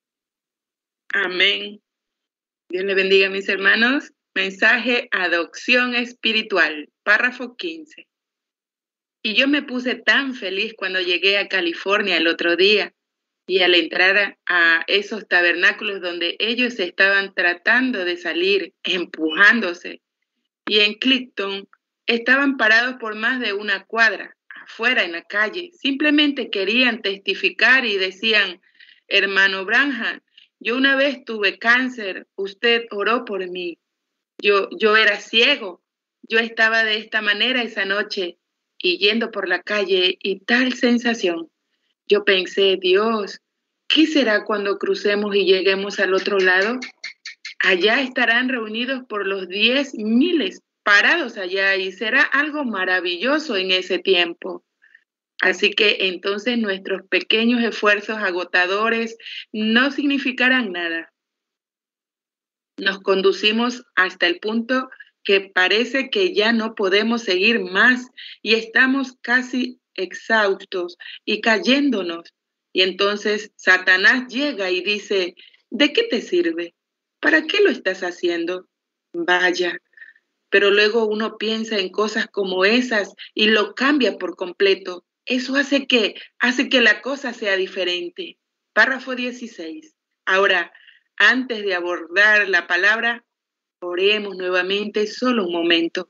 Amén. Dios le bendiga, mis hermanos. Mensaje Adopción Espiritual, párrafo 15. Y yo me puse tan feliz cuando llegué a California el otro día y al entrar a esos tabernáculos donde ellos estaban tratando de salir, empujándose. Y en Clifton estaban parados por más de una cuadra, afuera en la calle. Simplemente querían testificar y decían, hermano Branham, yo una vez tuve cáncer, usted oró por mí. Yo era ciego, yo estaba de esta manera esa noche y yendo por la calle y tal sensación. Yo pensé, Dios, ¿qué será cuando crucemos y lleguemos al otro lado? Allá estarán reunidos por los 10,000 parados allá y será algo maravilloso en ese tiempo. Así que entonces nuestros pequeños esfuerzos agotadores no significarán nada. Nos conducimos hasta el punto que parece que ya no podemos seguir más y estamos casi exhaustos y cayéndonos. Y entonces Satanás llega y dice, ¿de qué te sirve? ¿Para qué lo estás haciendo? Vaya, pero luego uno piensa en cosas como esas y lo cambia por completo. Eso hace que la cosa sea diferente. Párrafo 16. Ahora, antes de abordar la palabra, oremos nuevamente solo un momento.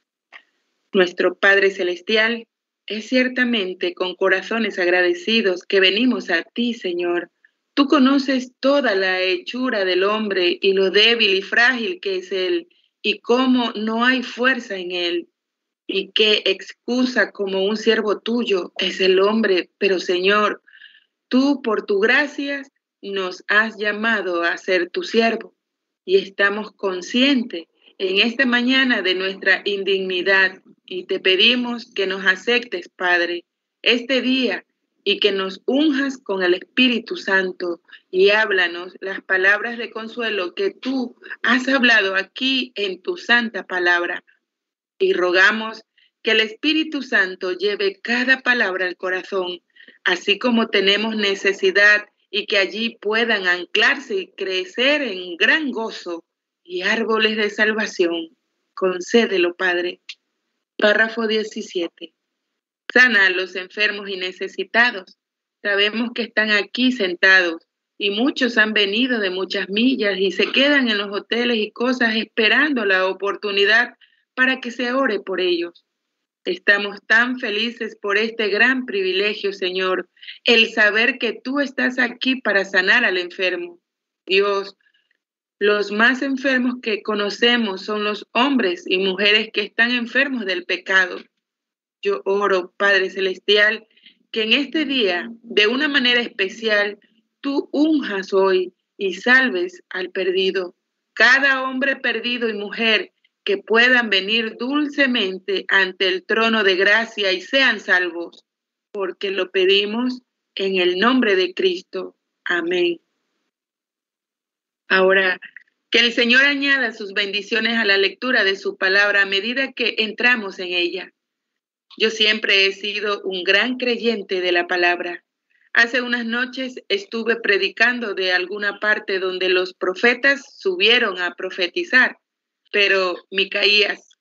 Nuestro Padre Celestial, es ciertamente con corazones agradecidos que venimos a ti, Señor. Tú conoces toda la hechura del hombre y lo débil y frágil que es él, y cómo no hay fuerza en él, y qué excusa como un siervo tuyo es el hombre. Pero, Señor, tú por tu gracia nos has llamado a ser tu siervo y estamos conscientes en esta mañana de nuestra indignidad y te pedimos que nos aceptes, Padre, este día y que nos unjas con el Espíritu Santo y háblanos las palabras de consuelo que tú has hablado aquí en tu santa palabra. Y rogamos que el Espíritu Santo lleve cada palabra al corazón, así como tenemos necesidad y que allí puedan anclarse y crecer en gran gozo y árboles de salvación. Concédelo, Padre. Párrafo 17. Sana a los enfermos y necesitados. Sabemos que están aquí sentados y muchos han venido de muchas millas y se quedan en los hoteles y cosas esperando la oportunidad para que se ore por ellos. Estamos tan felices por este gran privilegio, Señor, el saber que tú estás aquí para sanar al enfermo. Dios, los más enfermos que conocemos son los hombres y mujeres que están enfermos del pecado. Yo oro, Padre Celestial, que en este día, de una manera especial, tú unjas hoy y salves al perdido. Cada hombre perdido y mujer que puedan venir dulcemente ante el trono de gracia y sean salvos, porque lo pedimos en el nombre de Cristo. Amén. Ahora, que el Señor añada sus bendiciones a la lectura de su palabra a medida que entramos en ella. Yo siempre he sido un gran creyente de la palabra. Hace unas noches estuve predicando de alguna parte donde los profetas subieron a profetizar, pero Micaías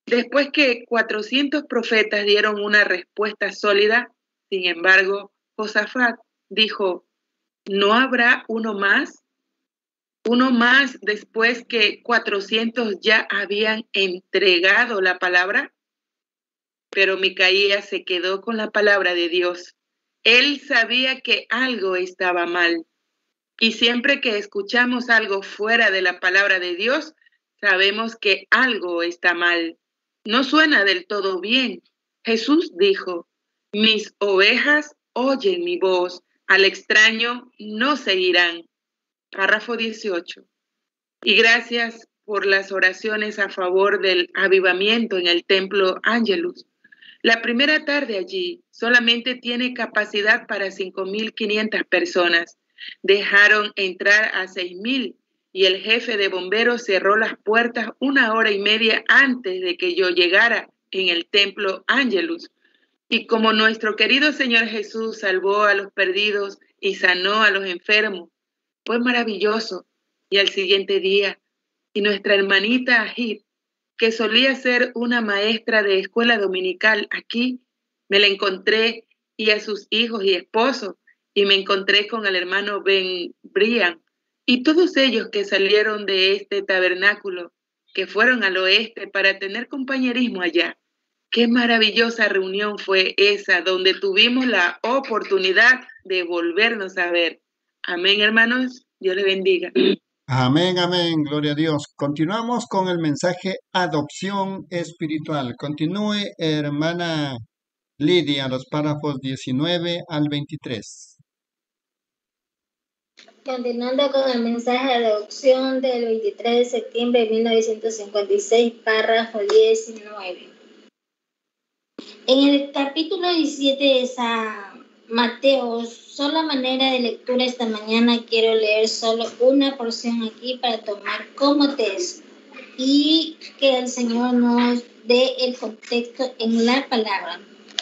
Después que 400 profetas dieron una respuesta sólida, sin embargo, Josafat dijo, ¿no habrá uno más? Uno más después que 400 ya habían entregado la palabra. Pero Micaías se quedó con la palabra de Dios. Él sabía que algo estaba mal. Y siempre que escuchamos algo fuera de la palabra de Dios, sabemos que algo está mal. No suena del todo bien. Jesús dijo, mis ovejas oyen mi voz, al extraño no seguirán. Párrafo 18. Y gracias por las oraciones a favor del avivamiento en el templo Angelus. La primera tarde allí solamente tiene capacidad para 5.500 personas. Dejaron entrar a 6.000 y el jefe de bomberos cerró las puertas 1 hora y media antes de que yo llegara en el templo Angelus. Y como nuestro querido Señor Jesús salvó a los perdidos y sanó a los enfermos, fue maravilloso. Y al siguiente día, y nuestra hermanita Ajit, que solía ser una maestra de escuela dominical aquí, me la encontré y a sus hijos y esposos, y me encontré con el hermano Ben Brian y todos ellos que salieron de este tabernáculo, que fueron al oeste para tener compañerismo allá. Qué maravillosa reunión fue esa, donde tuvimos la oportunidad de volvernos a ver. Amén, hermanos. Dios les bendiga. Amén, amén, gloria a Dios. Continuamos con el mensaje adopción espiritual. Continúe, hermana Lidia, los párrafos 19 al 23. Continuando con el mensaje de adopción del 23 de septiembre de 1956, párrafo 19. En el capítulo 17 de San Mateo, sola manera de lectura esta mañana, quiero leer solo una porción aquí para tomar como texto y que el Señor nos dé el contexto en la palabra.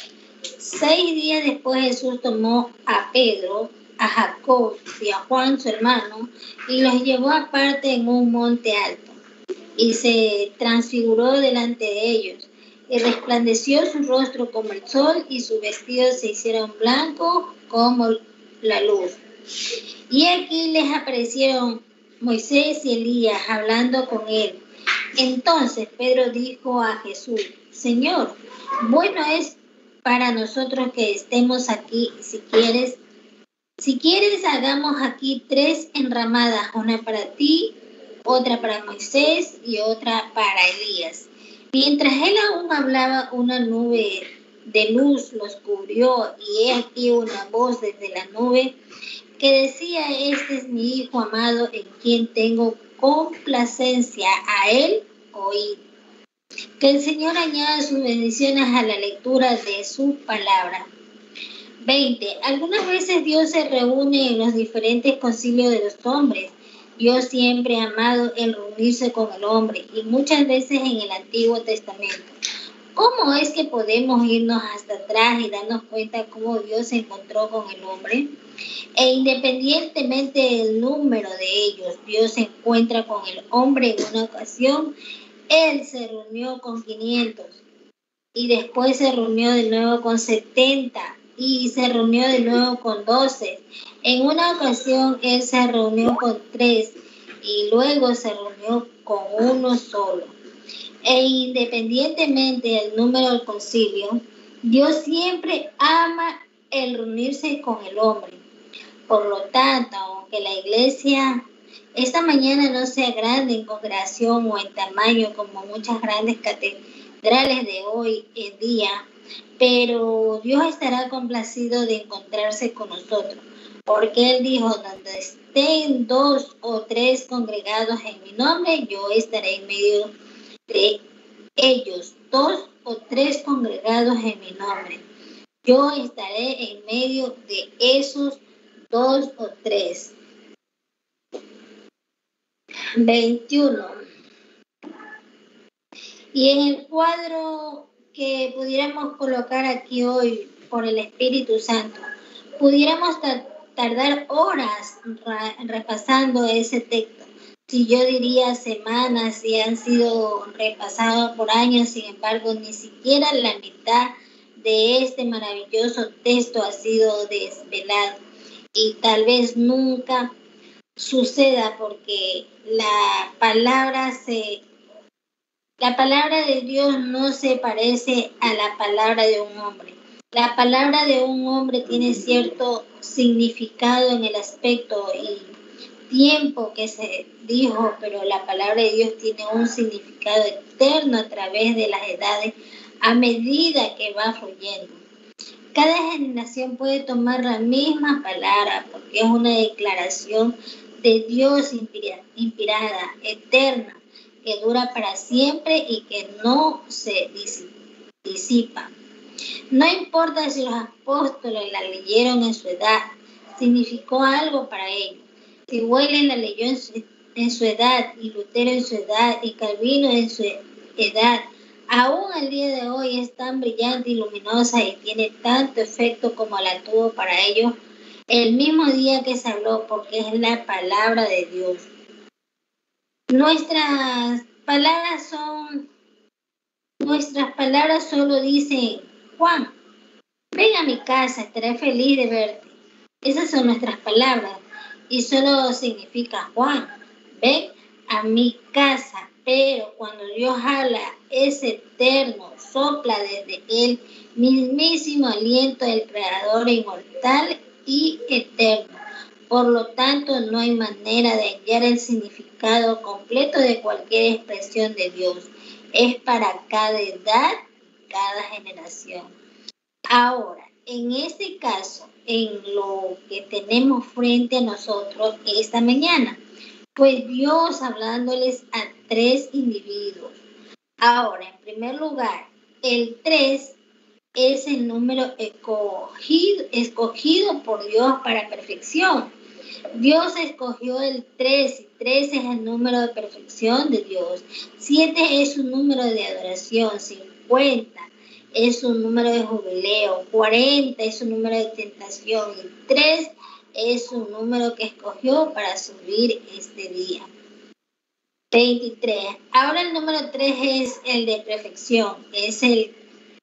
6 días después Jesús tomó a Pedro, a Jacob y a Juan su hermano y los llevó aparte en un monte alto y se transfiguró delante de ellos y resplandeció su rostro como el sol y sus vestidos se hicieron blancos como la luz. Y aquí les aparecieron Moisés y Elías hablando con él. Entonces Pedro dijo a Jesús, Señor, bueno es para nosotros que estemos aquí. Si quieres hagamos aquí 3 enramadas, una para ti, otra para Moisés y otra para Elías. Mientras él aún hablaba, una nube de luz los cubrió y he aquí una voz desde la nube que decía, este es mi Hijo amado en quien tengo complacencia, a él oíd. Que el Señor añada sus bendiciones a la lectura de su palabra. 20. Algunas veces Dios se reúne en los diferentes concilios de los hombres. Dios siempre ha amado el reunirse con el hombre y muchas veces en el Antiguo Testamento. ¿Cómo es que podemos irnos hasta atrás y darnos cuenta cómo Dios se encontró con el hombre? E independientemente del número de ellos, Dios se encuentra con el hombre en una ocasión. Él se reunió con 500 y después se reunió de nuevo con 70 y se reunió de nuevo con 12. En una ocasión él se reunió con 3 y luego se reunió con uno solo. E independientemente del número del concilio, Dios siempre ama el reunirse con el hombre. Por lo tanto, aunque la iglesia esta mañana no sea grande en congregación o en tamaño como muchas grandes catedrales de hoy en día, pero Dios estará complacido de encontrarse con nosotros, porque Él dijo, donde estén 2 o 3 congregados en mi nombre, yo estaré en medio de ellos. 2 o 3 congregados en mi nombre, yo estaré en medio de esos 2 o 3. 21. Y en el cuadro que pudiéramos colocar aquí hoy por el Espíritu Santo, pudiéramos tardar horas repasando ese texto. si yo diría semanas, y han sido repasados por años, sin embargo, ni siquiera la mitad de este maravilloso texto ha sido desvelado. Y tal vez nunca suceda porque la palabra de Dios no se parece a la palabra de un hombre. La palabra de un hombre tiene cierto significado en el aspecto y tiempo que se dijo, pero la palabra de Dios tiene un significado eterno a través de las edades a medida que va fluyendo. Cada generación puede tomar la misma palabra porque es una declaración de Dios inspirada, eterna, que dura para siempre y que no se disipa. No importa si los apóstoles la leyeron en su edad, significó algo para ellos. Si Wesley la leyó en su edad, y Lutero en su edad, y Calvino en su edad, aún al día de hoy es tan brillante y luminosa y tiene tanto efecto como la tuvo para ellos el mismo día que se habló, porque es la palabra de Dios. Nuestras palabras solo dicen: Juan, ven a mi casa, estaré feliz de verte. Esas son nuestras palabras y solo significa: Juan, ven a mi casa. Pero cuando Dios habla, es eterno, sopla desde el mismísimo aliento del Creador inmortal y eterno. Por lo tanto, no hay manera de hallar el significado completo de cualquier expresión de Dios. Es para cada edad, cada generación. Ahora, en este caso, en lo que tenemos frente a nosotros esta mañana, pues Dios hablándoles a 3 individuos. Ahora, en primer lugar, el 3 es el número escogido por Dios para perfección. Dios escogió el 3 y 3 es el número de perfección de Dios. 7 es un número de adoración. 50 es un número de jubileo. 40 es un número de tentación. Y 3 es un número que escogió para subir este día. 23. Ahora el número 3 es el de perfección. Es en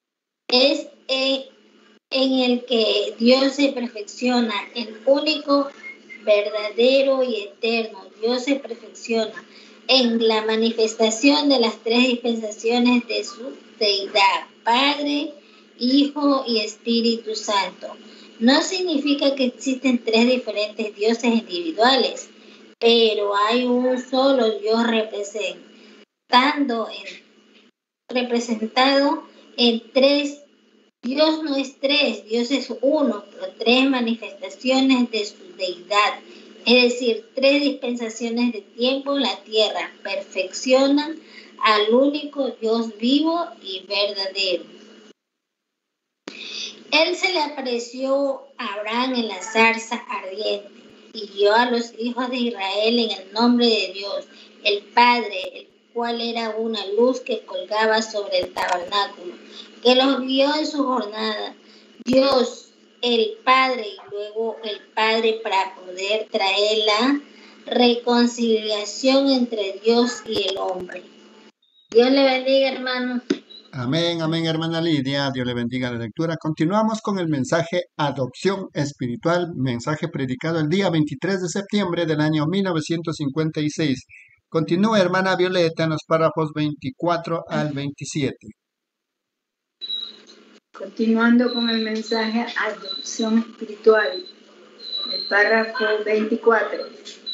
el que Dios se perfecciona, el único, verdadero y eterno. Dios se perfecciona en la manifestación de las 3 dispensaciones de su deidad: Padre, Hijo y Espíritu Santo. No significa que existen 3 diferentes dioses individuales, pero hay un solo Dios representado en 3. Dios no es 3, Dios es uno, pero 3 manifestaciones de su deidad, es decir, 3 dispensaciones de tiempo en la tierra, perfeccionan al único Dios vivo y verdadero. Él se le apareció a Abraham en la zarza ardiente y guió a los hijos de Israel en el nombre de Dios, el Padre, el cual era una luz que colgaba sobre el tabernáculo, que los guió en su jornada. Dios, el Padre, y luego el Padre, para poder traer la reconciliación entre Dios y el hombre. Dios le bendiga, hermanos. Amén, amén, hermana Lidia. Dios le bendiga la lectura. Continuamos con el mensaje Adopción Espiritual, mensaje predicado el día 23 de septiembre del año 1956. Continúa, hermana Violeta, en los párrafos 24 al 27. Continuando con el mensaje Adopción Espiritual, el párrafo 24.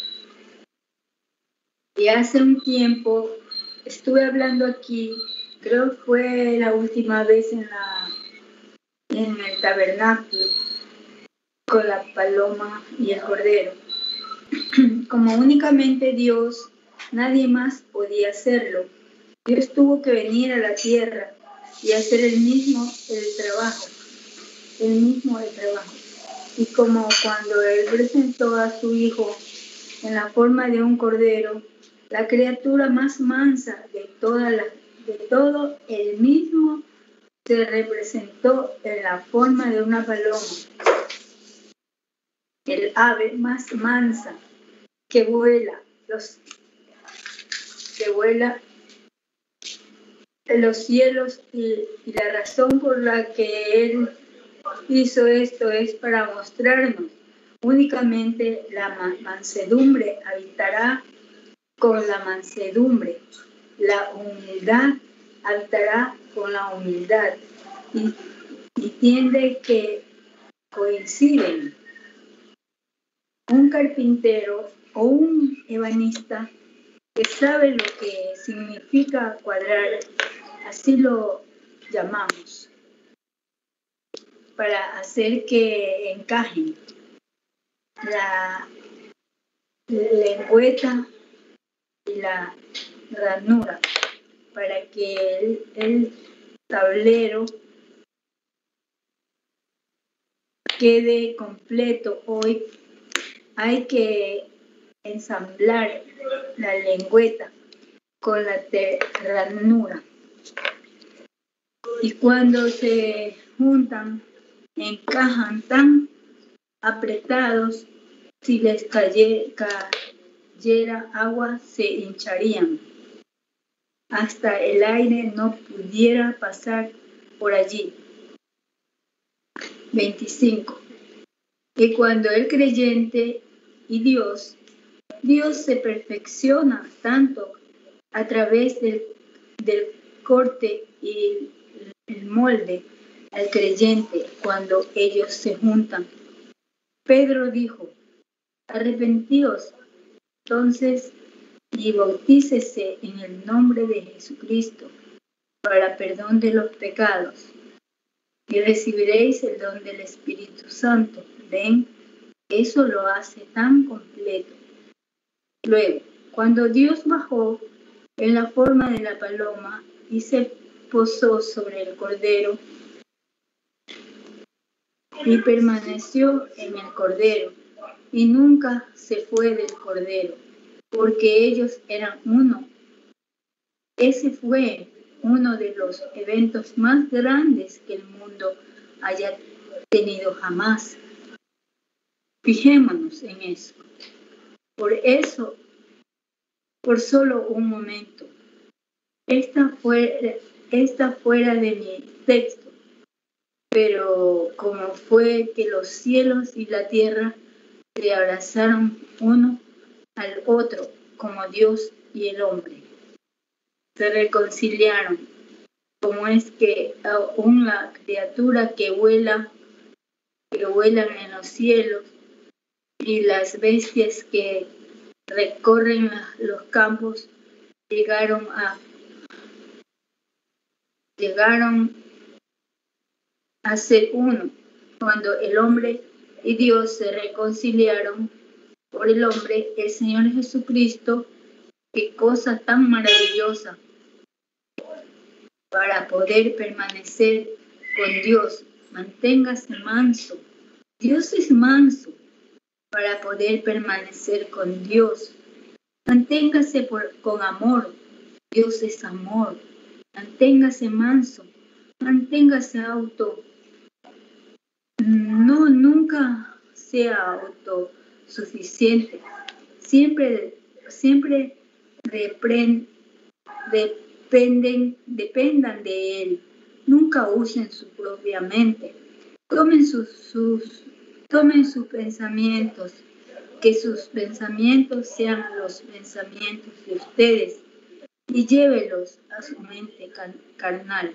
Y hace un tiempo estuve hablando aquí, creo que fue la última vez en el tabernáculo, con la paloma y el cordero. Como únicamente Dios, nadie más podía hacerlo. Dios tuvo que venir a la tierra y hacer el mismo trabajo. Y como cuando Él presentó a su Hijo en la forma de un cordero, la criatura más mansa de todo el mismo se representó en la forma de una paloma, el ave más mansa que vuela. que vuela en los cielos y la razón por la que Él hizo esto es para mostrarnos únicamente la mansedumbre habitará con la mansedumbre, la humildad habitará con la humildad y tiende que coinciden. Un carpintero o un ebanista que sabe lo que significa cuadrar, así lo llamamos, para hacer que encajen la lengüeta y la ranura, para que el tablero quede completo. Hoy hay que ensamblar la lengüeta con la ranura. Y cuando se juntan, encajan tan apretados, si les cayera agua, se hincharían. Hasta el aire no pudiera pasar por allí. 25. Y cuando el creyente y Dios se perfecciona tanto a través del corte y el molde al creyente cuando ellos se juntan. Pedro dijo, arrepentíos entonces y bautícese en el nombre de Jesucristo para perdón de los pecados y recibiréis el don del Espíritu Santo. ¿Ven? Eso lo hace tan completo. Luego, cuando Dios bajó en la forma de la paloma y se posó sobre el Cordero y permaneció en el Cordero y nunca se fue del Cordero, porque ellos eran uno. Ese fue uno de los eventos más grandes que el mundo haya tenido jamás. Fijémonos en eso. Por solo un momento. Esta fuera de mi texto, pero como fue que los cielos y la tierra se abrazaron uno al otro como Dios y el hombre. Se reconciliaron, como es que aún la criatura que vuelan en los cielos y las bestias que recorren los campos llegaron a ser uno. Cuando el hombre y Dios se reconciliaron por el hombre, el Señor Jesucristo, qué cosa tan maravillosa para poder permanecer con Dios. Manténgase manso. Dios es manso para poder permanecer con Dios. Manténgase con amor. Dios es amor. Manténgase manso. Manténgase nunca sea autosuficiente. Siempre dependan de Él. Nunca usen su propia mente. Tomen sus pensamientos, que sus pensamientos sean los pensamientos de ustedes y llévelos a su mente carnal.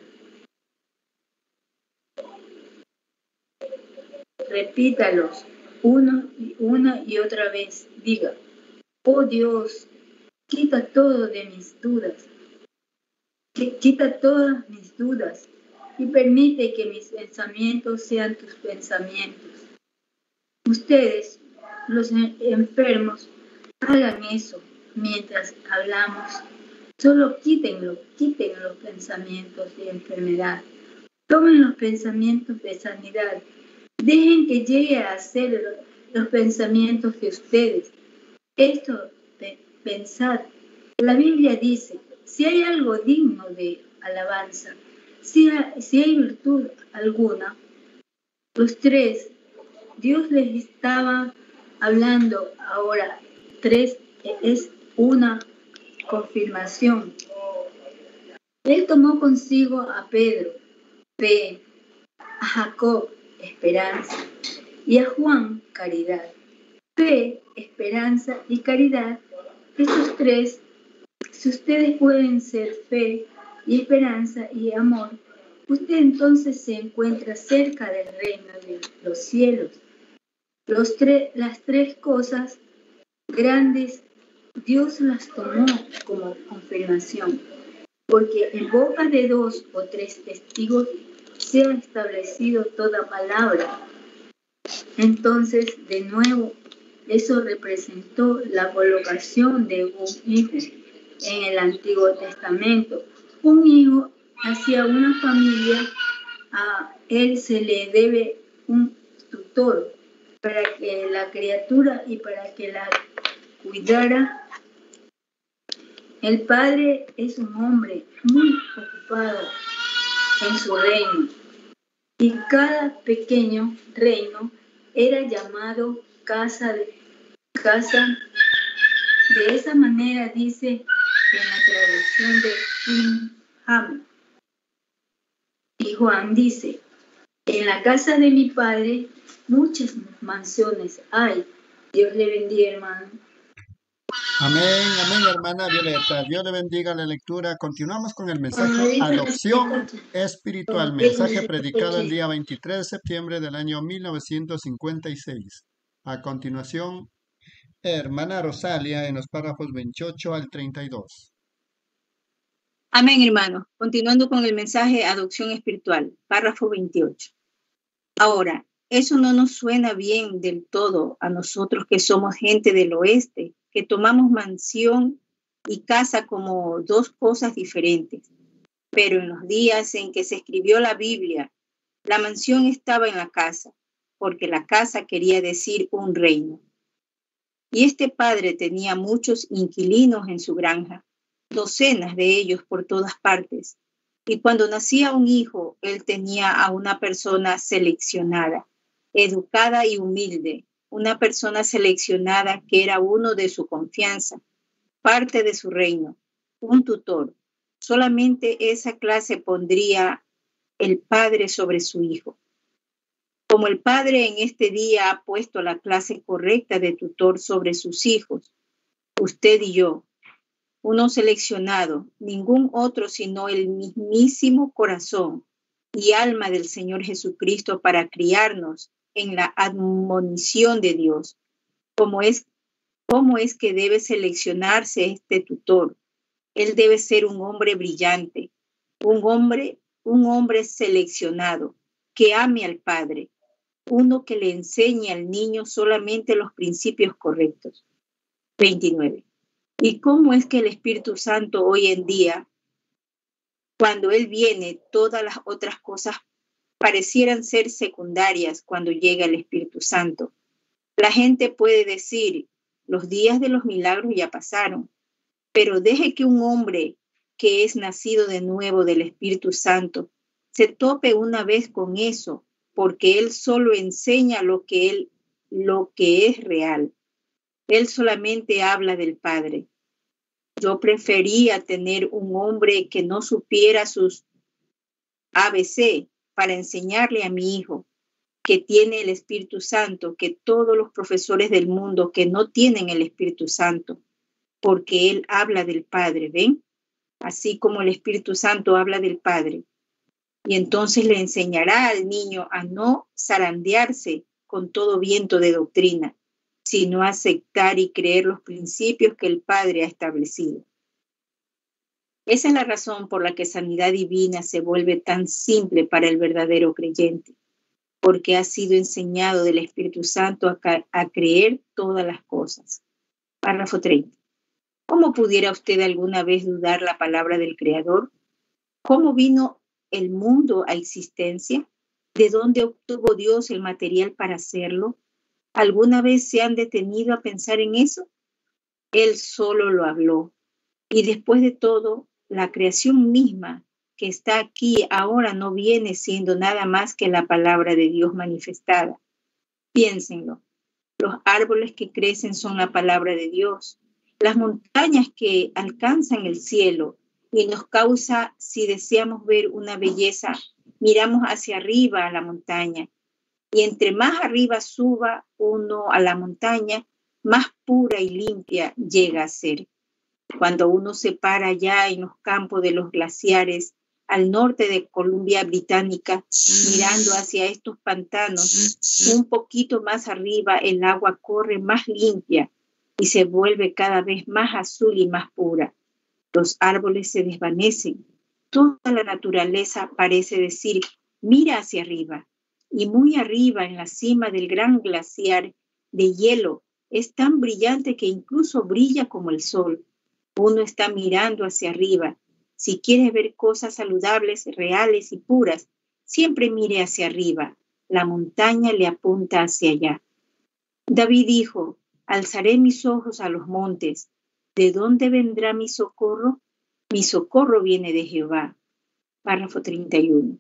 Repítalos una y otra vez. Diga, oh Dios, quita todo de mis dudas. Quita todas mis dudas y permite que mis pensamientos sean tus pensamientos. Ustedes, los enfermos, hagan eso mientras hablamos. Solo quiten los pensamientos de enfermedad. Tomen los pensamientos de sanidad. Dejen que llegue a ser los pensamientos de ustedes. Esto, pensad. La Biblia dice, si hay algo digno de alabanza, si hay virtud alguna, los tres, Dios les estaba hablando ahora, tres es una confirmación. Él tomó consigo a Pedro, fe, a Jacob, esperanza, y a Juan, caridad. Fe, esperanza y caridad, estos tres, si ustedes pueden ser fe y esperanza y amor, usted entonces se encuentra cerca del reino de los cielos. Las tres cosas grandes, Dios las tomó como confirmación, porque en boca de 2 o 3 testigos se ha establecido toda palabra. Entonces, de nuevo, eso representó la colocación de un hijo en el Antiguo Testamento. Un hijo hacia una familia, a él se le debe un tutor para que la criatura y para que la cuidara. El padre es un hombre muy ocupado en su reino, y cada pequeño reino era llamado casa. De esa manera dice en la traducción de King James. Y Juan dice: en la casa de mi padre muchas mansiones hay. Dios le bendiga, hermano. Amén, amén, hermana Violeta. Dios le bendiga la lectura. Continuamos con el mensaje Adopción Espiritual. Mensaje predicado el día 23 de septiembre del año 1956. A continuación, hermana Rosalia en los párrafos 28 al 32. Amén, hermano. Continuando con el mensaje Adopción Espiritual, párrafo 28. Ahora, eso no nos suena bien del todo a nosotros que somos gente del oeste, que tomamos mansión y casa como dos cosas diferentes. Pero en los días en que se escribió la Biblia, la mansión estaba en la casa, porque la casa quería decir un reino. Y este padre tenía muchos inquilinos en su granja, docenas de ellos por todas partes. Y cuando nacía un hijo, él tenía a una persona seleccionada, educada y humilde, una persona seleccionada que era uno de su confianza, parte de su reino, un tutor. Solamente esa clase pondría el padre sobre su hijo. Como el padre en este día ha puesto la clase correcta de tutor sobre sus hijos, usted y yo, uno seleccionado, ningún otro sino el mismísimo corazón y alma del Señor Jesucristo para criarnos en la admonición de Dios. ¿Cómo es que debe seleccionarse este tutor? Él debe ser un hombre brillante, un hombre seleccionado, que ame al Padre, uno que le enseñe al niño solamente los principios correctos. 29. ¿Y cómo es que el Espíritu Santo hoy en día, cuando Él viene, todas las otras cosas parecieran ser secundarias cuando llega el Espíritu Santo? La gente puede decir, los días de los milagros ya pasaron, pero deje que un hombre que es nacido de nuevo del Espíritu Santo se tope una vez con eso, porque Él solo enseña lo que es real. Él solamente habla del Padre. Yo prefería tener un hombre que no supiera sus ABC para enseñarle a mi hijo, que tiene el Espíritu Santo, que todos los profesores del mundo que no tienen el Espíritu Santo, porque Él habla del Padre, ¿ven? Así como el Espíritu Santo habla del Padre. Y entonces le enseñará al niño a no zarandearse con todo viento de doctrina, sino a aceptar y creer los principios que el Padre ha establecido. Esa es la razón por la que sanidad divina se vuelve tan simple para el verdadero creyente, porque ha sido enseñado del Espíritu Santo a creer todas las cosas. Párrafo 30. ¿Cómo pudiera usted alguna vez dudar la palabra del Creador? ¿Cómo vino el mundo a existencia? ¿De dónde obtuvo Dios el material para hacerlo? ¿Alguna vez se han detenido a pensar en eso? Él solo lo habló. Y después de todo, la creación misma que está aquí ahora no viene siendo nada más que la palabra de Dios manifestada. Piénsenlo. Los árboles que crecen son la palabra de Dios. las montañas que alcanzan el cielo y nos causa, si deseamos ver una belleza, miramos hacia arriba a la montaña. Y entre más arriba suba uno a la montaña, más pura y limpia llega a ser. Cuando uno se para allá en los campos de los glaciares, al norte de Columbia Británica, mirando hacia estos pantanos, un poquito más arriba el agua corre más limpia y se vuelve cada vez más azul y más pura. Los árboles se desvanecen. Toda la naturaleza parece decir, mira hacia arriba. Y muy arriba, en la cima del gran glaciar de hielo, es tan brillante que incluso brilla como el sol. Uno está mirando hacia arriba. Si quieres ver cosas saludables, reales y puras, siempre mire hacia arriba. La montaña le apunta hacia allá. David dijo, alzaré mis ojos a los montes. ¿De dónde vendrá mi socorro? Mi socorro viene de Jehová. Párrafo 31.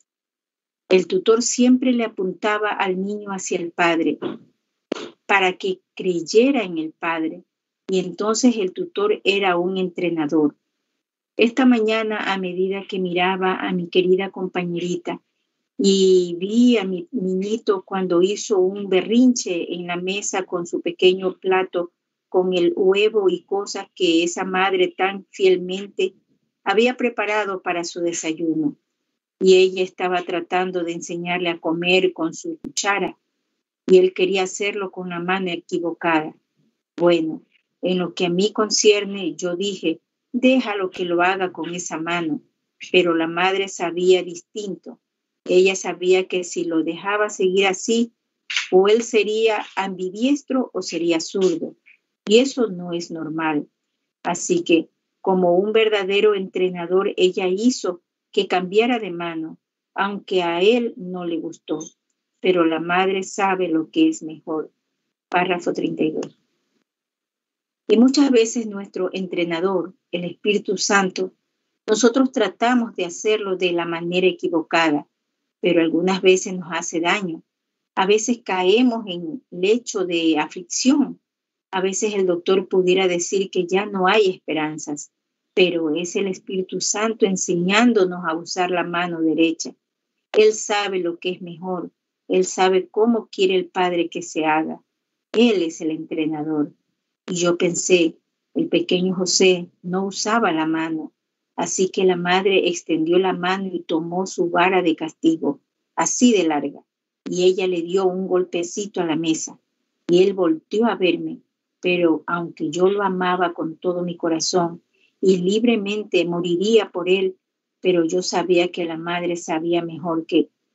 El tutor siempre le apuntaba al niño hacia el Padre para que creyera en el Padre. Y entonces el tutor era un entrenador. Esta mañana, a medida que miraba a mi querida compañerita y vi a mi niñito cuando hizo un berrinche en la mesa con su pequeño plato, con el huevo y cosas que esa madre tan fielmente había preparado para su desayuno. Y ella estaba tratando de enseñarle a comer con su cuchara y él quería hacerlo con la mano equivocada. Bueno, en lo que a mí concierne, yo dije, déjalo que lo haga con esa mano, pero la madre sabía distinto. Ella sabía que si lo dejaba seguir así, o él sería ambidiestro o sería zurdo, y eso no es normal. Así que, como un verdadero entrenador, ella hizo que cambiara de mano, aunque a él no le gustó, pero la madre sabe lo que es mejor. Párrafo 32. Y muchas veces nuestro entrenador, el Espíritu Santo, nosotros tratamos de hacerlo de la manera equivocada, pero algunas veces nos hace daño. A veces caemos en lecho de aflicción. A veces el doctor pudiera decir que ya no hay esperanzas, pero es el Espíritu Santo enseñándonos a usar la mano derecha. Él sabe lo que es mejor. Él sabe cómo quiere el Padre que se haga. Él es el entrenador. Y yo pensé, el pequeño José no usaba la mano, así que la madre extendió la mano y tomó su vara de castigo, así de larga, y ella le dio un golpecito a la mesa. Y él volteó a verme, pero aunque yo lo amaba con todo mi corazón y libremente moriría por él, pero yo sabía que la madre sabía mejor.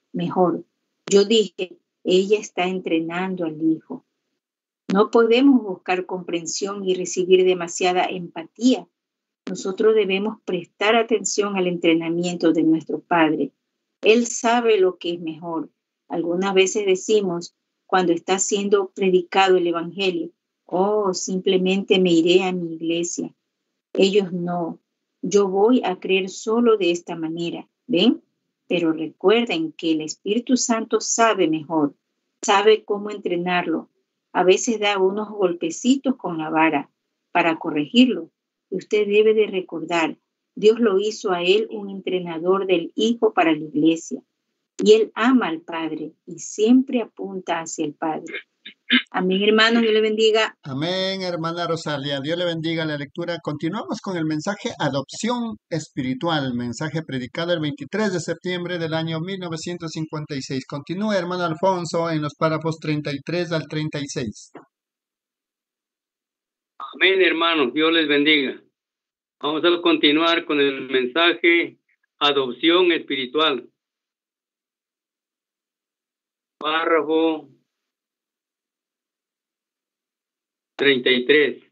Yo dije, ella está entrenando al hijo. No podemos buscar comprensión y recibir demasiada empatía. Nosotros debemos prestar atención al entrenamiento de nuestro Padre. Él sabe lo que es mejor. Algunas veces decimos, cuando está siendo predicado el Evangelio, simplemente me iré a mi iglesia. Ellos no. Yo voy a creer solo de esta manera. ¿Ven? Pero recuerden que el Espíritu Santo sabe mejor. Sabe cómo entrenarlo. A veces da unos golpecitos con la vara para corregirlo. Y usted debe de recordar, Dios lo hizo a él un entrenador del Hijo para la iglesia. Y él ama al Padre y siempre apunta hacia el Padre. Amén, hermanos, Dios le bendiga. Amén, hermana Rosalia. Dios le bendiga la lectura. Continuamos con el mensaje Adopción Espiritual, mensaje predicado el 23 de septiembre del año 1956. Continúa, hermano Alfonso, en los párrafos 33 al 36. Amén, hermanos. Dios les bendiga. Vamos a continuar con el mensaje Adopción Espiritual. Párrafo 33.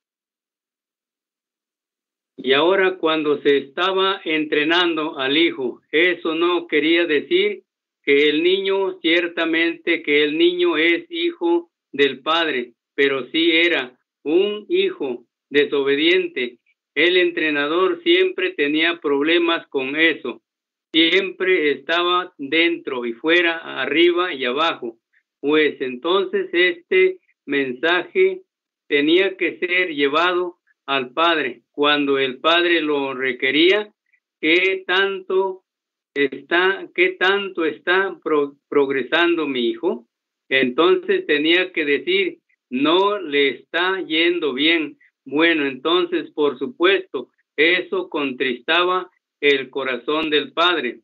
Y ahora cuando se estaba entrenando al hijo, eso no quería decir que el niño, ciertamente que el niño es hijo del padre, pero sí era un hijo desobediente. El entrenador siempre tenía problemas con eso. Siempre estaba dentro y fuera, arriba y abajo. Pues entonces este mensaje tenía que ser llevado al padre cuando el padre lo requería. ¿Qué tanto está progresando mi hijo? Entonces tenía que decir, no le está yendo bien. Bueno, entonces, por supuesto, eso contristaba el corazón del padre.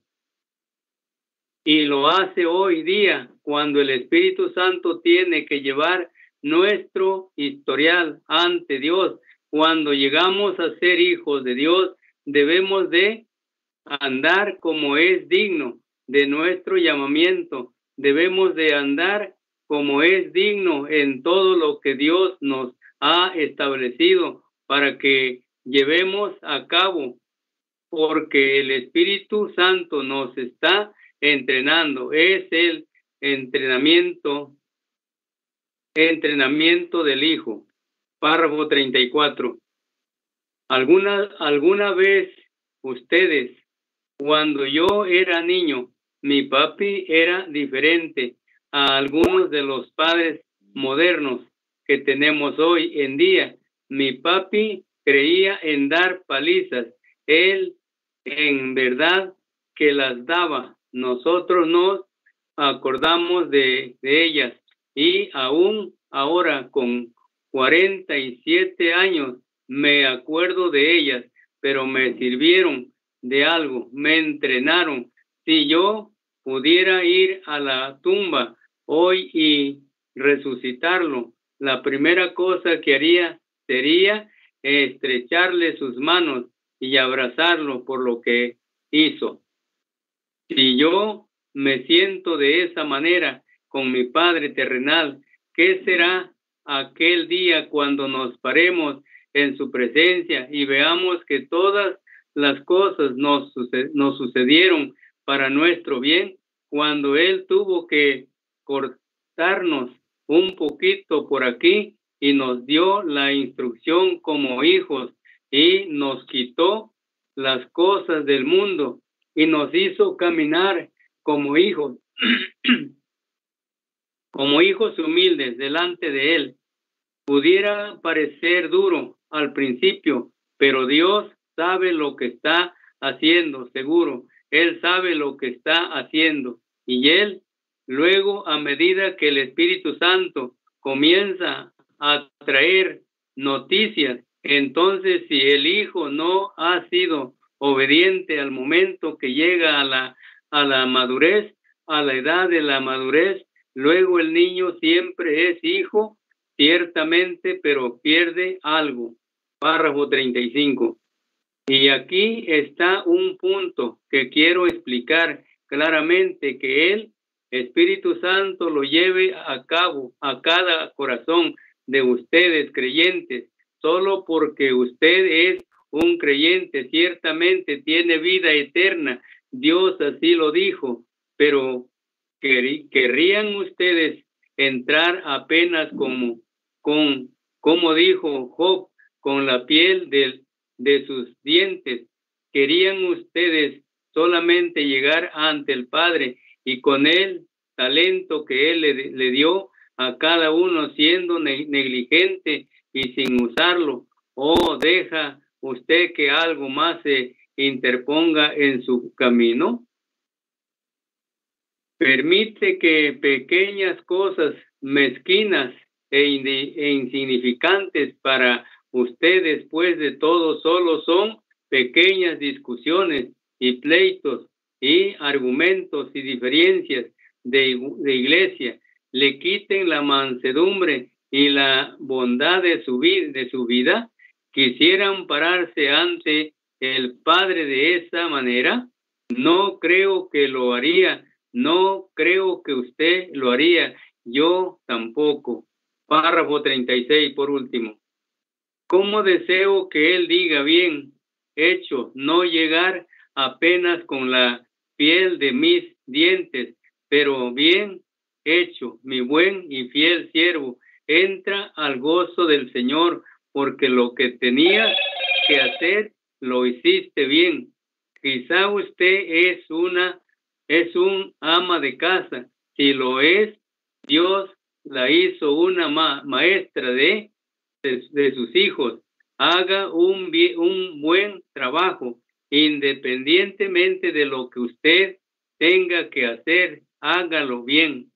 Y lo hace hoy día cuando el Espíritu Santo tiene que llevar nuestro historial ante Dios. Cuando llegamos a ser hijos de Dios, debemos de andar como es digno de nuestro llamamiento. Debemos de andar como es digno en todo lo que Dios nos ha establecido para que llevemos a cabo, porque el Espíritu Santo nos está entrenando. Es el entrenamiento del Hijo. Párrafo 34. ¿Alguna vez ustedes, cuando yo era niño, mi papi era diferente a algunos de los padres modernos que tenemos hoy en día? Mi papi creía en dar palizas. Él en verdad que las daba. Nosotros nos acordamos de ellas y aún ahora con 47 años me acuerdo de ellas, pero me sirvieron de algo, me entrenaron. Si yo pudiera ir a la tumba hoy y resucitarlo, la primera cosa que haría sería estrecharle sus manos y abrazarlo por lo que hizo. Si yo me siento de esa manera con mi Padre terrenal, ¿qué será aquel día cuando nos paremos en su presencia y veamos que todas las cosas nos sucedieron para nuestro bien? Cuando Él tuvo que cortarnos un poquito por aquí y nos dio la instrucción como hijos y nos quitó las cosas del mundo y nos hizo caminar como hijos, como hijos humildes delante de Él. Pudiera parecer duro al principio, pero Dios sabe lo que está haciendo, seguro. Él sabe lo que está haciendo. Y Él, luego, a medida que el Espíritu Santo comienza a traer noticias, entonces si el Hijo no ha sido obediente al momento que llega a la madurez, a la edad de la madurez, luego el niño siempre es hijo, ciertamente, pero pierde algo. Párrafo 35. Y aquí está un punto que quiero explicar claramente, que el Espíritu Santo lo lleve a cabo a cada corazón de ustedes creyentes. Solo porque usted es un creyente, ciertamente tiene vida eterna. Dios así lo dijo, pero ¿querrían ustedes entrar apenas como dijo Job, con la piel de sus dientes? ¿Querían ustedes solamente llegar ante el Padre y con el talento que Él le dio a cada uno siendo negligente y sin usarlo? ¿O deja usted que algo más se interponga en su camino? Permite que pequeñas cosas mezquinas e insignificantes para usted después de todo solo son pequeñas discusiones y pleitos y argumentos y diferencias de iglesia, le quiten la mansedumbre y la bondad de su vida. ¿Quisieran pararse ante el Padre de esa manera? No creo que lo haría. No creo que usted lo haría. Yo tampoco. Párrafo 36, por último. ¿Cómo deseo que Él diga bien hecho, no llegar apenas con la piel de mis dientes, pero bien hecho, mi buen y fiel siervo, entra al gozo del Señor, porque lo que tenías que hacer lo hiciste bien. Quizá usted es un ama de casa. Si lo es, Dios la hizo una maestra de de sus hijos. Haga un buen trabajo, independientemente de lo que usted tenga que hacer, hágalo bien.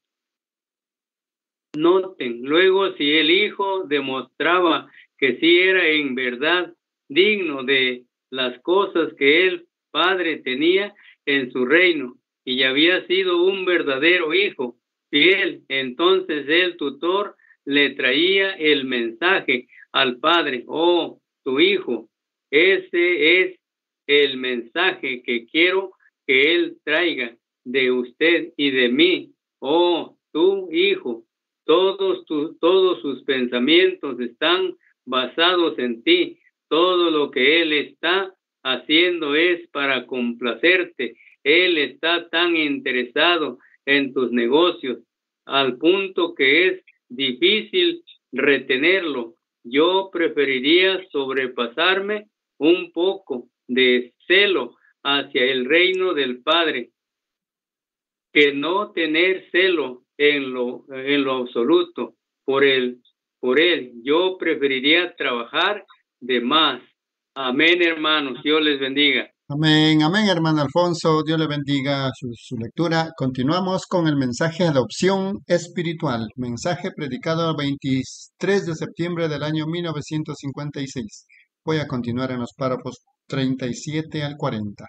Noten, luego si el hijo demostraba que sí era en verdad digno de las cosas que el padre tenía en su reino y había sido un verdadero hijo fiel, entonces el tutor le traía el mensaje al padre: oh, tu hijo, ese es el mensaje que quiero que él traiga de usted y de mí. Oh, tu hijo, todos sus pensamientos están basados en ti. Todo lo que él está haciendo es para complacerte. Él está tan interesado en tus negocios al punto que es difícil retenerlo. Yo preferiría sobrepasarme un poco de celo hacia el reino del Padre que no tener celo en lo absoluto por él. Yo preferiría trabajar de más. Amén, hermanos. Dios les bendiga. Amén, amén, hermano Alfonso. Dios le bendiga su lectura. Continuamos con el mensaje de adopción espiritual. Mensaje predicado el 23 de septiembre del año 1956. Voy a continuar en los párrafos 37 al 40.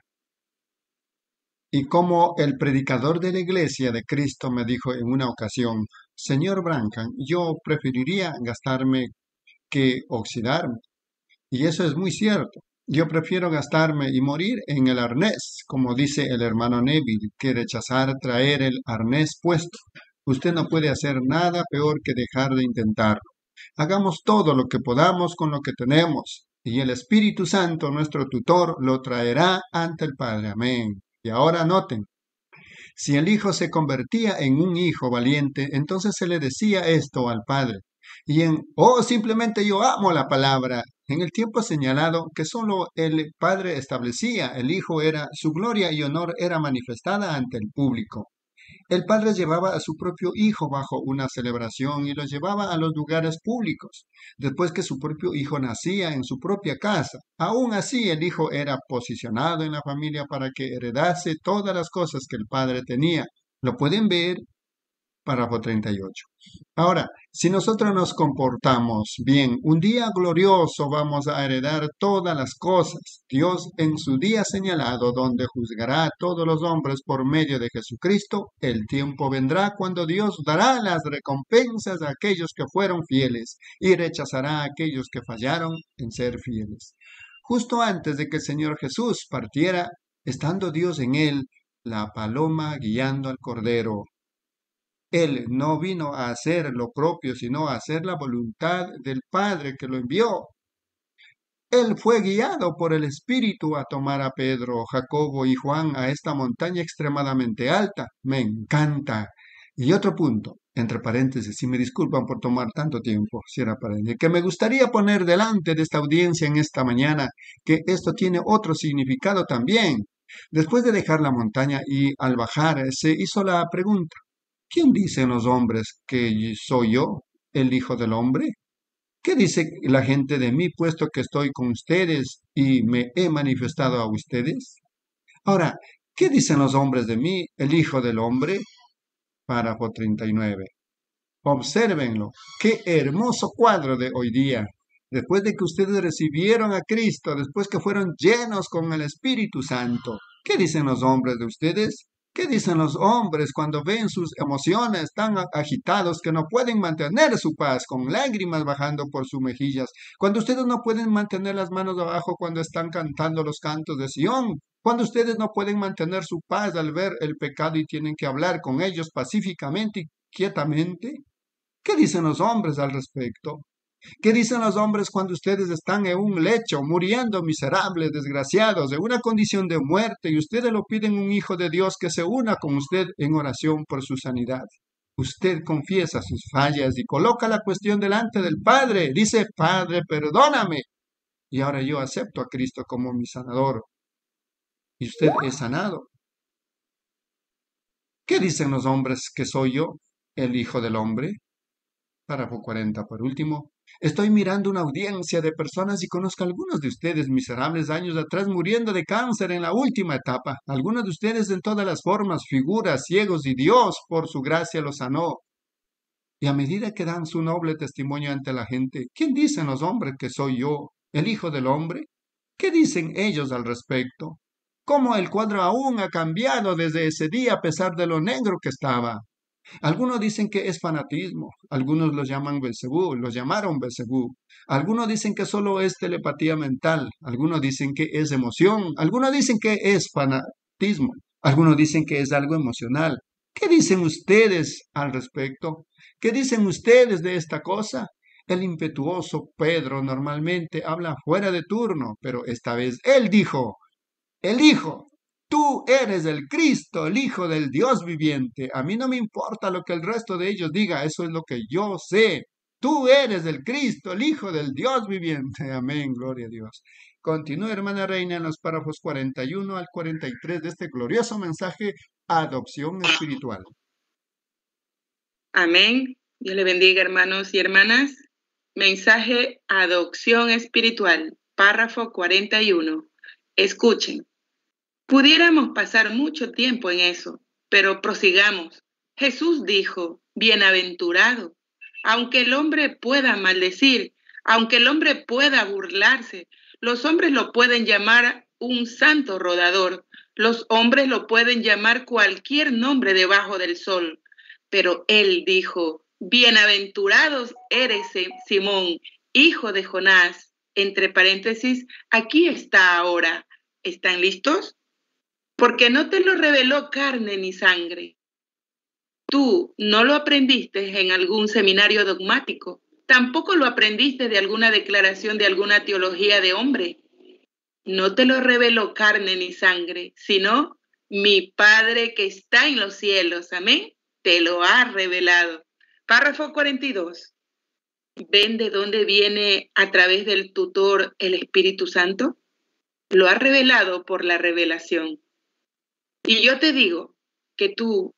Y como el predicador de la iglesia de Cristo me dijo en una ocasión: Señor Branham, yo preferiría gastarme que oxidarme. Y eso es muy cierto. Yo prefiero gastarme y morir en el arnés, como dice el hermano Neville, que rechazar traer el arnés puesto. Usted no puede hacer nada peor que dejar de intentarlo. Hagamos todo lo que podamos con lo que tenemos, y el Espíritu Santo, nuestro tutor, lo traerá ante el Padre. Amén. Y ahora noten, si el hijo se convertía en un hijo valiente, entonces se le decía esto al Padre. Y simplemente yo amo la palabra. En el tiempo señalado que solo el Padre establecía, el Hijo era, su gloria y honor era manifestada ante el público. El Padre llevaba a su propio Hijo bajo una celebración y lo llevaba a los lugares públicos, después que su propio Hijo nacía en su propia casa. Aún así, el Hijo era posicionado en la familia para que heredase todas las cosas que el Padre tenía. Lo pueden ver, párrafo 38. Ahora, si nosotros nos comportamos bien, un día glorioso vamos a heredar todas las cosas. Dios en su día señalado, donde juzgará a todos los hombres por medio de Jesucristo, el tiempo vendrá cuando Dios dará las recompensas a aquellos que fueron fieles y rechazará a aquellos que fallaron en ser fieles. Justo antes de que el Señor Jesús partiera, estando Dios en él, la paloma guiando al cordero. Él no vino a hacer lo propio, sino a hacer la voluntad del Padre que lo envió. Él fue guiado por el Espíritu a tomar a Pedro, Jacobo y Juan a esta montaña extremadamente alta. Me encanta. Y otro punto, entre paréntesis, si me disculpan por tomar tanto tiempo, cierra paréntesis, que me gustaría poner delante de esta audiencia en esta mañana, que esto tiene otro significado también. Después de dejar la montaña y al bajar, se hizo la pregunta: ¿quién dicen los hombres que soy yo, el Hijo del Hombre? ¿Qué dice la gente de mí, puesto que estoy con ustedes y me he manifestado a ustedes? Ahora, ¿qué dicen los hombres de mí, el Hijo del Hombre? Párrafo 39. Obsérvenlo. Qué hermoso cuadro de hoy día. Después de que ustedes recibieron a Cristo, después que fueron llenos con el Espíritu Santo, ¿qué dicen los hombres de ustedes? ¿Qué dicen los hombres cuando ven sus emociones tan agitados que no pueden mantener su paz, con lágrimas bajando por sus mejillas? Cuando ustedes no pueden mantener las manos abajo cuando están cantando los cantos de Sión. Cuando ustedes no pueden mantener su paz al ver el pecado y tienen que hablar con ellos pacíficamente y quietamente. ¿Qué dicen los hombres al respecto? ¿Qué dicen los hombres cuando ustedes están en un lecho, muriendo miserables, desgraciados, en una condición de muerte, y ustedes lo piden a un hijo de Dios que se una con usted en oración por su sanidad? Usted confiesa sus fallas y coloca la cuestión delante del Padre. Dice: Padre, perdóname. Y ahora yo acepto a Cristo como mi sanador. Y usted es sanado. ¿Qué dicen los hombres que soy yo, el Hijo del Hombre? Párrafo 40, por último. Estoy mirando una audiencia de personas y conozco a algunos de ustedes miserables años atrás muriendo de cáncer en la última etapa. Algunos de ustedes en todas las formas, figuras, ciegos, y Dios por su gracia los sanó. Y a medida que dan su noble testimonio ante la gente, ¿quién dicen los hombres que soy yo, el Hijo del Hombre? ¿Qué dicen ellos al respecto? ¿Cómo el cuadro aún ha cambiado desde ese día a pesar de lo negro que estaba? Algunos dicen que es fanatismo, algunos lo llaman Belcebú, lo llamaron Belcebú. Algunos dicen que solo es telepatía mental, algunos dicen que es emoción, algunos dicen que es fanatismo, algunos dicen que es algo emocional. ¿Qué dicen ustedes al respecto? ¿Qué dicen ustedes de esta cosa? El impetuoso Pedro normalmente habla fuera de turno, pero esta vez él dijo, el Hijo, tú eres el Cristo, el Hijo del Dios viviente. A mí no me importa lo que el resto de ellos diga, eso es lo que yo sé. Tú eres el Cristo, el Hijo del Dios viviente. Amén, gloria a Dios. Continúa, hermana Reina, en los párrafos 41 al 43 de este glorioso mensaje, Adopción Espiritual. Amén. Dios le bendiga, hermanos y hermanas. Mensaje Adopción Espiritual, párrafo 41. Escuchen. Pudiéramos pasar mucho tiempo en eso, pero prosigamos. Jesús dijo, bienaventurado, aunque el hombre pueda maldecir, aunque el hombre pueda burlarse, los hombres lo pueden llamar un santo rodador, los hombres lo pueden llamar cualquier nombre debajo del sol, pero él dijo, bienaventurados eres, Simón, hijo de Jonás, entre paréntesis, aquí está ahora. ¿Están listos? Porque no te lo reveló carne ni sangre. Tú no lo aprendiste en algún seminario dogmático, tampoco lo aprendiste de alguna declaración de alguna teología de hombre. No te lo reveló carne ni sangre, sino mi Padre que está en los cielos, amén, te lo ha revelado. Párrafo 42. ¿Ven de dónde viene a través del tutor el Espíritu Santo? Lo ha revelado por la revelación. Y yo te digo que tú,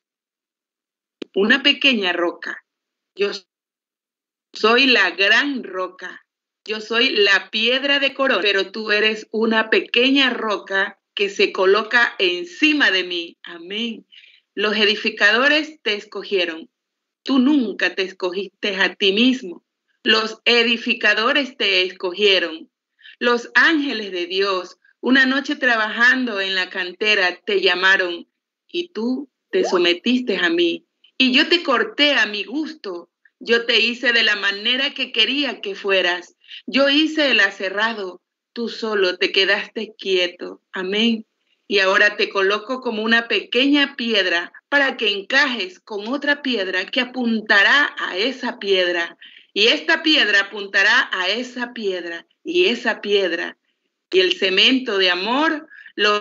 una pequeña roca, yo soy la gran roca, yo soy la piedra de corona, pero tú eres una pequeña roca que se coloca encima de mí. Amén. Los edificadores te escogieron. Tú nunca te escogiste a ti mismo. Los edificadores te escogieron. Los ángeles de Dios, una noche trabajando en la cantera, te llamaron y tú te sometiste a mí. Y yo te corté a mi gusto. Yo te hice de la manera que quería que fueras. Yo hice el aserrado. Tú solo te quedaste quieto. Amén. Y ahora te coloco como una pequeña piedra para que encajes con otra piedra que apuntará a esa piedra. Y esta piedra apuntará a esa piedra y esa piedra. Y el cemento de amor los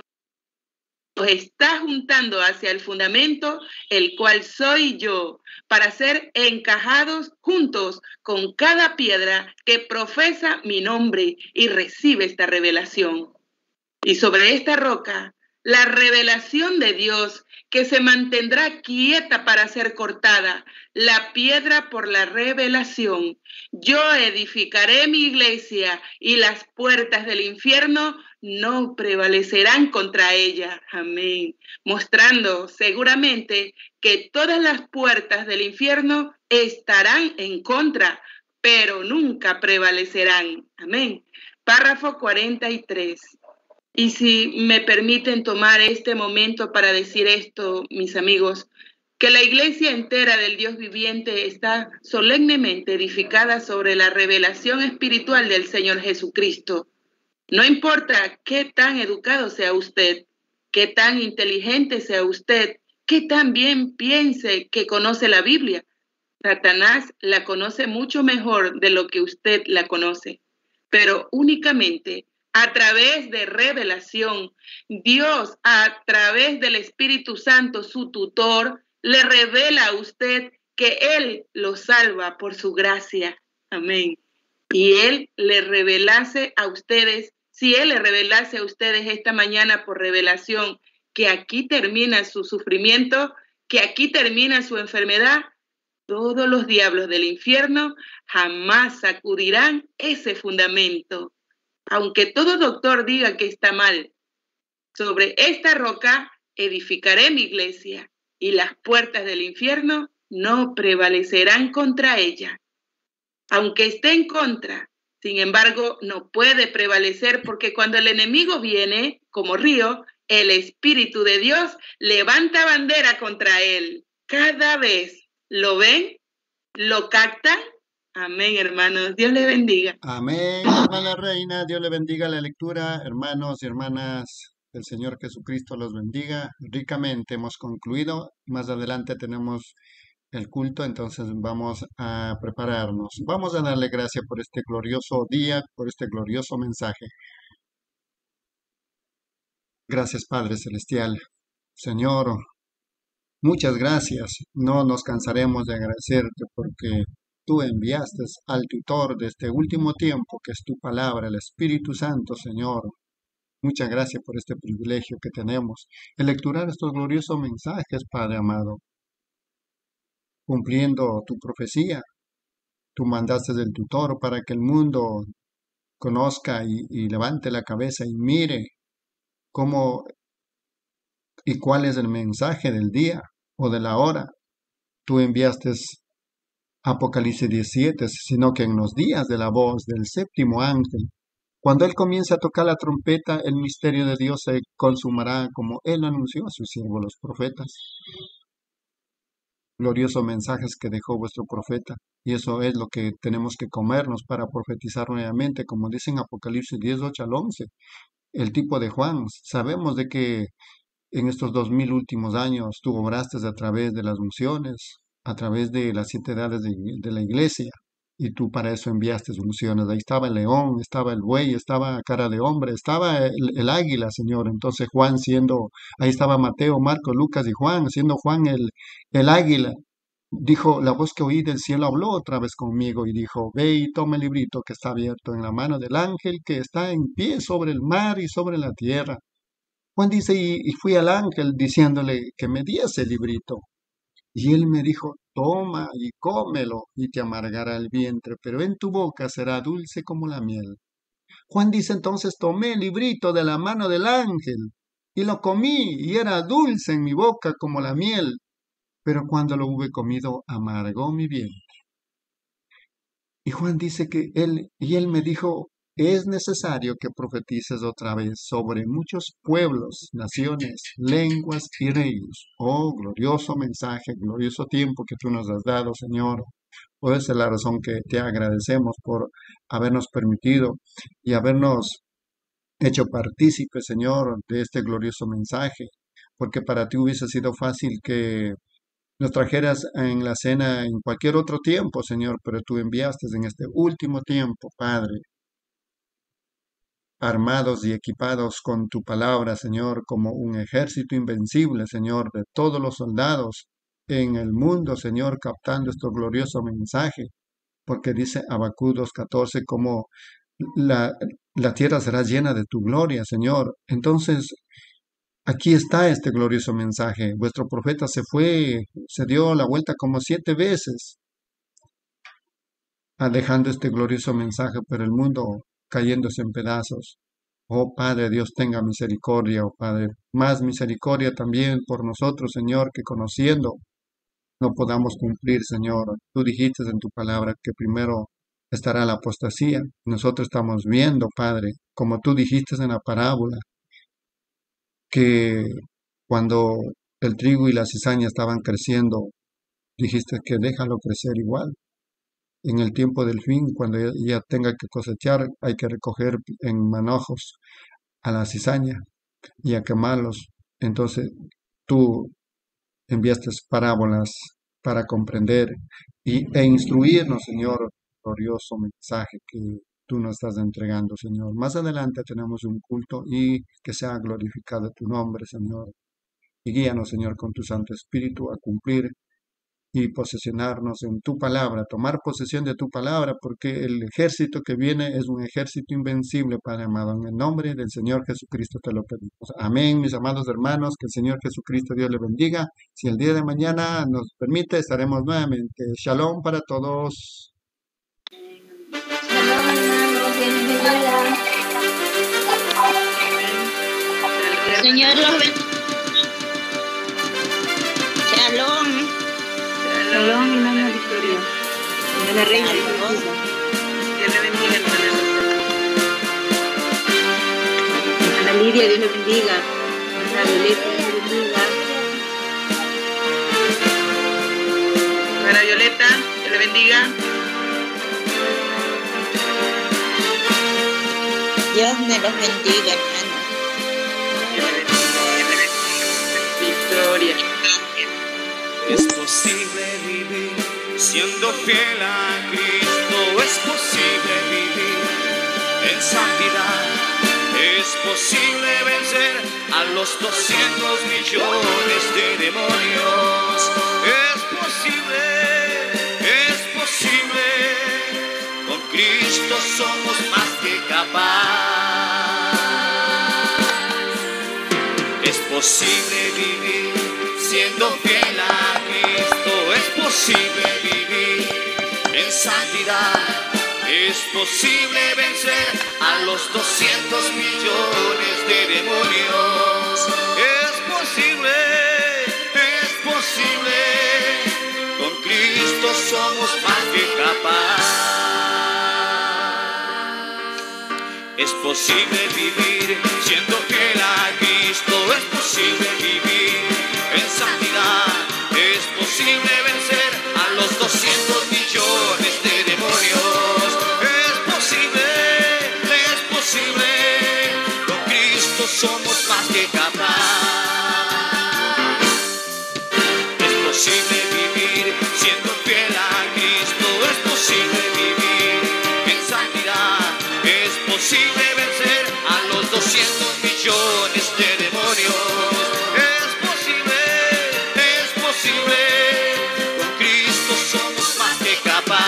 está juntando hacia el fundamento, el cual soy yo, para ser encajados juntos con cada piedra que profesa mi nombre y recibe esta revelación. Y sobre esta roca, la revelación de Dios que se mantendrá quieta para ser cortada, la piedra por la revelación. Yo edificaré mi iglesia y las puertas del infierno no prevalecerán contra ella. Amén. Mostrando seguramente que todas las puertas del infierno estarán en contra, pero nunca prevalecerán. Amén. Párrafo 43. Y si me permiten tomar este momento para decir esto, mis amigos, que la iglesia entera del Dios viviente está solemnemente edificada sobre la revelación espiritual del Señor Jesucristo. No importa qué tan educado sea usted, qué tan inteligente sea usted, qué tan bien piense que conoce la Biblia. Satanás la conoce mucho mejor de lo que usted la conoce, pero únicamente a través de revelación, Dios a través del Espíritu Santo, su tutor, le revela a usted que Él lo salva por su gracia. Amén. Y Él le revelase a ustedes, si Él le revelase a ustedes esta mañana por revelación, que aquí termina su sufrimiento, que aquí termina su enfermedad, Todos los diablos del infierno jamás sacudirán ese fundamento. Aunque todo doctor diga que está mal, sobre esta roca edificaré mi iglesia y las puertas del infierno no prevalecerán contra ella. Aunque esté en contra, sin embargo, no puede prevalecer porque cuando el enemigo viene como río, el Espíritu de Dios levanta bandera contra él. Cada vez lo ven, lo captan. Amén, hermanos. Dios le bendiga. Amén, hermana Reina. Dios le bendiga la lectura. Hermanos y hermanas, el Señor Jesucristo los bendiga. Ricamente hemos concluido. Más adelante tenemos el culto, entonces vamos a prepararnos. Vamos a darle gracias por este glorioso día, por este glorioso mensaje. Gracias, Padre Celestial. Señor, muchas gracias. No nos cansaremos de agradecerte porque tú enviaste al tutor de este último tiempo, que es tu palabra, el Espíritu Santo, Señor. Muchas gracias por este privilegio que tenemos de lecturar estos gloriosos mensajes, Padre amado. Cumpliendo tu profecía, tú mandaste del tutor para que el mundo conozca y levante la cabeza y mire cómo y cuál es el mensaje del día o de la hora. Tú enviaste Apocalipsis 17, sino que en los días de la voz del séptimo ángel, cuando él comience a tocar la trompeta, el misterio de Dios se consumará como él anunció a sus siervos los profetas. Gloriosos mensajes que dejó vuestro profeta, y eso es lo que tenemos que comernos para profetizar nuevamente, como dice en Apocalipsis 10, 8 al 11. El tipo de Juan, sabemos de que en estos 2000 últimos años tú obraste a través de las unciones, a través de las 7 edades de la iglesia, y tú para eso enviaste unciones. Ahí estaba el león, estaba el buey, estaba cara de hombre, estaba el águila, Señor. Entonces Juan ahí estaba Mateo, Marcos, Lucas y Juan, siendo Juan el águila. Dijo, la voz que oí del cielo habló otra vez conmigo y dijo, ve y toma el librito que está abierto en la mano del ángel que está en pie sobre el mar y sobre la tierra. Juan dice, y fui al ángel diciéndole que me diese el librito. Y él me dijo, toma y cómelo y te amargará el vientre, pero en tu boca será dulce como la miel. Juan dice, entonces tomé el librito de la mano del ángel y lo comí y era dulce en mi boca como la miel, pero cuando lo hube comido amargó mi vientre. Y Juan dice que él me dijo, es necesario que profetices otra vez sobre muchos pueblos, naciones, lenguas y reinos. Oh, glorioso mensaje, glorioso tiempo que tú nos has dado, Señor. Por esa es la razón que te agradecemos por habernos permitido y habernos hecho partícipe, Señor, de este glorioso mensaje. Porque para ti hubiese sido fácil que nos trajeras en la cena en cualquier otro tiempo, Señor, pero tú enviaste en este último tiempo, Padre, armados y equipados con tu palabra, Señor, como un ejército invencible, Señor, de todos los soldados en el mundo, Señor, captando este glorioso mensaje, porque dice Habacuc 2:14, como la tierra será llena de tu gloria, Señor. Entonces, aquí está este glorioso mensaje. Vuestro profeta se dio la vuelta como 7 veces, dejando este glorioso mensaje, pero el mundo cayéndose en pedazos. Oh Padre, Dios tenga misericordia, oh Padre, más misericordia también por nosotros, Señor, que conociendo no podamos cumplir, Señor. Tú dijiste en tu palabra que primero estará la apostasía. Nosotros estamos viendo, Padre, como tú dijiste en la parábola, que cuando el trigo y la cizaña estaban creciendo, dijiste que déjalo crecer igual. En el tiempo del fin, cuando ya tenga que cosechar, hay que recoger en manojos a la cizaña y a quemarlos. Entonces tú enviaste parábolas para comprender e instruirnos, Señor, glorioso mensaje que tú nos estás entregando, Señor. Más adelante tenemos un culto y que sea glorificado tu nombre, Señor. Y guíanos, Señor, con tu Santo Espíritu a cumplir y posesionarnos en tu palabra, tomar posesión de tu palabra, porque el ejército que viene es un ejército invencible, Padre amado. En el nombre del Señor Jesucristo te lo pedimos. Amén, mis amados hermanos, que el Señor Jesucristo Dios le bendiga. Si el día de mañana nos permite, estaremos nuevamente. Shalom para todos. Shalom, hermanos, Dios les bendiga. Señor los bendiga. Shalom. Shalom, hermana Victoria. Hermana Reina, Dios le bendiga, hermana. hermana Lidia, Dios le bendiga. Hermana Violeta, Dios le bendiga. Hermana Violeta, Dios le bendiga. Dios me los bendiga, hermano. Dios le bendiga. Victoria. Es posible vivir siendo fiel a Cristo, es posible vivir en santidad, es posible vencer a los 200 millones de demonios, es posible, con Cristo somos más que capaz, es posible vivir siendo fiel a Cristo, es posible vivir en santidad, es posible vencer a los 200 millones de demonios, es posible, con Cristo somos más que capaz, es posible vivir siendo fiel a Cristo, es posible vivir en santidad, es posible vencer a los 200 millones de demonios, es posible, con Cristo somos más que capaz, es posible vivir siendo fiel a Cristo, es posible vivir en santidad, es posible vencer a los 200 millones de demonios. Con Cristo somos más que capaz.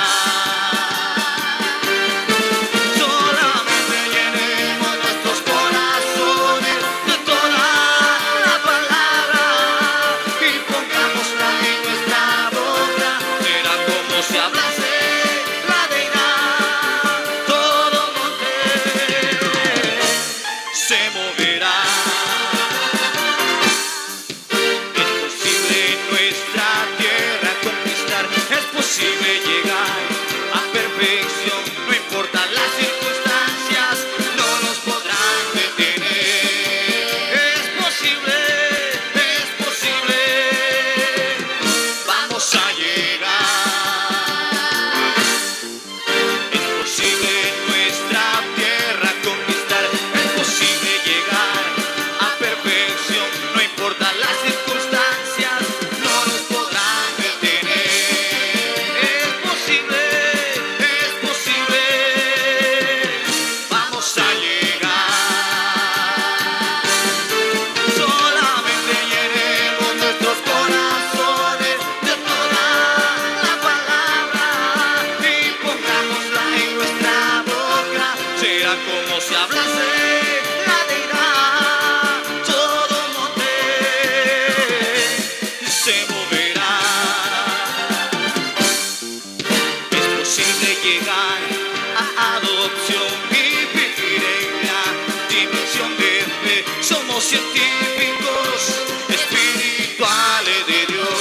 Solamente llenemos nuestros corazones de toda la palabra y pongámosla en nuestra boca. Será como si hablase la deidad. Todo monte se moverá. Es posible llegar a perfección, no importa las circunstancias, no nos podrán detener. Es posible, vamos a llegar. Es posible nuestra tierra conquistar, es posible llegar a perfección, no importa las circunstancias, no nos podrán detener. Vamos a llegar. Solamente llenemos nuestros corazones de toda la palabra y pongámosla en nuestra boca. Será como si hablase la deidad. Todo monte se moverá. Es posible llegar a adopción y vivir en la dimensión de fe. Somos científicos espirituales de Dios.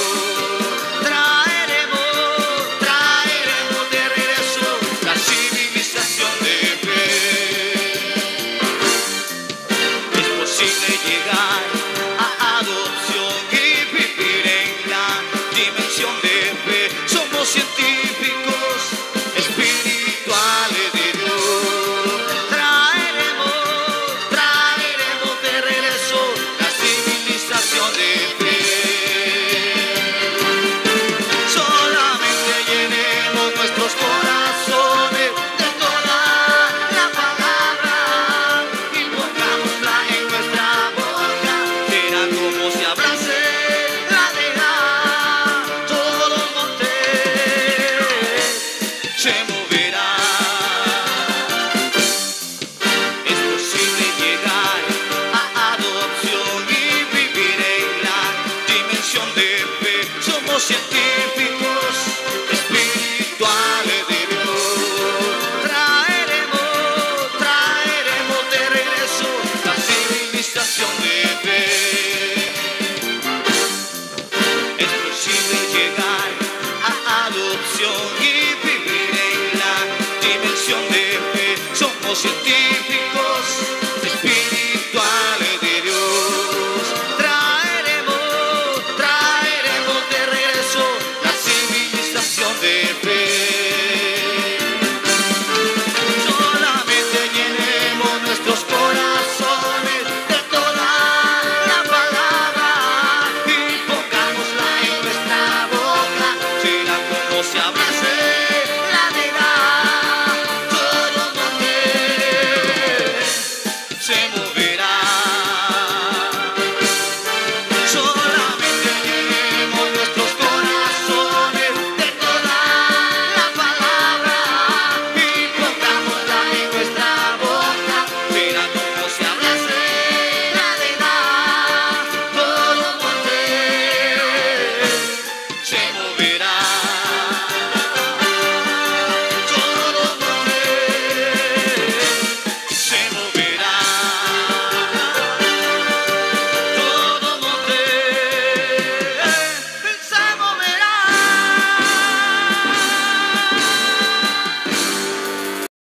Traeremos de regreso la civilización de fe. Es posible llegar a adopción y vivir en la dimensión de fe. Somos científicos espirituales de Dios. Traeremos escuchemos.